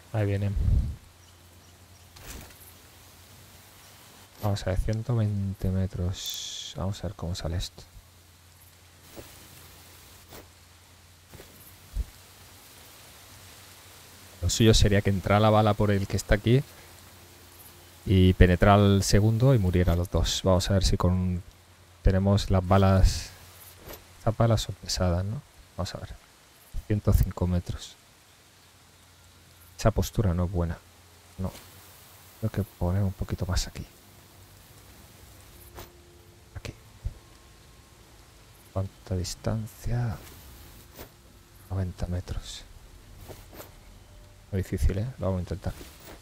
Ahí vienen. Vamos a ver, 120 metros. Vamos a ver cómo sale esto. Lo suyo sería que entrara la bala por el que está aquí y penetrar al segundo y muriera los dos. Vamos a ver si con tenemos las balas. Estas balas son pesadas, ¿no? Vamos a ver. 105 metros. Esa postura no es buena. No. Tengo que poner un poquito más aquí. Aquí. ¿Cuánta distancia? 90 metros. Muy difícil, ¿eh? Lo vamos a intentar.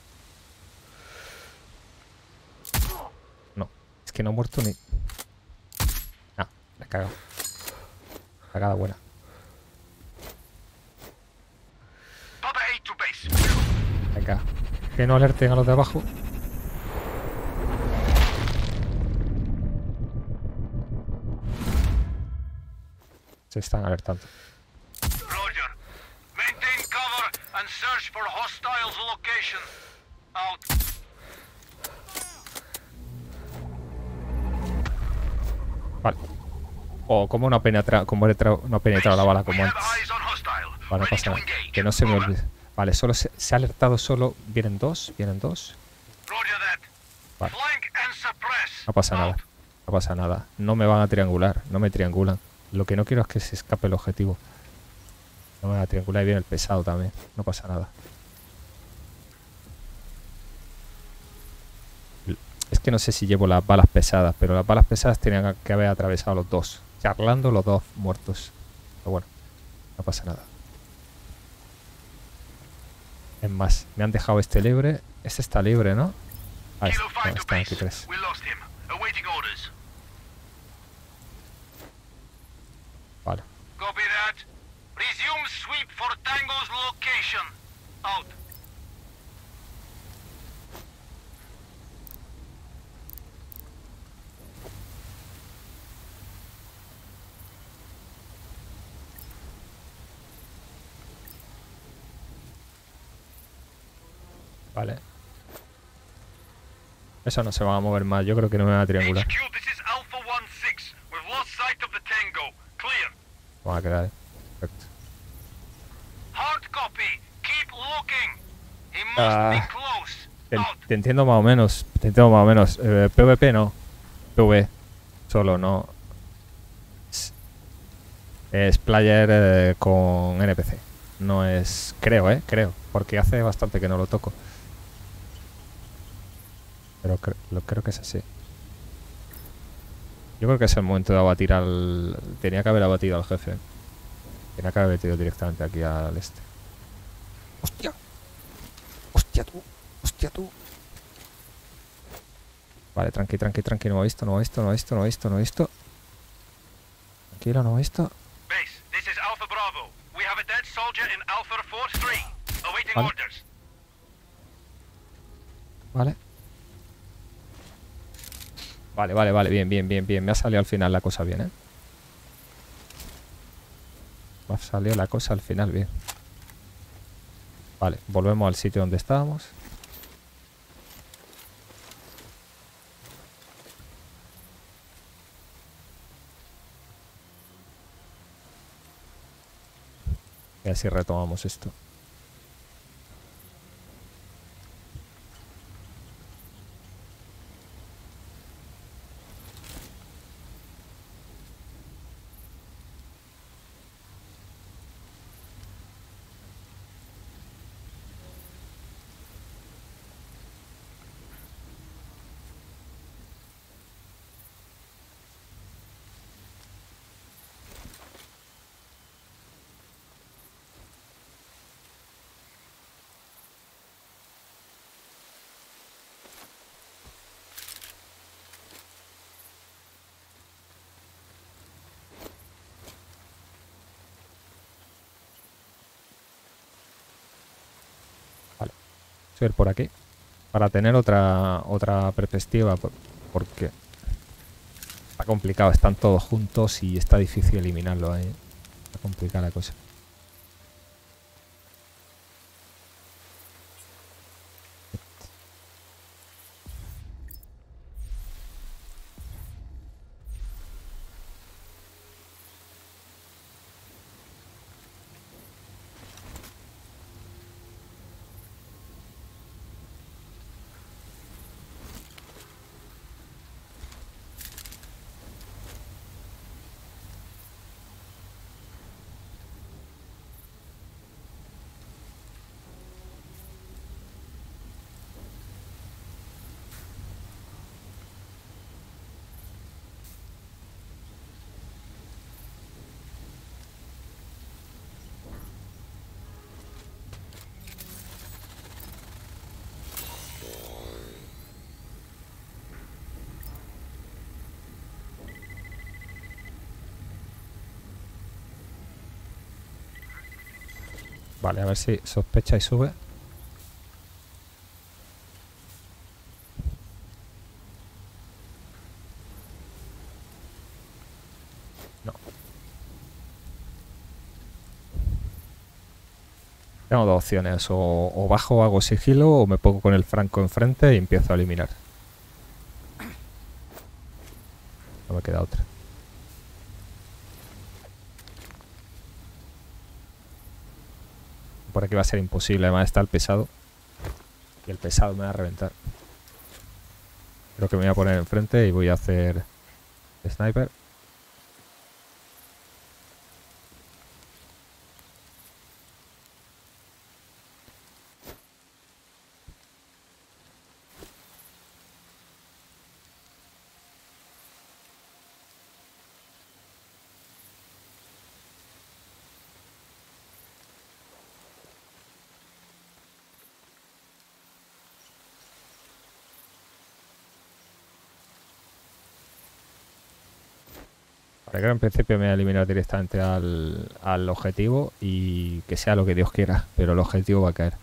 No. Es que no he muerto ni... No, me he cagado. Cagada buena. Venga. Que no alerten a los de abajo. Se están alertando. Roger. Maintain cover and search for hostiles location. Out. Vale. Oh, como no ha penetrado, no ha penetrado la bala como antes. Vale, no pasa nada. Que no se me olvide. Vale, solo se ha alertado solo. Vienen dos, vienen dos. Vale. No pasa nada. No pasa nada. No me van a triangular. No me triangulan. Lo que no quiero es que se escape el objetivo. No me van a triangular y viene el pesado también. No pasa nada. Es que no sé si llevo las balas pesadas, pero las balas pesadas tenían que haber atravesado los dos. Charlando los dos muertos. Pero bueno, no pasa nada. Es más, me han dejado este libre. Este está libre, ¿no? Ah, no, están aquí tres. Vale. Copy that. Resume sweep for Tango's location. Out. Vale. Eso no se van a mover más. Yo creo que no me van a triangular. HQ, this is Alpha 1-6. We've lost sight of the Tango. Clear. Van a quedar, perfecto. Hard copy. Keep looking. He must be close. Out. Te entiendo más o menos. Te entiendo más o menos. PvP no. PV. Solo no. Es player con NPC. No es... Creo, creo. Porque hace bastante que no lo toco. Pero creo que es así. Yo creo que es el momento de abatir al... Tenía que haber abatido al jefe. Tenía que haber metido directamente aquí al este. ¡Hostia! ¡Hostia tú! ¡Hostia tú! Vale, tranqui, tranqui, tranqui. No he visto, no he visto, no he visto, no he visto, no he visto. Tranquilo, no he visto. Base, this is Alpha Bravo. We have a dead soldier in Alpha Force 3. Awaiting Vale. orders. Vale. Vale, vale, vale. Bien, bien, bien, bien. Me ha salido al final la cosa bien, ¿eh? Me ha salido la cosa al final bien. Vale, volvemos al sitio donde estábamos. Y así retomamos esto. Subir por aquí para tener otra perspectiva, porque está complicado, están todos juntos y está difícil eliminarlo ahí. Está complicada la cosa. Vale, a ver si sospecha y sube. No. Tengo dos opciones. O bajo, hago sigilo, o me pongo con el franco enfrente y empiezo a eliminar. No me queda otra. Por aquí va a ser imposible, además está el pesado. Y el pesado me va a reventar. Creo que me voy a poner enfrente y voy a hacer sniper. Vale, creo que en principio me voy a eliminar directamente al objetivo y que sea lo que Dios quiera, pero el objetivo va a caer.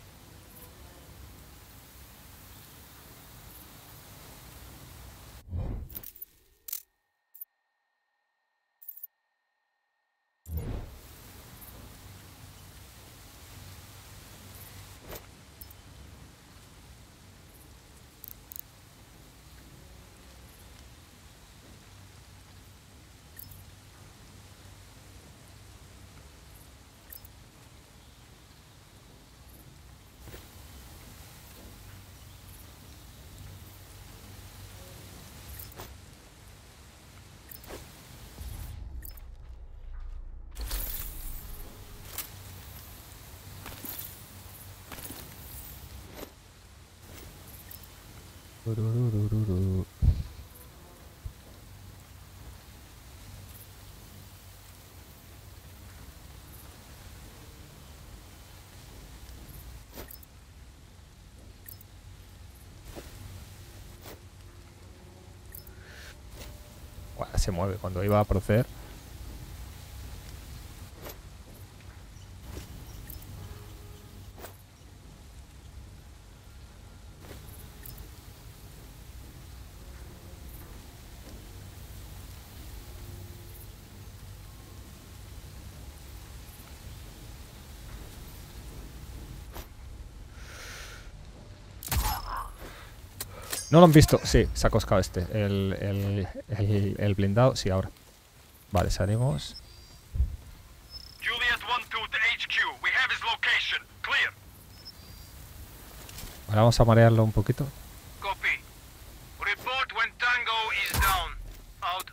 Urururururu. Buah, se mueve cuando iba a proceder. No lo han visto. Sí, se ha coscado este. El blindado. Sí, ahora. Vale, salimos. Juliet 1-2 to HQ. We have his location. Clear. Vale, vamos a marearlo un poquito. Copy. Report when Tango is down. Out.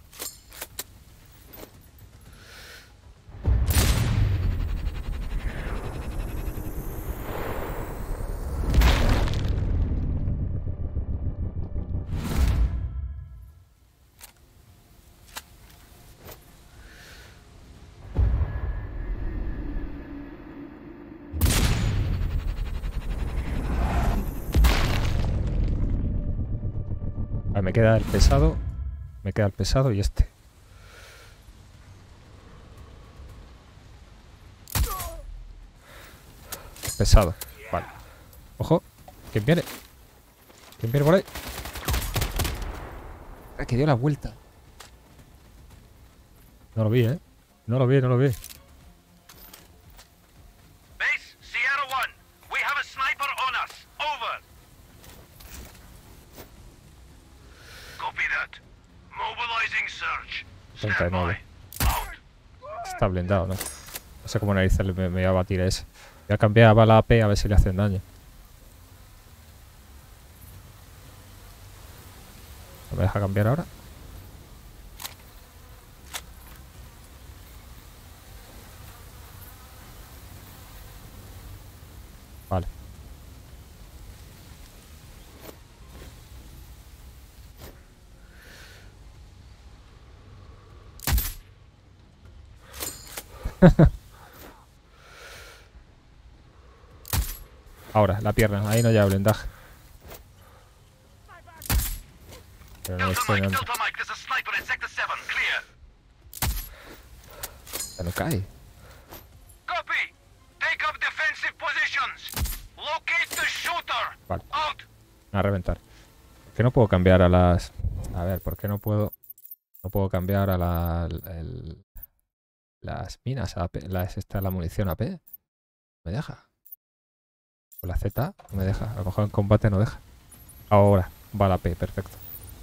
Vale, me queda el pesado. Me queda el pesado y este. Pesado. Vale. Ojo. ¿Quién viene? ¿Quién viene por ahí? Ah, que dio la vuelta. No lo vi, ¿eh? No lo vi, no lo vi. Base, Sierra 1. We have a sniper on us. Over. Copy that. Mobilizing search. Stand 39. by. Out. Está blindado, ¿no? No sé cómo narices me voy a batir a ese. Voy a cambiar a bala AP a ver si le hacen daño. ¿No me deja cambiar ahora? Vale. Ahora, la pierna. Ahí no lleva blindaje. Pero no estoy dando. Delta Mike, there's a sniper in Sector 7. Clear. Ya no cae. Copy. Take up defense A reventar. ¿Por qué no puedo cambiar a las... A ver, ¿por qué no puedo... No puedo cambiar a las minas AP? La munición AP. ¿Me deja? Con la Z no me deja. A lo mejor en combate no deja. Ahora. Va la P. Perfecto.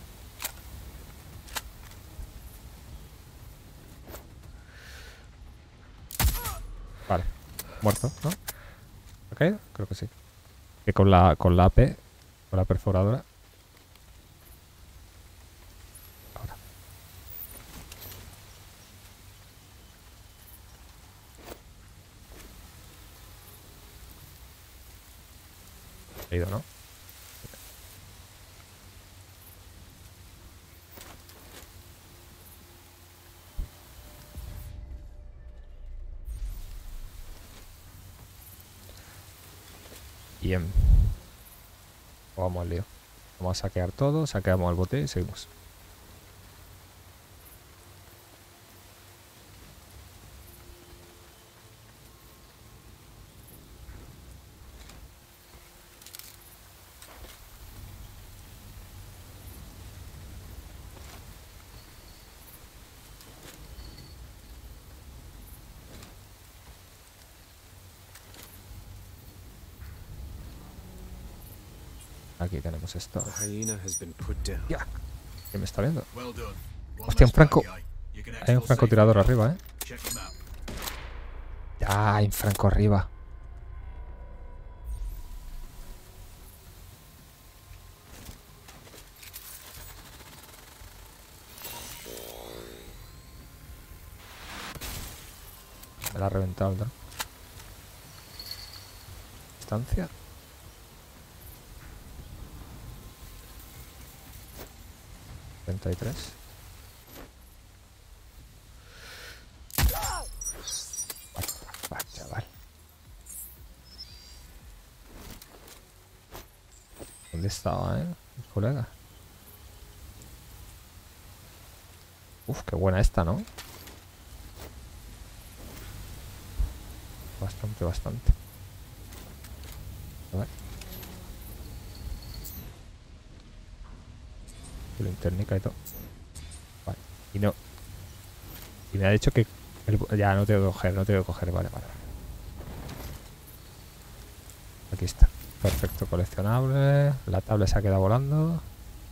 Vale. Muerto, ¿no? ¿Ha caído? Creo que sí. Que con la AP, con la perforadora. Ahora. Ha ido, ¿no? Bien. Vamos al lío. Vamos a saquear todo, saqueamos el bote y seguimos. Aquí tenemos esto. The hyena has been put down. Ya. ¿Quién me está viendo? Well done. One Hostia, un less franco. bad guy. You can Hay un exfil francotirador safely. arriba, Check your map. Ya, hay un franco arriba. Me la ha reventado el dron. Distancia. $33. Va, chaval. ¿Dónde estaba, el colega? Uf, qué buena esta, ¿no? Bastante, bastante. A ver. Linternica y todo. Vale. Y no. Y me ha dicho que... ya, no tengo que coger, no tengo que coger. Vale, vale. Aquí está. Perfecto, coleccionable. La tablet se ha quedado volando.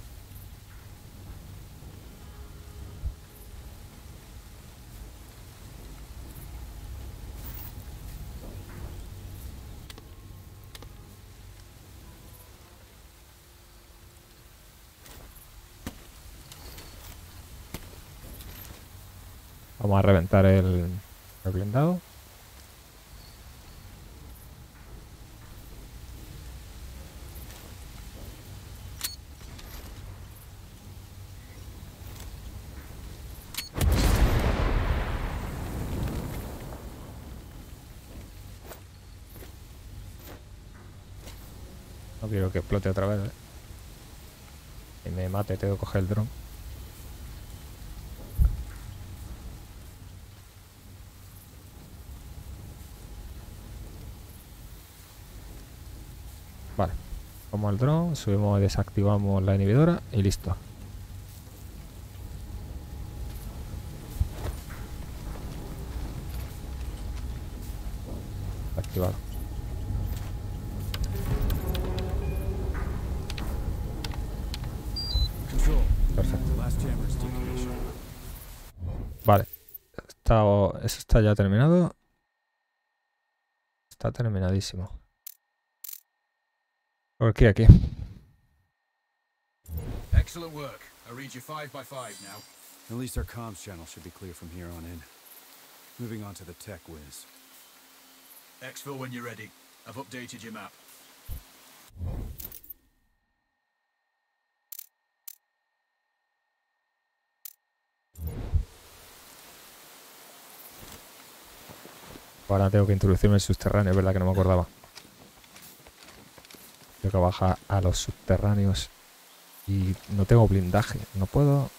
Vamos a reventar el blindado. No quiero que explote otra vez, y me mate, tengo que coger el dron. Vale. Vamos al dron, subimos y desactivamos la inhibidora y listo. Activado. Control. Perfecto. Last jammer's decommissioned. Vale. Eso está ya terminado. Está terminadísimo. Aquí. Excellent work. I read you 5 by 5 now. At least our comms channel should be clear from here on in. Moving on to the tech whiz. Exfil when you're ready. I've updated your map. Ahora tengo que introducirme en subterráneo, es verdad que no me acordaba. Tengo que bajar a los subterráneos. Y no tengo blindaje. No puedo...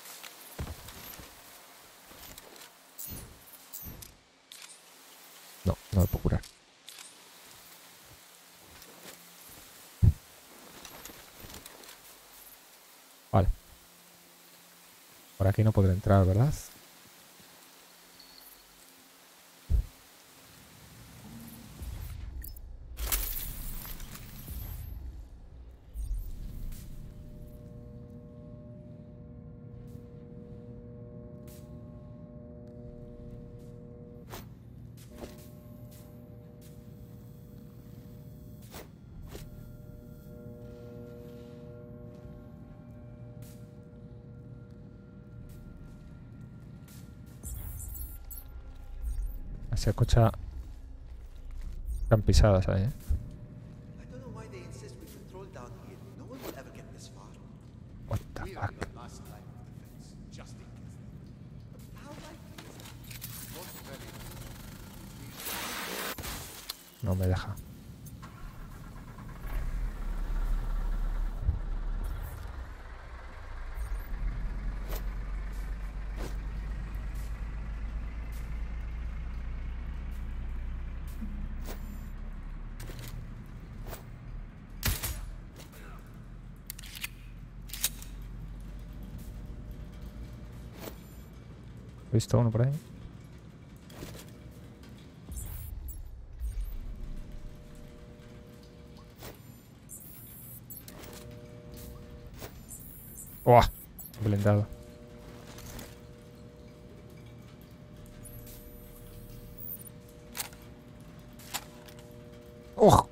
No me puedo curar. Vale. Por aquí no podré entrar, ¿verdad? Se escucha... Están pisadas ahí, ¿eh? I don't know why they insist we patrol down here. No one will ever get this far. What the fuck. Last line of defense, just in case. How likely is that? Not very. No me deja. ¿He visto uno por ahí? ¡Oh! Blindado. ¡Oh!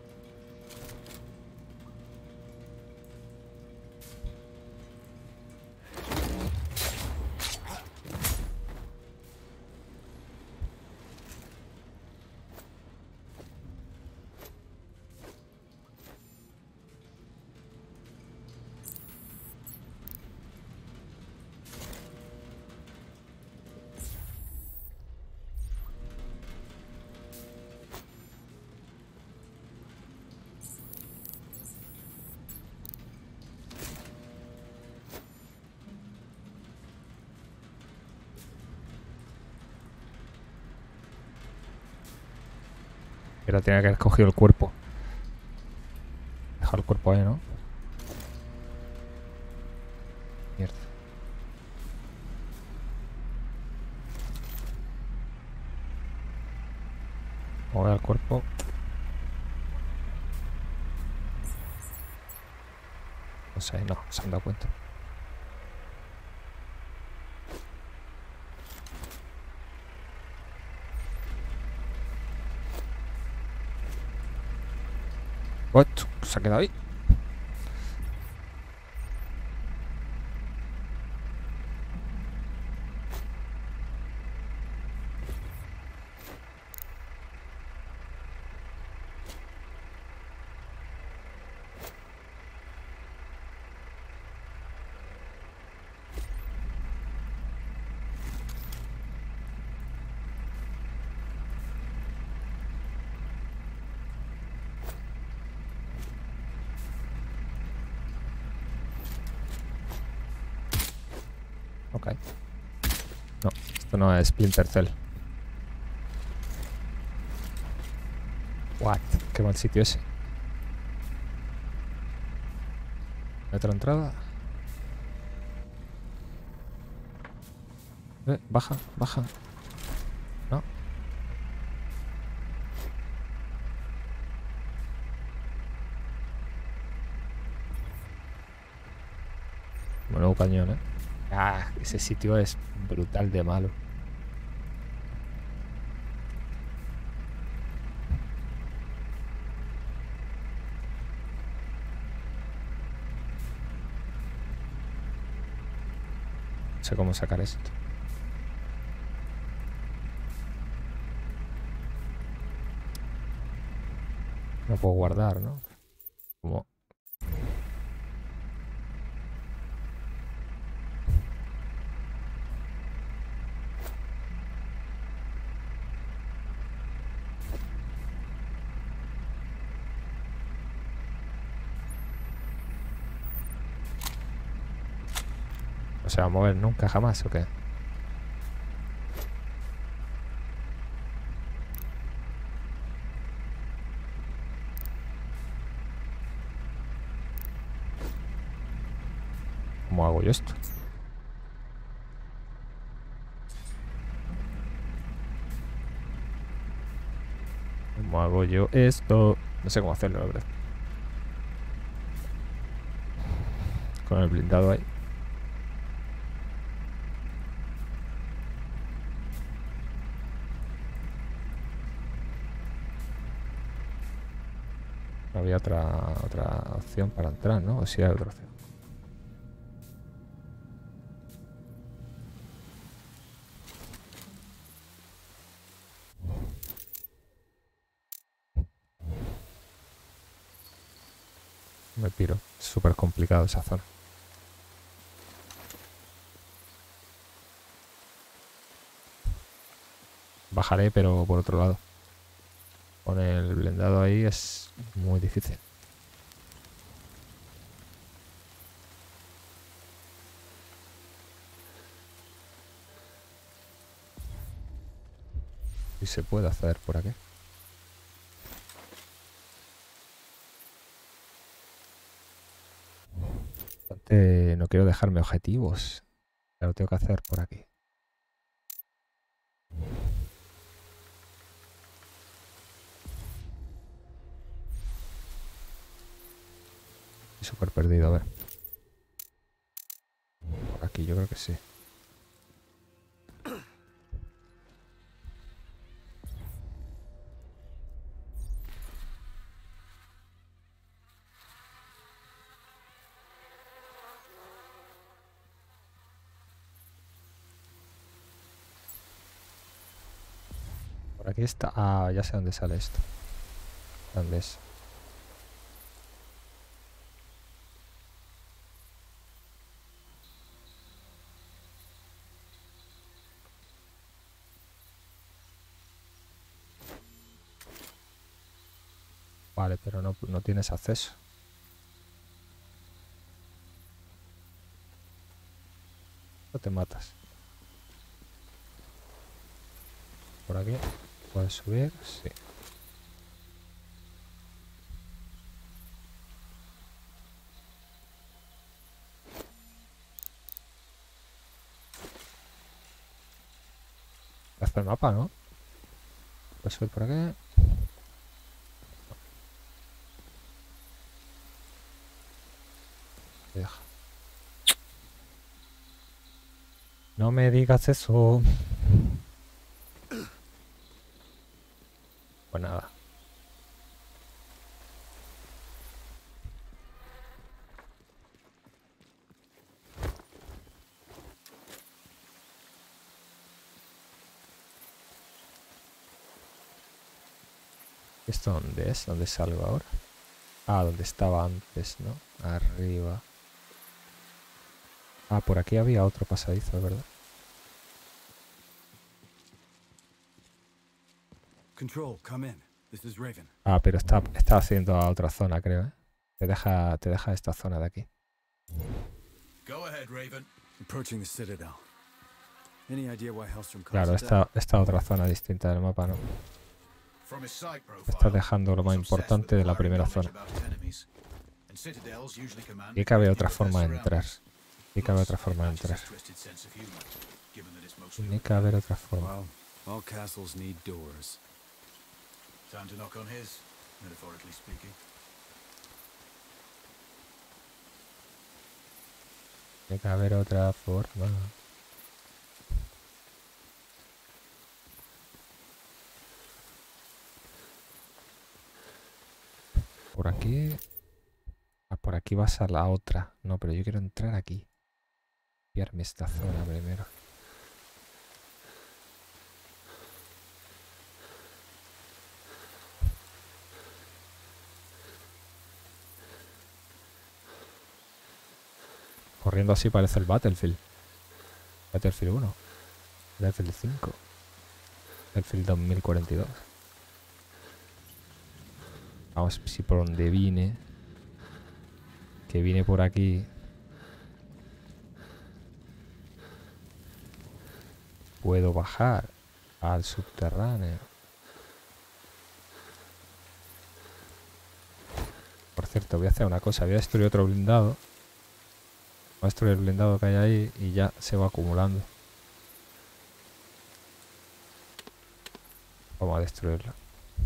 Pero tenía que haber cogido el cuerpo. Dejar el cuerpo ahí, ¿no? Mierda. Mover el cuerpo. No sé, no, se han dado cuenta. What? Se ha quedado ahí. Ok. No, esto no es Splinter Cell. What? Qué mal sitio ese. ¿Otra entrada? Baja, baja. No. Nuevo cañón, ¿eh? Ah, ese sitio es brutal de malo. No sé cómo sacar esto. No puedo guardar, ¿no? ¿Cómo? ¿No se va a mover nunca, jamás o qué? ¿Cómo hago? hago yo esto? ¿Cómo hago yo esto? No sé cómo hacerlo, la verdad. Con el blindado ahí. Había otra opción para entrar, ¿no? O sí hay otra opción. Me piro. Es súper complicado esa zona. Bajaré, pero por otro lado. Con el blindado ahí es muy difícil. Y se puede hacer por aquí. No quiero dejarme objetivos. Ya lo tengo que hacer por aquí. Estoy súper perdido, a ver. Por aquí yo creo que sí. Por aquí está. Ah, ya sé dónde sale esto. ¿Dónde es? Vale, pero no tienes acceso. No te matas. Por aquí. ¿Puedes subir? Sí. Hace el mapa, ¿no? Puedes subir por aquí. Deja. No me digas eso. Pues nada. ¿Esto dónde es? ¿Dónde salgo ahora? Ah, donde estaba antes, ¿no? Arriba. Ah, por aquí había otro pasadizo, ¿verdad? Control, come in. This is Raven. Ah, pero está haciendo a otra zona, creo, ¿eh? Te deja esta zona de aquí. Go ahead, Raven. Approaching the Citadel. Any idea why Hellstrom calls Claro, it that? esta otra zona distinta del mapa, ¿no? From his site profile, Está dejando lo más he's obsessed importante with de la acquiring primera knowledge zona. about his enemies. And citadels usually command Y cabe a otra great deal forma de of their entrar. surroundings. Y cabe Plus, otra forma de it matches entrar. his twisted sense of humor, given that it's mostly Tiene que haber otra forma. Well, all castles need doors. time to knock on his, metaphorically speaking. Tiene que haber otra forma. Por aquí. Ah, por aquí vas a la otra. No, pero yo quiero entrar aquí. Pillarme esta zona primero. Corriendo así parece el Battlefield. Battlefield 1. Battlefield 5. Battlefield 2042. Vamos, si por donde vine. Que vine por aquí. Puedo bajar al subterráneo. Por cierto, voy a hacer una cosa. Voy a destruir otro blindado. a destruir el blindado que hay ahí y ya se va acumulando. Vamos a destruirlo.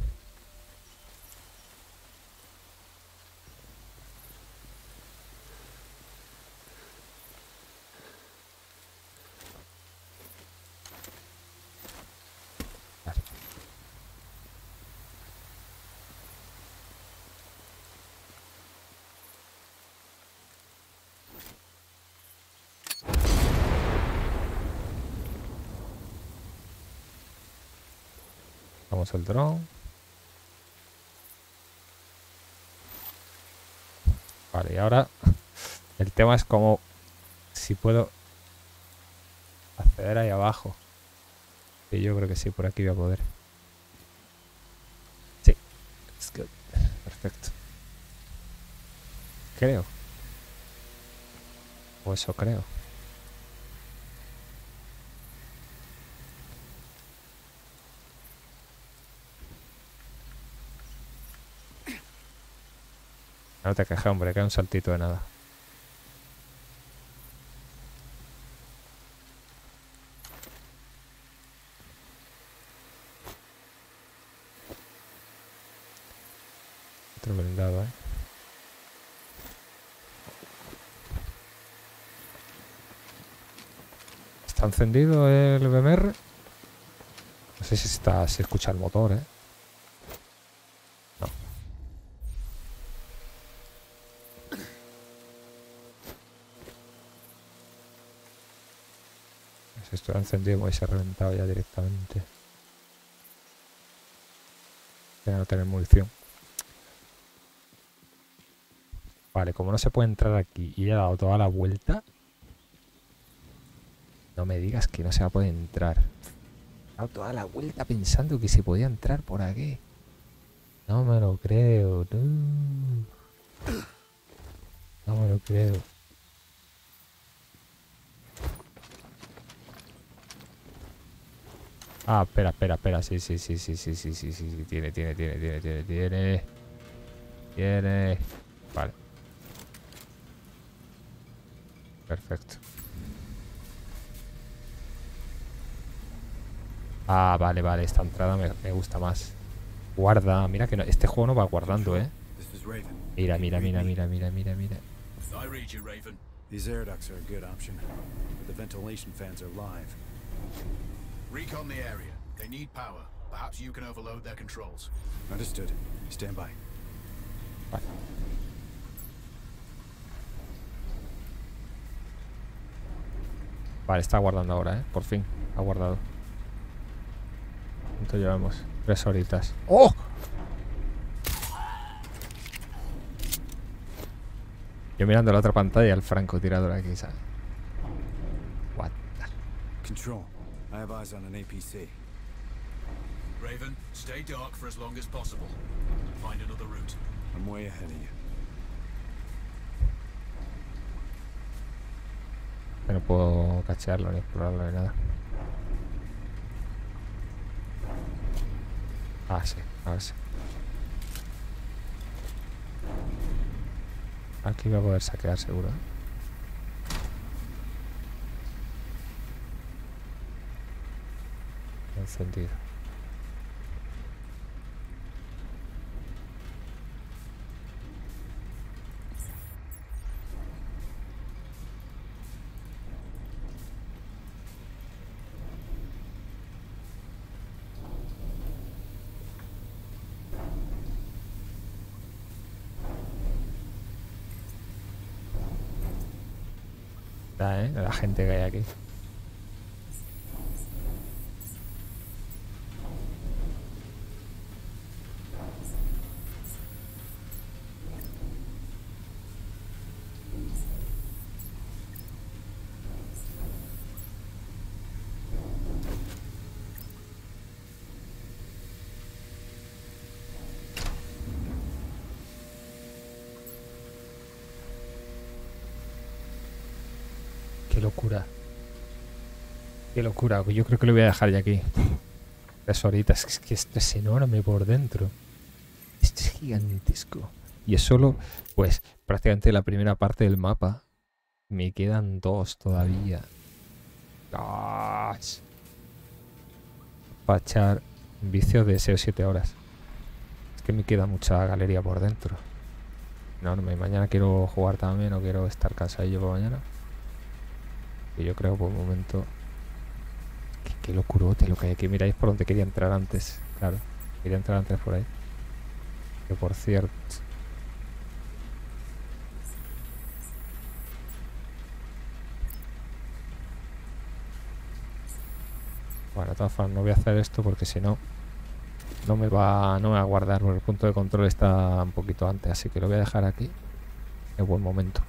Vale. Vamos al dron. Vale, y ahora el tema es como si puedo acceder ahí abajo. Y yo creo que sí, por aquí voy a poder. Sí. It's good. Perfecto. Creo. O eso creo. No te quejes, hombre, que hay un saltito de nada. Otro blindado, ¿eh? ¿Está encendido el BMR? No sé si se escucha el motor, ¿eh? No. Si estuviera encendido me hubiese reventado ya directamente. Tiene que no tener munición. Vale, como no se puede entrar aquí y he dado toda la vuelta, no me digas que no se va a poder entrar. He dado toda la vuelta pensando que se podía entrar por aquí. No me lo creo, no. No me lo creo. Ah, espera. Sí. Tiene. Vale. Perfecto. Ah, vale. Esta entrada me gusta más. Guarda. Mira que no, este juego no va guardando, ¿eh? This is Raven. Mira. I read you, Raven. These air ducts are a good option, but the ventilation fans are live. Recon the area. They need power. Perhaps you can overload their controls. Understood. Stand by. Vale. Vale, está guardando ahora, ¿eh? Por fin, ha guardado. ¿Cuánto llevamos? 3 horitas. ¡Oh! Yo mirando la otra pantalla, el francotirador aquí, ¿sabes? What the... Control. I have eyes on an APC. Raven, stay dark for as long as possible. Find another route. I'm way ahead of you. Que no puedo cachearlo ni explorarlo ni nada. Ah, sí, a ver si. Aquí voy a poder saquear seguro. Encendido. La gente que hay aquí. Qué locura. Qué locura. Yo creo que lo voy a dejar ya aquí. 3 horitas. Es que esto es enorme por dentro. Esto es gigantesco. Y es solo, pues, prácticamente la primera parte del mapa. Me quedan 2 todavía. ¡Gosh! Para echar vicios de 6 o 7 horas. Es que me queda mucha galería por dentro. Enorme. Mañana quiero jugar también, o quiero estar cansadillo por mañana. Y yo creo por un momento... Qué locurote lo que hay aquí. Miráis por donde quería entrar antes. Claro, quería entrar antes por ahí. Que por cierto... Bueno, de todas formas no voy a hacer esto porque si no... No me va a guardar, porque el punto de control está un poquito antes. Así que lo voy a dejar aquí. Es buen momento.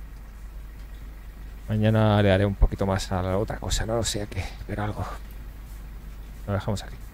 Mañana le haré un poquito más a la otra cosa. No lo sé a qué, pero algo. Lo dejamos aquí.